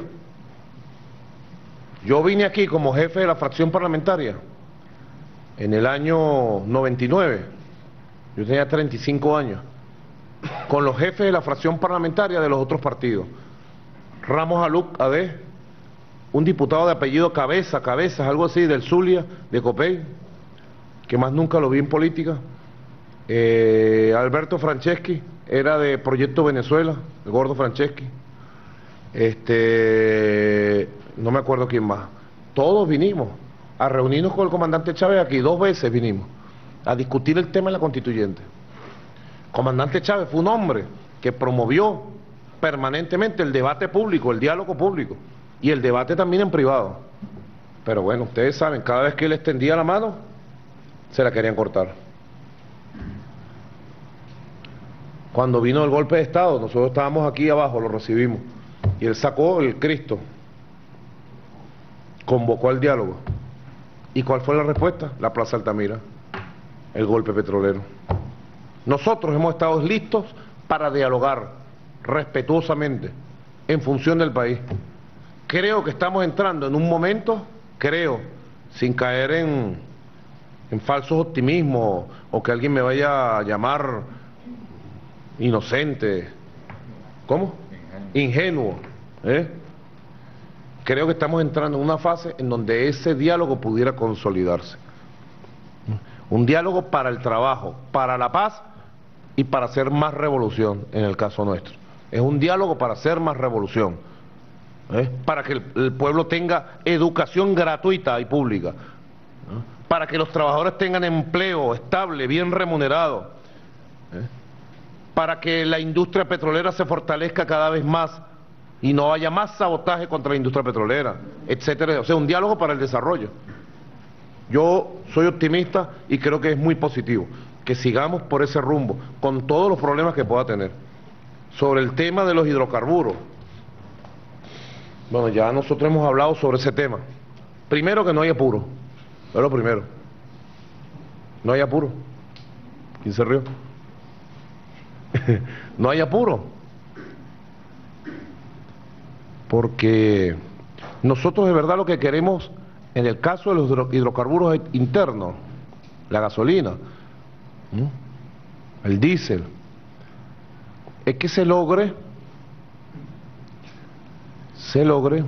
Yo vine aquí como jefe de la fracción parlamentaria en el año noventa y nueve, yo tenía treinta y cinco años, con los jefes de la fracción parlamentaria de los otros partidos. Ramos Aluc Ade, un diputado de apellido Cabeza, Cabezas, algo así, del Zulia, de Copey, que más nunca lo vi en política. Eh, Alberto Franceschi, era de Proyecto Venezuela, el gordo Franceschi. Este, no me acuerdo quién más. Todos vinimos a reunirnos con el comandante Chávez aquí, dos veces vinimos a discutir el tema de la constituyente. Comandante Chávez fue un hombre que promovió permanentemente el debate público, el diálogo público y el debate también en privado. Pero bueno, ustedes saben, cada vez que él extendía la mano, se la querían cortar. Cuando vino el golpe de Estado, nosotros estábamos aquí abajo, lo recibimos, y él sacó el Cristo, convocó al diálogo. ¿Y cuál fue la respuesta? La Plaza Altamira, el golpe petrolero. Nosotros hemos estado listos para dialogar respetuosamente en función del país. Creo que estamos entrando en un momento, creo, sin caer en, en falsos optimismos o que alguien me vaya a llamar inocente, ¿cómo? Ingenuo, ¿eh? Creo que estamos entrando en una fase en donde ese diálogo pudiera consolidarse. Un diálogo para el trabajo, para la paz y para hacer más revolución, en el caso nuestro. Es un diálogo para hacer más revolución, ¿eh? Para que el, el pueblo tenga educación gratuita y pública, ¿eh? Para que los trabajadores tengan empleo estable, bien remunerado, ¿eh? Para que la industria petrolera se fortalezca cada vez más y no haya más sabotaje contra la industria petrolera, etcétera. O sea, un diálogo para el desarrollo. Yo soy optimista y creo que es muy positivo que sigamos por ese rumbo, con todos los problemas que pueda tener. Sobre el tema de los hidrocarburos, bueno, ya nosotros hemos hablado sobre ese tema. Primero, que no hay apuro, es lo primero. No hay apuro. ¿Quién se rió? No hay apuro, porque nosotros de verdad lo que queremos en el caso de los hidrocarburos internos, la gasolina, ¿sí?, el diésel, es que se logre se logre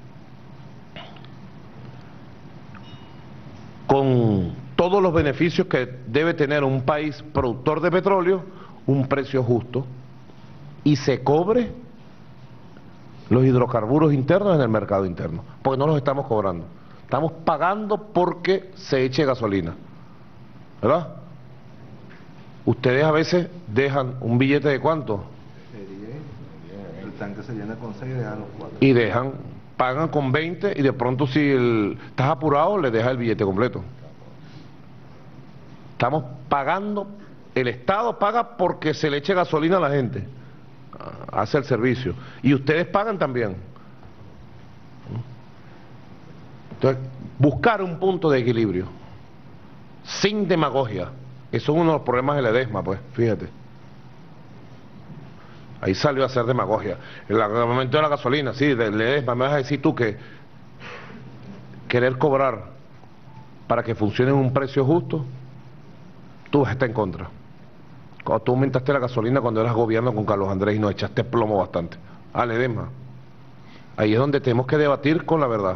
con todos los beneficios que debe tener un país productor de petróleo, un precio justo, y se cobre los hidrocarburos internos en el mercado interno, porque no los estamos cobrando, estamos pagando porque se eche gasolina. ¿verdad? Ustedes a veces dejan un billete de ¿cuánto? El tanque se llena con seis y dejan los cuatro. Y dejan, pagan con veinte y de pronto si el, estás apurado le dejas el billete completo. Estamos pagando, el Estado paga porque se le eche gasolina a la gente, hace el servicio, y ustedes pagan también. Entonces, buscar un punto de equilibrio, sin demagogia, eso es uno de los problemas de Ledesma, pues, fíjate. Ahí salió a hacer demagogia. En el momento de la gasolina, sí, de Ledesma, me vas a decir tú que querer cobrar para que funcione en un precio justo, tú vas a estar en contra. Cuando tú aumentaste la gasolina cuando eras gobierno con Carlos Andrés y nos echaste plomo bastante. A Ledesma. Ahí es donde tenemos que debatir con la verdad.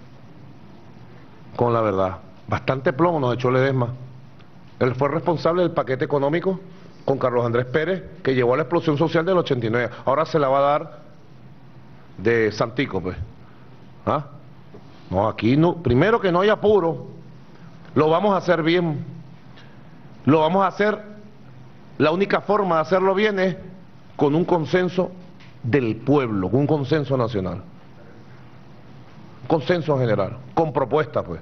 Con la verdad. Bastante plomo nos echó Ledesma. Él fue responsable del paquete económico con Carlos Andrés Pérez, que llevó a la explosión social del ochenta y nueve. Ahora se la va a dar de Santico, pues. ¿Ah? No, aquí no. Primero que no hay apuro. Lo vamos a hacer bien. Lo vamos a hacer, la única forma de hacerlo bien es con un consenso del pueblo, con un consenso nacional. Un consenso general, con propuestas, pues.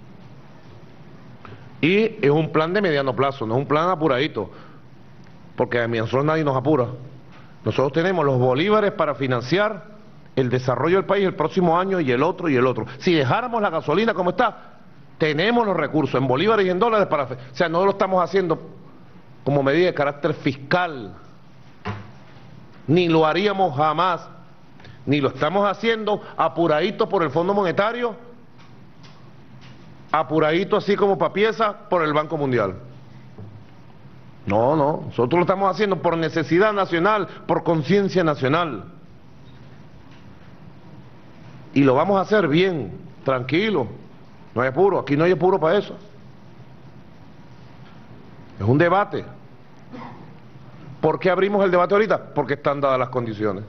Y es un plan de mediano plazo, no es un plan apuradito, porque a nosotros nadie nos apura. Nosotros tenemos los bolívares para financiar el desarrollo del país el próximo año y el otro y el otro. Si dejáramos la gasolina como está, tenemos los recursos en bolívares y en dólares para... O sea, no lo estamos haciendo como medida de carácter fiscal, ni lo haríamos jamás, ni lo estamos haciendo apuradito por el Fondo Monetario, apuradito así como para pieza por el Banco Mundial. No, no, nosotros lo estamos haciendo por necesidad nacional, por conciencia nacional. Y lo vamos a hacer bien, tranquilo, no hay apuro, aquí no hay apuro para eso. Es un debate. ¿Por qué abrimos el debate ahorita? Porque están dadas las condiciones.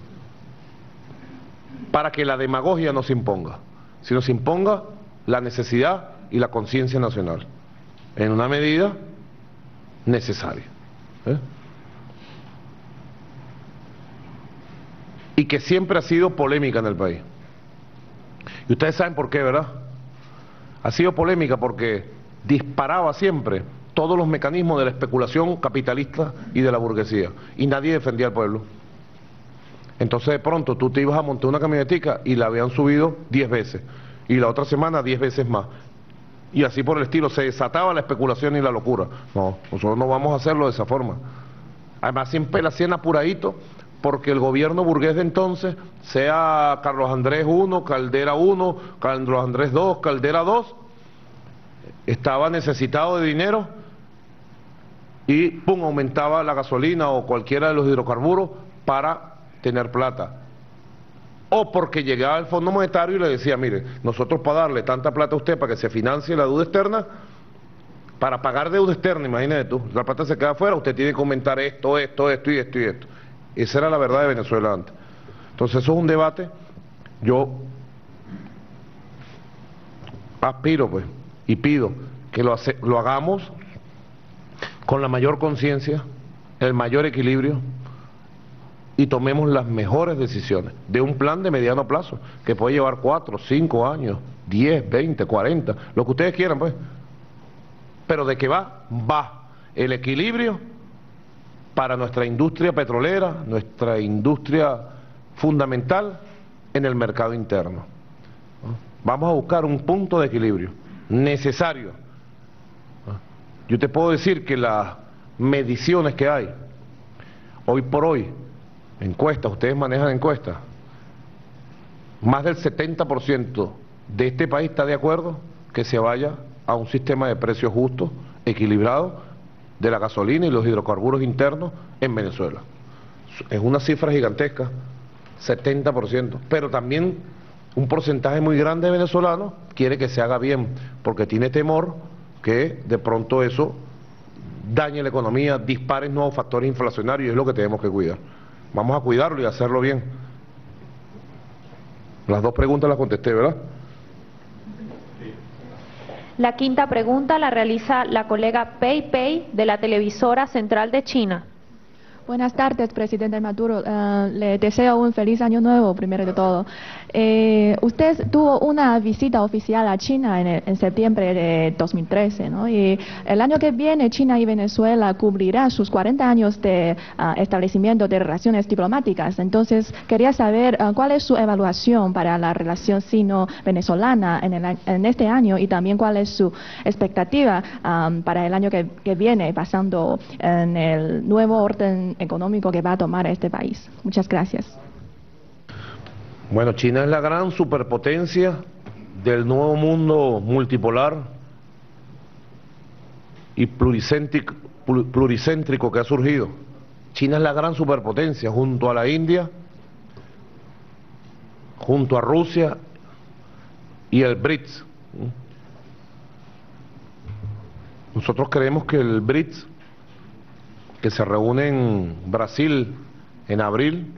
Para que la demagogia no se imponga, sino se imponga la necesidad y la conciencia nacional, en una medida necesaria. ¿Eh? Y que siempre ha sido polémica en el país. Y ustedes saben por qué, ¿verdad? Ha sido polémica porque disparaba siempre todos los mecanismos de la especulación capitalista y de la burguesía, y nadie defendía al pueblo. Entonces de pronto tú te ibas a montar una camionetica y la habían subido diez veces, y la otra semana diez veces más, y así por el estilo, se desataba la especulación y la locura. No, nosotros no vamos a hacerlo de esa forma. Además siempre la hacían apuradito, porque el gobierno burgués de entonces, sea Carlos Andrés uno, Caldera uno, Carlos Andrés dos, Caldera dos, estaba necesitado de dinero y pum, aumentaba la gasolina o cualquiera de los hidrocarburos para tener plata. O porque llegaba el Fondo Monetario y le decía, mire, nosotros para darle tanta plata a usted para que se financie la deuda externa, para pagar deuda externa, imagínate tú, la plata se queda afuera, usted tiene que aumentar esto, esto, esto y esto y esto. Esa era la verdad de Venezuela antes. Entonces eso es un debate. Yo aspiro pues y pido que lo, hace, lo hagamos con la mayor conciencia, el mayor equilibrio, y tomemos las mejores decisiones de un plan de mediano plazo que puede llevar cuatro, cinco años, diez, veinte, cuarenta, lo que ustedes quieran pues, pero de que va, va el equilibrio para nuestra industria petrolera, nuestra industria fundamental en el mercado interno. Vamos a buscar un punto de equilibrio necesario. Yo te puedo decir que las mediciones que hay hoy por hoy, encuestas, ustedes manejan encuestas, más del setenta por ciento de este país está de acuerdo que se vaya a un sistema de precios justos, equilibrado, de la gasolina y los hidrocarburos internos en Venezuela. Es una cifra gigantesca, setenta por ciento, pero también un porcentaje muy grande de venezolanos quiere que se haga bien, porque tiene temor que de pronto eso dañe la economía, dispare nuevos factores inflacionarios, y es lo que tenemos que cuidar. Vamos a cuidarlo y hacerlo bien. Las dos preguntas las contesté, ¿verdad? La quinta pregunta la realiza la colega Pei Pei de la televisora central de China. Buenas tardes, presidente Maduro. Uh, le deseo un feliz año nuevo, primero de todo. Eh, usted tuvo una visita oficial a China en, el, en septiembre de dos mil trece, ¿no? Y el año que viene China y Venezuela cubrirán sus cuarenta años de uh, establecimiento de relaciones diplomáticas. Entonces, quería saber uh, cuál es su evaluación para la relación sino-venezolana en, el, en este año y también cuál es su expectativa um, para el año que, que viene, basando en el nuevo orden económico que va a tomar este país. Muchas gracias. Bueno, China es la gran superpotencia del nuevo mundo multipolar y pluricéntrico, pluricéntrico que ha surgido. China es la gran superpotencia junto a la India, junto a Rusia y el BRICS. Nosotros creemos que el BRICS, que se reúne en Brasil en abril,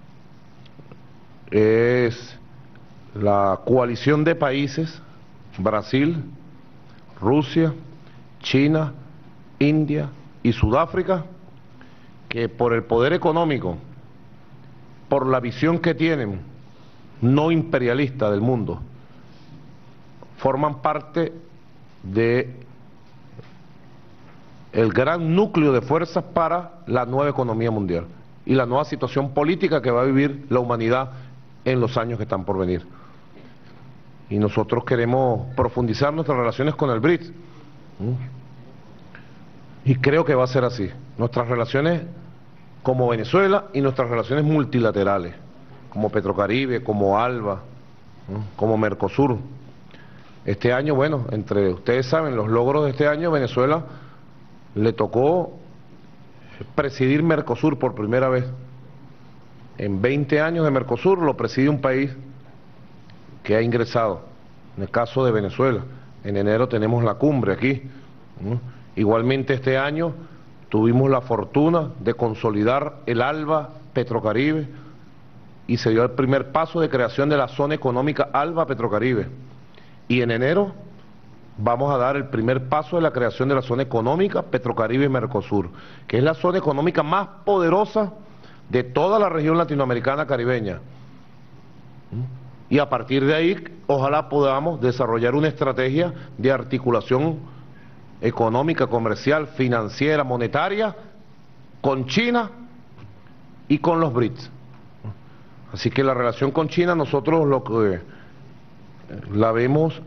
es la coalición de países, Brasil, Rusia, China, India y Sudáfrica, que por el poder económico, por la visión que tienen no imperialista del mundo, forman parte de el gran núcleo de fuerzas para la nueva economía mundial y la nueva situación política que va a vivir la humanidad en los años que están por venir. Y nosotros queremos profundizar nuestras relaciones con el BRICS. Y creo que va a ser así. Nuestras relaciones como Venezuela y nuestras relaciones multilaterales, como Petrocaribe, como ALBA, como Mercosur. Este año, bueno, entre ustedes saben, los logros de este año, Venezuela le tocó presidir Mercosur por primera vez. En veinte años de Mercosur lo preside un país que ha ingresado. En el caso de Venezuela, en enero tenemos la cumbre aquí. ¿no? Igualmente este año tuvimos la fortuna de consolidar el ALBA Petrocaribe y se dio el primer paso de creación de la zona económica ALBA Petrocaribe. Y en enero vamos a dar el primer paso de la creación de la zona económica Petrocaribe Mercosur, que es la zona económica más poderosa de toda la región latinoamericana caribeña. Y a partir de ahí, ojalá podamos desarrollar una estrategia de articulación económica, comercial, financiera, monetaria, con China y con los BRICS. Así que la relación con China, nosotros lo que la vemos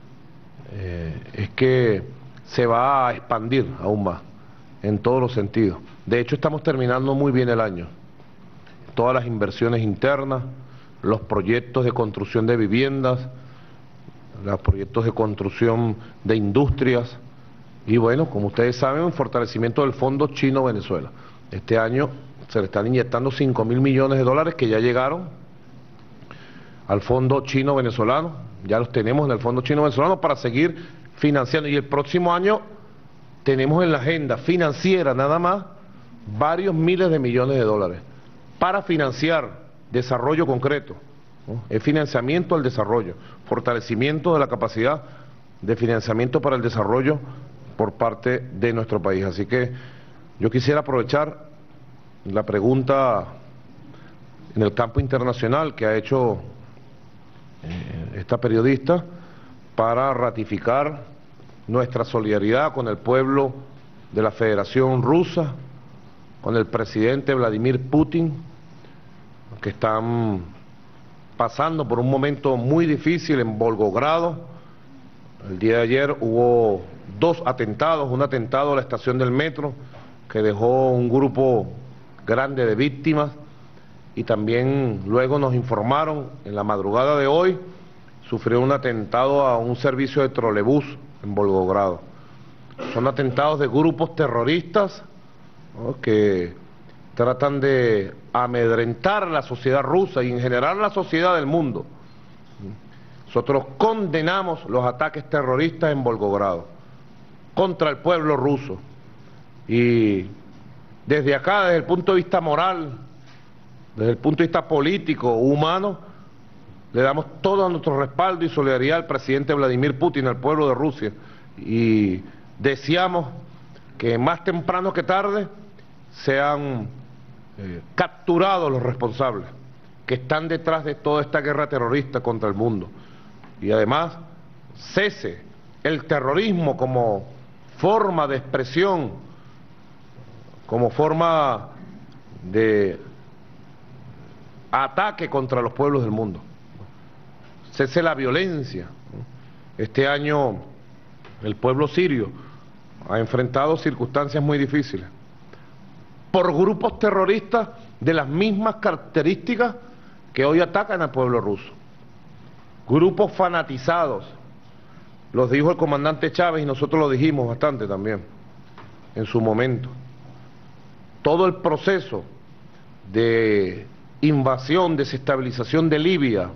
eh, es que se va a expandir aún más, en todos los sentidos. De hecho, estamos terminando muy bien el año. Todas las inversiones internas, los proyectos de construcción de viviendas, los proyectos de construcción de industrias y bueno, como ustedes saben, un fortalecimiento del Fondo Chino-Venezuela. Este año se le están inyectando cinco mil millones de dólares que ya llegaron al Fondo Chino-Venezolano, ya los tenemos en el Fondo Chino-Venezolano para seguir financiando y el próximo año tenemos en la agenda financiera nada más varios miles de millones de dólares para financiar desarrollo concreto, ¿no? El financiamiento al desarrollo, fortalecimiento de la capacidad de financiamiento para el desarrollo por parte de nuestro país. Así que yo quisiera aprovechar la pregunta en el campo internacional que ha hecho eh, esta periodista para ratificar nuestra solidaridad con el pueblo de la Federación Rusa, con el presidente Vladimir Putin, que están pasando por un momento muy difícil en Volgogrado. El día de ayer hubo dos atentados, un atentado a la estación del metro que dejó un grupo grande de víctimas y también luego nos informaron en la madrugada de hoy sufrió un atentado a un servicio de trolebús en Volgogrado. Son atentados de grupos terroristas, ¿no? que tratan de amedrentar a la sociedad rusa y en general a la sociedad del mundo. Nosotros condenamos los ataques terroristas en Volgogrado contra el pueblo ruso y desde acá, desde el punto de vista moral, desde el punto de vista político, humano, le damos todo nuestro respaldo y solidaridad al presidente Vladimir Putin, al pueblo de Rusia, y deseamos que más temprano que tarde sean eh, capturados los responsables que están detrás de toda esta guerra terrorista contra el mundo. Y además cese el terrorismo como forma de expresión, como forma de ataque contra los pueblos del mundo. Cese la violencia. Este año el pueblo sirio ha enfrentado circunstancias muy difíciles por grupos terroristas de las mismas características que hoy atacan al pueblo ruso. Grupos fanatizados, los dijo el comandante Chávez y nosotros lo dijimos bastante también en su momento. Todo el proceso de invasión, desestabilización de Libia,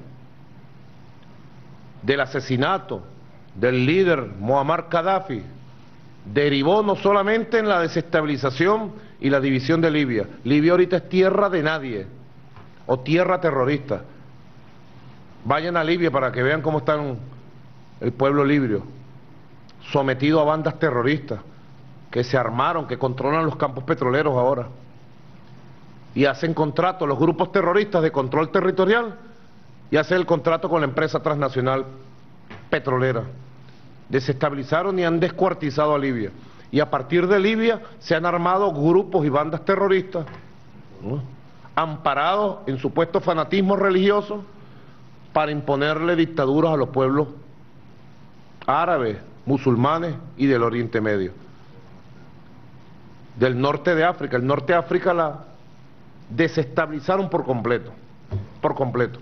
del asesinato del líder Muammar Gaddafi, derivó no solamente en la desestabilización y la división de Libia. Libia ahorita es tierra de nadie, o tierra terrorista. Vayan a Libia para que vean cómo está el pueblo libio, sometido a bandas terroristas, que se armaron, que controlan los campos petroleros ahora, y hacen contratos, los grupos terroristas de control territorial, y hacen el contrato con la empresa transnacional petrolera. Desestabilizaron y han descuartizado a Libia, y a partir de Libia se han armado grupos y bandas terroristas, ¿no?, amparados en supuesto fanatismo religioso para imponerle dictaduras a los pueblos árabes, musulmanes y del Oriente Medio, del norte de África. El norte de África la desestabilizaron por completo, por completo.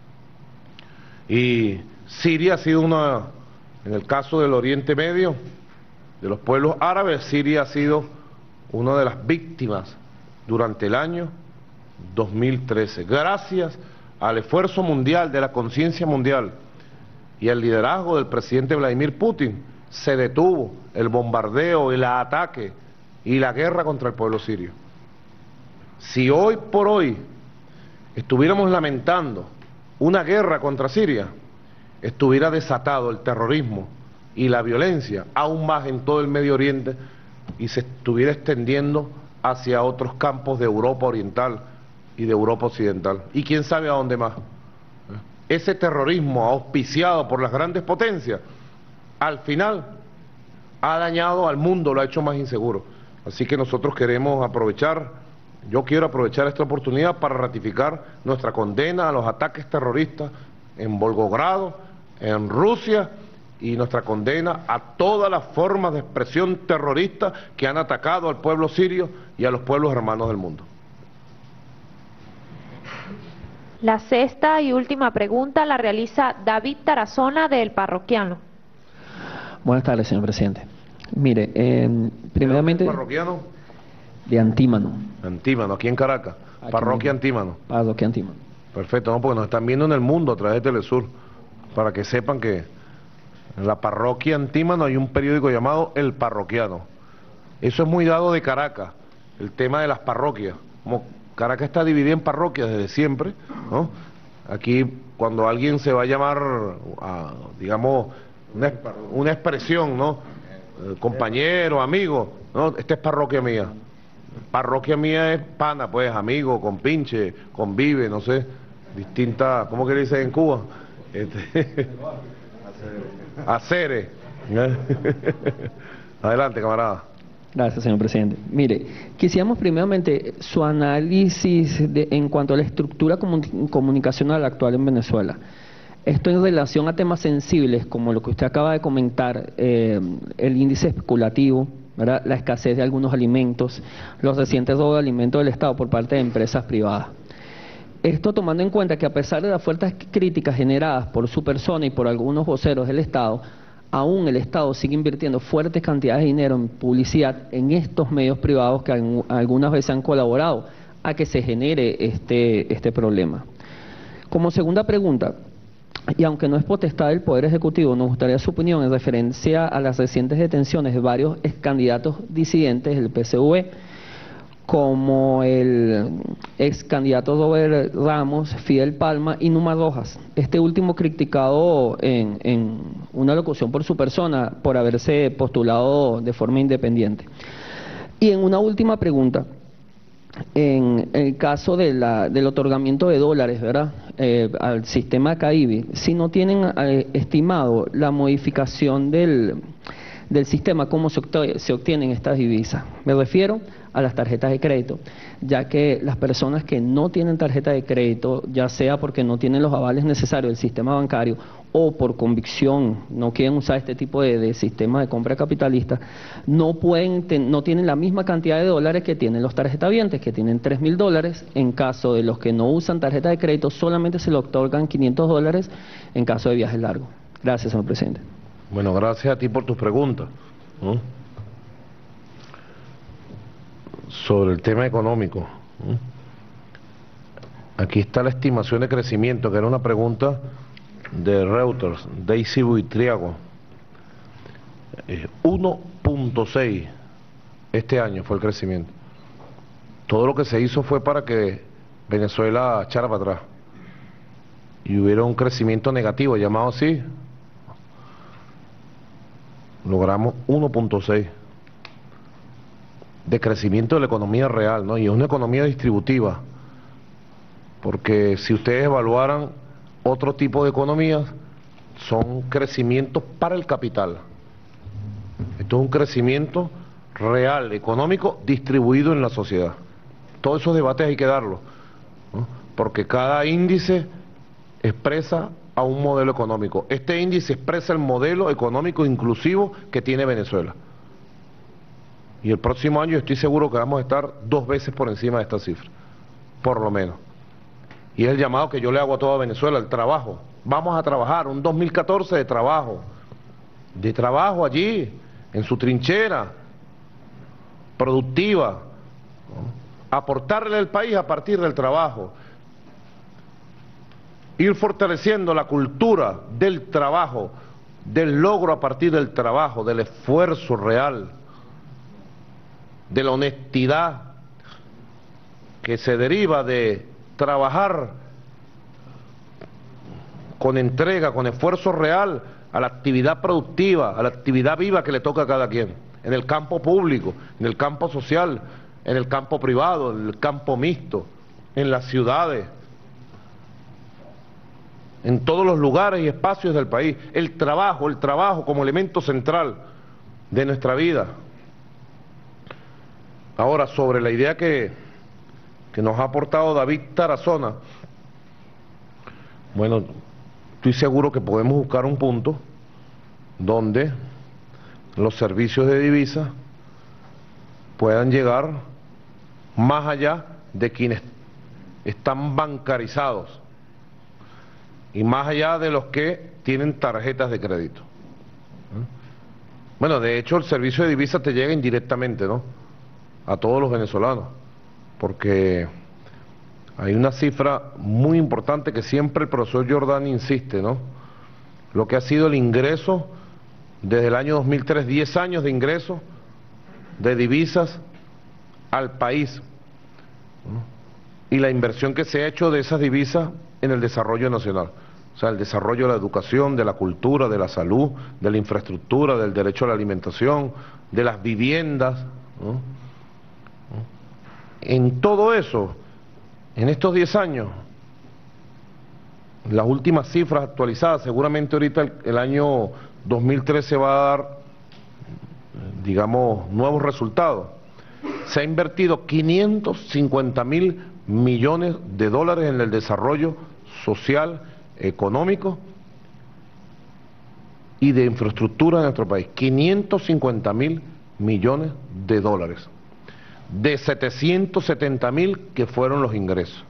Y Siria ha sido una, en el caso del Oriente Medio, de los pueblos árabes, Siria ha sido una de las víctimas durante el año dos mil trece. Gracias al esfuerzo mundial, de la conciencia mundial y al liderazgo del presidente Vladimir Putin, se detuvo el bombardeo, el ataque y la guerra contra el pueblo sirio. Si hoy por hoy estuviéramos lamentando una guerra contra Siria, estuviera desatado el terrorismo y la violencia aún más en todo el Medio Oriente y se estuviera extendiendo hacia otros campos de Europa Oriental y de Europa Occidental, y quién sabe a dónde más. Ese terrorismo auspiciado por las grandes potencias, al final ha dañado al mundo, lo ha hecho más inseguro. Así que nosotros queremos aprovechar, yo quiero aprovechar esta oportunidad para ratificar nuestra condena a los ataques terroristas en Volgogrado, en Rusia, y nuestra condena a todas las formas de expresión terrorista que han atacado al pueblo sirio y a los pueblos hermanos del mundo. La sexta y última pregunta la realiza David Tarazona del Parroquiano. Buenas tardes, señor presidente. Mire, eh, primeramente... ¿De parroquiano? De Antímano. Antímano, aquí en Caracas. Aquí Parroquia mismo. Antímano. Parroquia Antímano. Perfecto, no, porque nos están viendo en el mundo a través de Telesur, para que sepan que en la Parroquia Antímano hay un periódico llamado El Parroquiano. Eso es muy dado de Caracas, el tema de las parroquias. Como Caracas está dividida en parroquias desde siempre, ¿no? Aquí, cuando alguien se va a llamar, a, digamos, una, una expresión, ¿no?, eh, compañero, amigo, ¿no?, esta es parroquia mía. Parroquia mía es pana, pues, amigo, compinche, convive, no sé, distinta, ¿cómo que le dicen en Cuba? Este, Acere. Adelante, camarada. Gracias, señor presidente. Mire, quisiéramos primeramente su análisis de, en cuanto a la estructura comun comunicacional actual en Venezuela. Esto en relación a temas sensibles como lo que usted acaba de comentar, eh, el índice especulativo, ¿verdad?, la escasez de algunos alimentos, los recientes robos de alimentos del Estado por parte de empresas privadas. Esto tomando en cuenta que a pesar de las fuertes críticas generadas por su persona y por algunos voceros del Estado, aún el Estado sigue invirtiendo fuertes cantidades de dinero en publicidad en estos medios privados que algunas veces han colaborado a que se genere este, este problema. Como segunda pregunta, y aunque no es potestad del Poder Ejecutivo, nos gustaría su opinión en referencia a las recientes detenciones de varios excandidatos disidentes del P S V, como el ex candidato Robert Ramos, Fidel Palma y Numa Rojas. Este último criticado en, en una locución por su persona por haberse postulado de forma independiente. Y en una última pregunta, en el caso de la, del otorgamiento de dólares, ¿verdad?, eh, al sistema Caribe, si no tienen eh, estimado la modificación del, del sistema, cómo se, se obtienen estas divisas. Me refiero a las tarjetas de crédito, ya que las personas que no tienen tarjeta de crédito, ya sea porque no tienen los avales necesarios del sistema bancario o por convicción no quieren usar este tipo de, de sistema de compra capitalista, no pueden, ten, no tienen la misma cantidad de dólares que tienen los tarjetavientes, que tienen tres mil dólares. En caso de los que no usan tarjeta de crédito, solamente se le otorgan quinientos dólares en caso de viajes largos. Gracias, señor presidente. Bueno, gracias a ti por tus preguntas, ¿no?, sobre el tema económico. ¿no? Aquí está la estimación de crecimiento, que era una pregunta de Reuters, Daisy Buitriago. Eh, uno punto seis este año fue el crecimiento. Todo lo que se hizo fue para que Venezuela echara para atrás y hubiera un crecimiento negativo, llamado así. Logramos uno punto seis de crecimiento de la economía real, ¿no? Y es una economía distributiva, porque si ustedes evaluaran otro tipo de economías, son crecimientos para el capital. Esto es un crecimiento real, económico, distribuido en la sociedad. Todos esos debates hay que darlos, ¿no?, porque cada índice expresa a un modelo económico. Este índice expresa el modelo económico inclusivo que tiene Venezuela. Y el próximo año estoy seguro que vamos a estar dos veces por encima de esta cifra, por lo menos. Y es el llamado que yo le hago a toda Venezuela, el trabajo. Vamos a trabajar, un dos mil catorce de trabajo, de trabajo allí, en su trinchera, productiva, ¿no?, aportarle al país a partir del trabajo, ir fortaleciendo la cultura del trabajo, del logro a partir del trabajo, del esfuerzo real, de la honestidad que se deriva de trabajar con entrega, con esfuerzo real a la actividad productiva, a la actividad viva que le toca a cada quien, en el campo público, en el campo social, en el campo privado, en el campo mixto, en las ciudades, en todos los lugares y espacios del país. El trabajo, el trabajo como elemento central de nuestra vida. Ahora, sobre la idea que, que nos ha aportado David Tarazona, bueno, estoy seguro que podemos buscar un punto donde los servicios de divisas puedan llegar más allá de quienes están bancarizados y más allá de los que tienen tarjetas de crédito. Bueno, de hecho el servicio de divisas te llega indirectamente, ¿no?, a todos los venezolanos, porque hay una cifra muy importante que siempre el profesor Jordán insiste, ¿no?, lo que ha sido el ingreso desde el año dos mil tres, diez años de ingreso de divisas al país, ¿no?, y la inversión que se ha hecho de esas divisas en el desarrollo nacional, o sea, el desarrollo de la educación, de la cultura, de la salud, de la infraestructura, del derecho a la alimentación, de las viviendas, ¿no? En todo eso, en estos diez años, las últimas cifras actualizadas, seguramente ahorita el, el año dos mil trece va a dar, digamos, nuevos resultados. Se ha invertido quinientos cincuenta mil millones de dólares en el desarrollo social, económico y de infraestructura de nuestro país. quinientos cincuenta mil millones de dólares. De setecientos setenta mil que fueron los ingresos.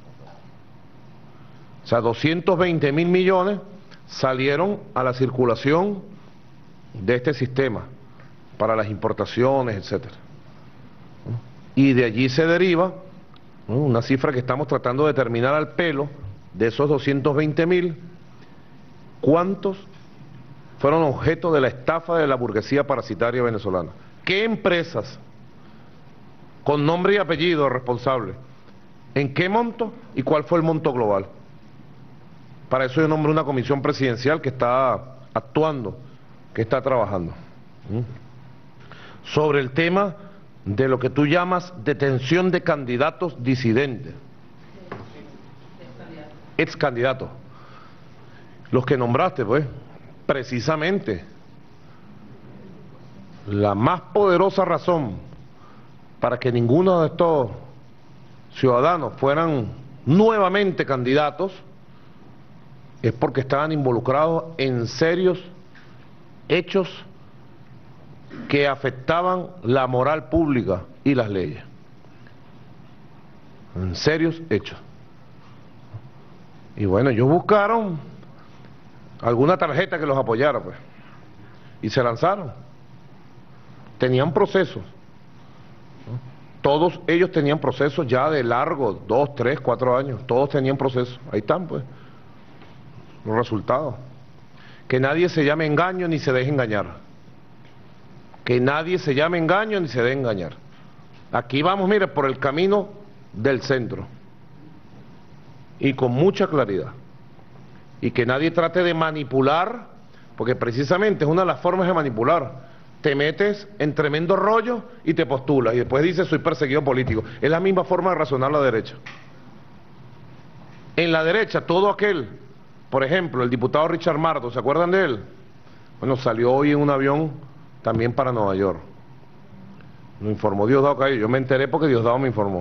O sea, doscientos veinte mil millones salieron a la circulación de este sistema para las importaciones, etcétera. Y de allí se deriva, ¿no?, una cifra que estamos tratando de determinar al pelo, de esos doscientos veinte mil, ¿cuántos fueron objeto de la estafa de la burguesía parasitaria venezolana? ¿Qué empresas con nombre y apellido del responsable. ¿En qué monto y cuál fue el monto global? Para eso yo nombré una comisión presidencial que está actuando, que está trabajando. ¿Mm? Sobre el tema de lo que tú llamas detención de candidatos disidentes. Ex candidatos. Los que nombraste, pues, precisamente, la más poderosa razón para que ninguno de estos ciudadanos fueran nuevamente candidatos es porque estaban involucrados en serios hechos que afectaban la moral pública y las leyes. En serios hechos. Y bueno, ellos buscaron alguna tarjeta que los apoyara, pues, y se lanzaron. Tenían procesos. Todos ellos tenían procesos ya de largo, dos, tres, cuatro años. Todos tenían procesos. Ahí están, pues, los resultados. Que nadie se llame engaño ni se deje engañar. Que nadie se llame engaño ni se deje engañar. Aquí vamos, mire, por el camino del centro. Y con mucha claridad. Y que nadie trate de manipular, porque precisamente es una de las formas de manipular. Te metes en tremendo rollo y te postulas, y después dices soy perseguido político. Es la misma forma de razonar la derecha. En la derecha, todo aquel, por ejemplo, el diputado Richard Mardo, ¿se acuerdan de él? Bueno, salió hoy en un avión también para Nueva York. Lo informó Diosdado Cabello. Yo me enteré porque Diosdado me informó.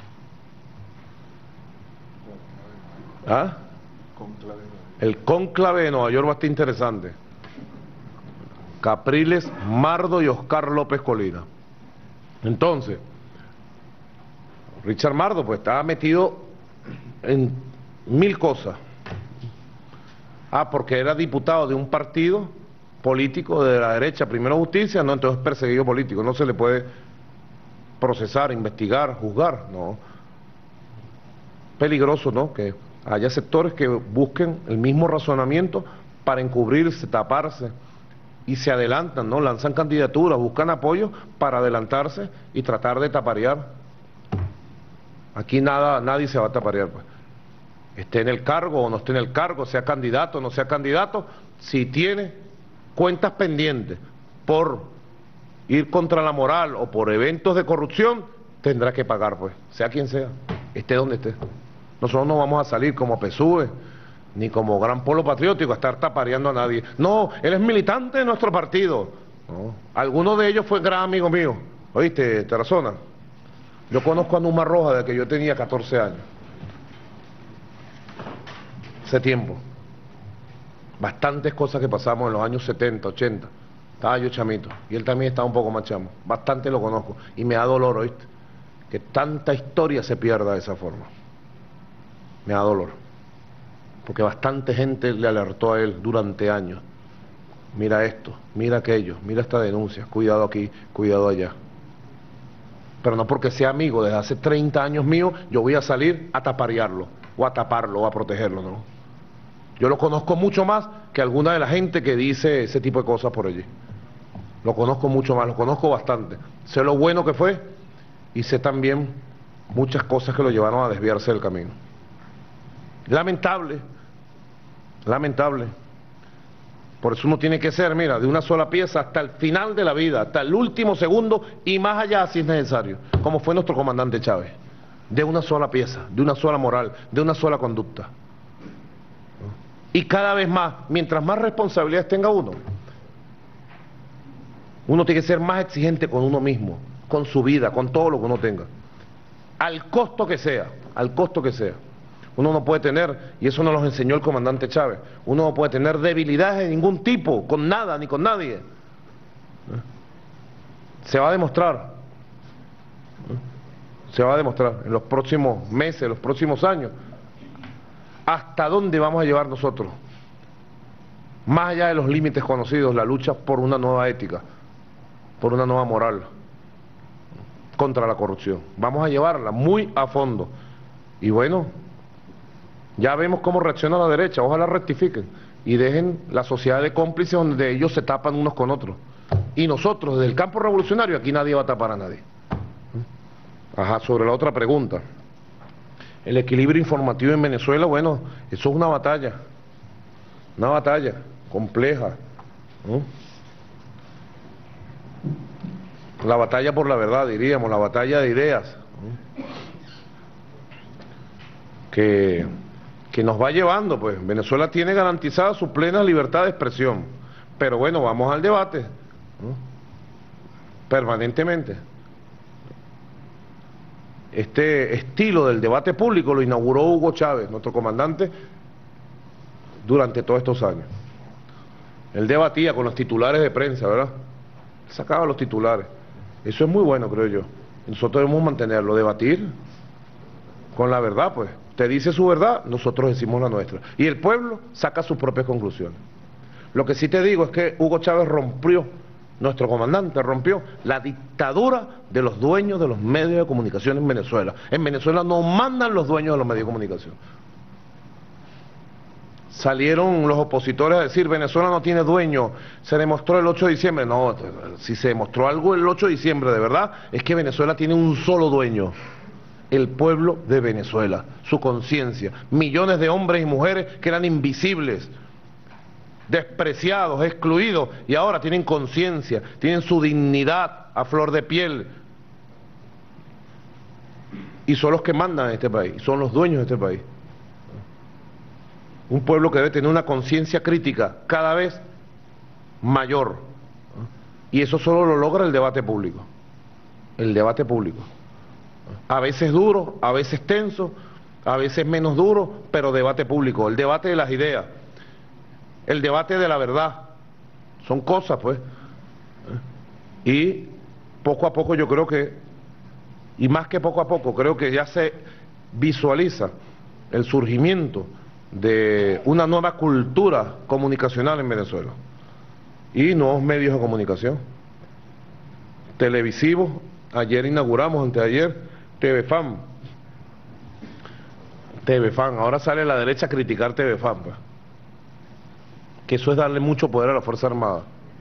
¿Ah? El cónclave de Nueva York va a estar interesante. Capriles, Mardo y Oscar López Colina. Entonces, Richard Mardo pues estaba metido en mil cosas. Ah, porque era diputado de un partido político de la derecha, Primero Justicia, no, entonces perseguido político, no se le puede procesar, investigar, juzgar, no. Peligroso, ¿no? Que haya sectores que busquen el mismo razonamiento para encubrirse, taparse, y se adelantan, ¿no? Lanzan candidaturas, buscan apoyo para adelantarse y tratar de taparear. Aquí nada, nadie se va a taparear, pues. Esté en el cargo o no esté en el cargo, sea candidato o no sea candidato, si tiene cuentas pendientes por ir contra la moral o por eventos de corrupción, tendrá que pagar, pues, sea quien sea, esté donde esté. Nosotros no vamos a salir como P S U V, ni como Gran Polo Patriótico a estar tapareando a nadie. No, él es militante de nuestro partido. No. Alguno de ellos fue gran amigo mío. ¿Oíste, Tarazona? Yo conozco a Numa Roja desde que yo tenía catorce años. Hace tiempo. Bastantes cosas que pasamos en los años setenta, ochenta. Estaba yo chamito. Y él también estaba un poco más chamo. Bastante lo conozco. Y me da dolor, ¿oíste? Que tanta historia se pierda de esa forma. Me da dolor. Porque bastante gente le alertó a él durante años. Mira esto, mira aquello, mira esta denuncia, cuidado aquí, cuidado allá. Pero no porque sea amigo desde hace treinta años mío, yo voy a salir a taparearlo, o a taparlo, o a protegerlo, ¿no? Yo lo conozco mucho más que alguna de la gente que dice ese tipo de cosas por allí. Lo conozco mucho más, lo conozco bastante. Sé lo bueno que fue y sé también muchas cosas que lo llevaron a desviarse del camino. Lamentable, lamentable. Por eso uno tiene que ser, mira, de una sola pieza hasta el final de la vida, hasta el último segundo y más allá si es necesario, como fue nuestro comandante Chávez. De una sola pieza, de una sola moral, de una sola conducta. Y cada vez más, mientras más responsabilidades tenga uno, uno tiene que ser más exigente con uno mismo, con su vida, con todo lo que uno tenga. Al costo que sea, al costo que sea. Uno no puede tener, y eso nos lo enseñó el comandante Chávez, uno no puede tener debilidades de ningún tipo, con nada ni con nadie. Se va a demostrar, se va a demostrar en los próximos meses, los próximos años, hasta dónde vamos a llevar nosotros, más allá de los límites conocidos, la lucha por una nueva ética, por una nueva moral, contra la corrupción. Vamos a llevarla muy a fondo, y bueno, ya vemos cómo reacciona la derecha, ojalá rectifiquen y dejen la sociedad de cómplices donde ellos se tapan unos con otros. Y nosotros, desde el campo revolucionario, aquí nadie va a tapar a nadie. Ajá, sobre la otra pregunta. El equilibrio informativo en Venezuela, bueno, eso es una batalla. Una batalla compleja, ¿no? La batalla por la verdad, diríamos, la batalla de ideas, ¿no? que, que nos va llevando, pues. Venezuela tiene garantizada su plena libertad de expresión, pero bueno, vamos al debate, ¿no? Permanentemente. Este estilo del debate público lo inauguró Hugo Chávez, nuestro comandante, durante todos estos años. Él debatía con los titulares de prensa, ¿verdad? Sacaba los titulares. Eso es muy bueno, creo yo. Nosotros debemos mantenerlo, debatir con la verdad, pues. Usted dice su verdad, nosotros decimos la nuestra. Y el pueblo saca sus propias conclusiones. Lo que sí te digo es que Hugo Chávez rompió, nuestro comandante rompió la dictadura de los dueños de los medios de comunicación en Venezuela. En Venezuela no mandan los dueños de los medios de comunicación. Salieron los opositores a decir Venezuela no tiene dueño, se demostró el ocho de diciembre. No, si se demostró algo el ocho de diciembre de verdad, es que Venezuela tiene un solo dueño: el pueblo de Venezuela, su conciencia. Millones de hombres y mujeres que eran invisibles, despreciados, excluidos, y ahora tienen conciencia, tienen su dignidad a flor de piel, y son los que mandan en este país, son los dueños de este país. Un pueblo que debe tener una conciencia crítica cada vez mayor, y eso solo lo logra el debate público, el debate público. A veces duro, a veces tenso, a veces menos duro, pero debate público, el debate de las ideas, el debate de la verdad, son cosas, pues. Y poco a poco yo creo que, y más que poco a poco, creo que ya se visualiza el surgimiento de una nueva cultura comunicacional en Venezuela y nuevos medios de comunicación televisivos. Ayer inauguramos, anteayer, T V Fan. T V Fan, ahora sale la derecha a criticar T V Fan, pues. Que eso es darle mucho poder a la Fuerza Armada.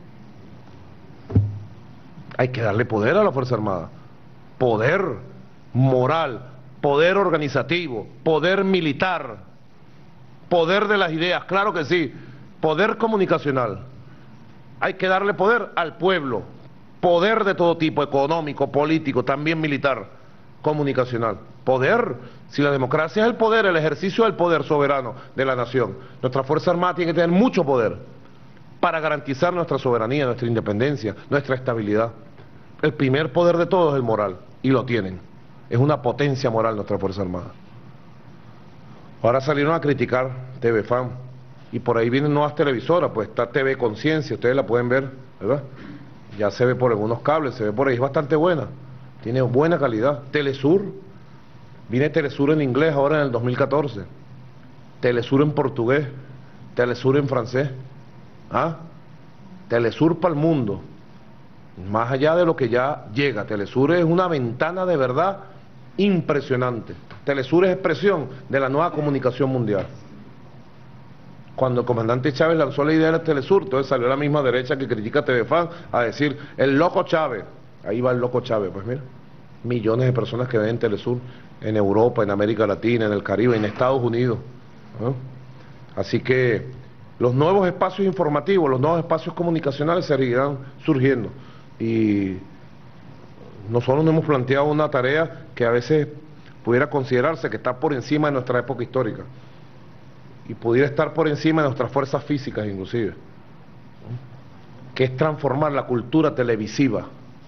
Hay que darle poder a la Fuerza Armada, poder moral, poder organizativo, poder militar, poder de las ideas, claro que sí, poder comunicacional. Hay que darle poder al pueblo, poder de todo tipo, económico, político, también militar, comunicacional. Poder, si la democracia es el poder, el ejercicio del poder soberano de la nación, nuestra Fuerza Armada tiene que tener mucho poder para garantizar nuestra soberanía, nuestra independencia, nuestra estabilidad. El primer poder de todos es el moral, y lo tienen. Es una potencia moral nuestra Fuerza Armada. Ahora salieron a criticar T V Fan, y por ahí vienen nuevas televisoras, pues está T V Conciencia, ustedes la pueden ver, ¿verdad? Ya se ve por algunos cables, se ve por ahí, es bastante buena, tiene buena calidad. Telesur, viene Telesur en inglés ahora en el dos mil catorce, Telesur en portugués, Telesur en francés, ¿ah? Telesur para el mundo, más allá de lo que ya llega. Telesur es una ventana de verdad impresionante. Telesur es expresión de la nueva comunicación mundial. Cuando el comandante Chávez lanzó la idea de Telesur, entonces salió la misma derecha que critica a T V Fan a decir, el loco Chávez. Ahí va el loco Chávez, pues mira, millones de personas que ven Telesur en Europa, en América Latina, en el Caribe, en Estados Unidos, ¿no? Así que los nuevos espacios informativos, los nuevos espacios comunicacionales seguirán surgiendo, y nosotros nos hemos planteado una tarea que a veces pudiera considerarse que está por encima de nuestra época histórica, y pudiera estar por encima de nuestras fuerzas físicas inclusive, ¿no? Que es transformar la cultura televisiva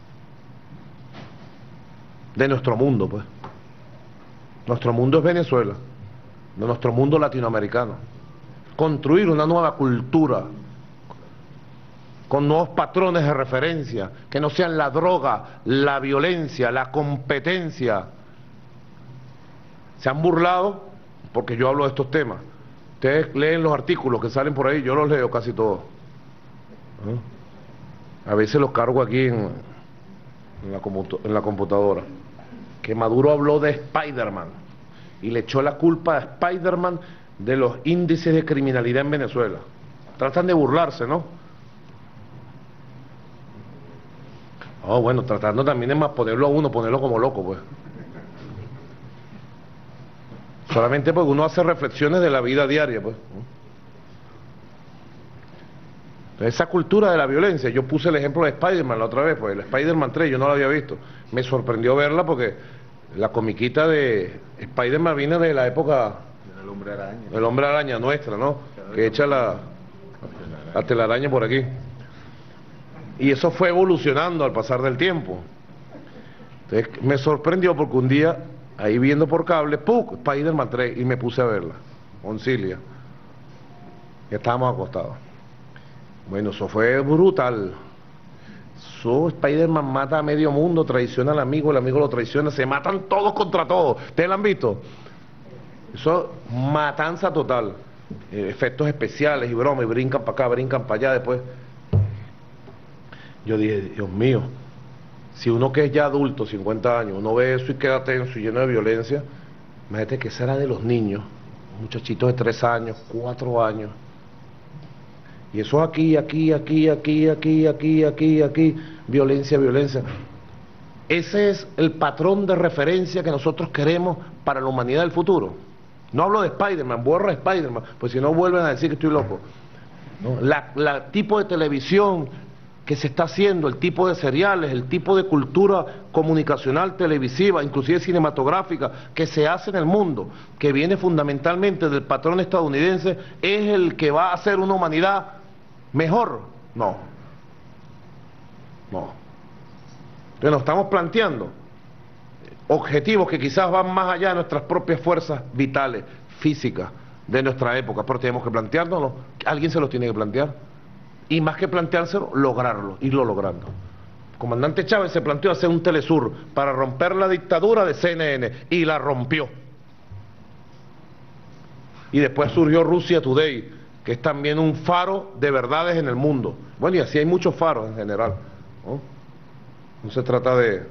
de nuestro mundo, pues. Nuestro mundo es Venezuela, de nuestro mundo latinoamericano. Construir una nueva cultura con nuevos patrones de referencia, que no sean la droga, la violencia, la competencia. Se han burlado porque yo hablo de estos temas. Ustedes leen los artículos que salen por ahí, yo los leo casi todos, ¿no? A veces los cargo aquí en, en, la en la computadora. Que Maduro habló de Spider-Man y le echó la culpa a Spider-Man de los índices de criminalidad en Venezuela. Tratan de burlarse, ¿no? Oh, bueno, tratando también de más ponerlo a uno, ponerlo como loco, pues. solamente porque uno hace reflexiones de la vida diaria, pues. Esa cultura de la violencia, yo puse el ejemplo de Spider-Man la otra vez, pues el Spider-Man tres, yo no lo había visto, me sorprendió verla porque la comiquita de Spider-Man viene de la época El hombre araña. del hombre araña nuestra, ¿no? Que echa la, la telaraña por aquí. Y eso fue evolucionando al pasar del tiempo. Entonces me sorprendió porque un día, ahí viendo por cable, ¡pum! Spider-Man tres, y me puse a verla, con Cilia. Y estábamos acostados. Bueno, eso fue brutal. Eso, Spider-Man mata a medio mundo, traiciona al amigo, el amigo lo traiciona, se matan todos contra todos. ¿Ustedes lo han visto? Eso, matanza total. Eh, efectos especiales y bromas, y brincan para acá, brincan para allá, después. Yo dije, Dios mío, si uno que es ya adulto, cincuenta años, uno ve eso y queda tenso y lleno de violencia, imagínate que será de los niños, muchachitos de tres años, cuatro años. Y eso aquí, aquí, aquí, aquí, aquí, aquí, aquí, aquí, violencia, violencia. Ese es el patrón de referencia que nosotros queremos para la humanidad del futuro. No hablo de Spider-Man, borra Spider-Man, pues si no vuelven a decir que estoy loco. ¿No? La, la tipo de televisión que se está haciendo, el tipo de seriales, el tipo de cultura comunicacional, televisiva, inclusive cinematográfica, que se hace en el mundo, que viene fundamentalmente del patrón estadounidense, es el que va a hacer una humanidad mejor. No. No. Entonces nos estamos planteando objetivos que quizás van más allá de nuestras propias fuerzas vitales, físicas, de nuestra época, pero tenemos que planteárnoslo, alguien se los tiene que plantear, y más que planteárselo, lograrlo, irlo logrando. El comandante Chávez se planteó hacer un Telesur para romper la dictadura de C N N, y la rompió. Y después surgió Russia Today, que es también un faro de verdades en el mundo. Bueno, y así hay muchos faros en general, ¿no? No se trata de,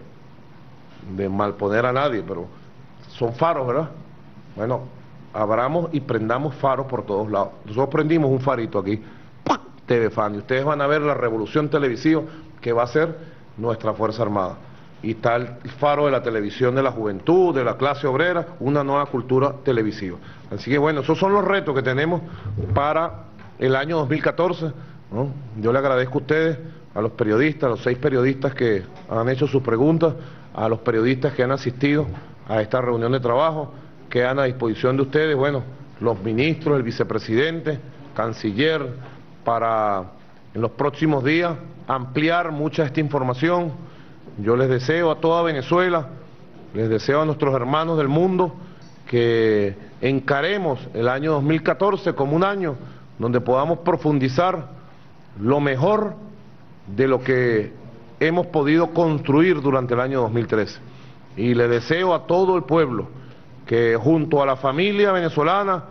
de malponer a nadie, pero son faros, ¿verdad? Bueno, abramos y prendamos faros por todos lados. Nosotros prendimos un farito aquí, ¡pum! T V Fan, y ustedes van a ver la revolución televisiva que va a ser nuestra Fuerza Armada. Y está el faro de la televisión de la juventud, de la clase obrera, una nueva cultura televisiva. Así que bueno, esos son los retos que tenemos para el año dos mil catorce, ¿no? Yo le agradezco a ustedes, a los periodistas, a los seis periodistas que han hecho sus preguntas, a los periodistas que han asistido a esta reunión de trabajo, quedan a disposición de ustedes, bueno, los ministros, el vicepresidente, canciller, para en los próximos días ampliar mucha de esta información. Yo les deseo a toda Venezuela, les deseo a nuestros hermanos del mundo que encaremos el año dos mil catorce como un año donde podamos profundizar lo mejor de lo que hemos podido construir durante el año dos mil trece. Y le deseo a todo el pueblo que junto a la familia venezolana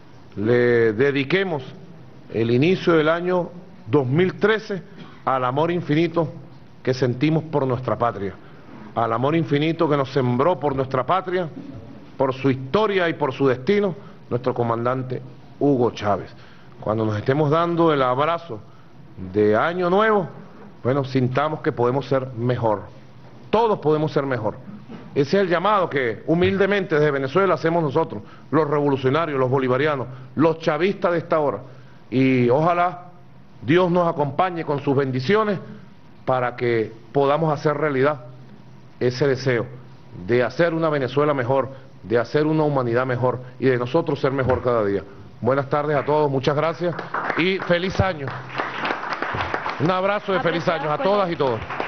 le dediquemos el inicio del año dos mil trece al amor infinito que sentimos por nuestra patria, al amor infinito que nos sembró por nuestra patria, por su historia y por su destino, nuestro comandante Hugo Chávez. Cuando nos estemos dando el abrazo de Año Nuevo, bueno, sintamos que podemos ser mejor, todos podemos ser mejor. Ese es el llamado que humildemente desde Venezuela hacemos nosotros, los revolucionarios, los bolivarianos, los chavistas de esta hora, y ojalá Dios nos acompañe con sus bendiciones para que podamos hacer realidad ese deseo de hacer una Venezuela mejor, de hacer una humanidad mejor y de nosotros ser mejor cada día. Buenas tardes a todos, muchas gracias y feliz año. Un abrazo de feliz año a todas y todos.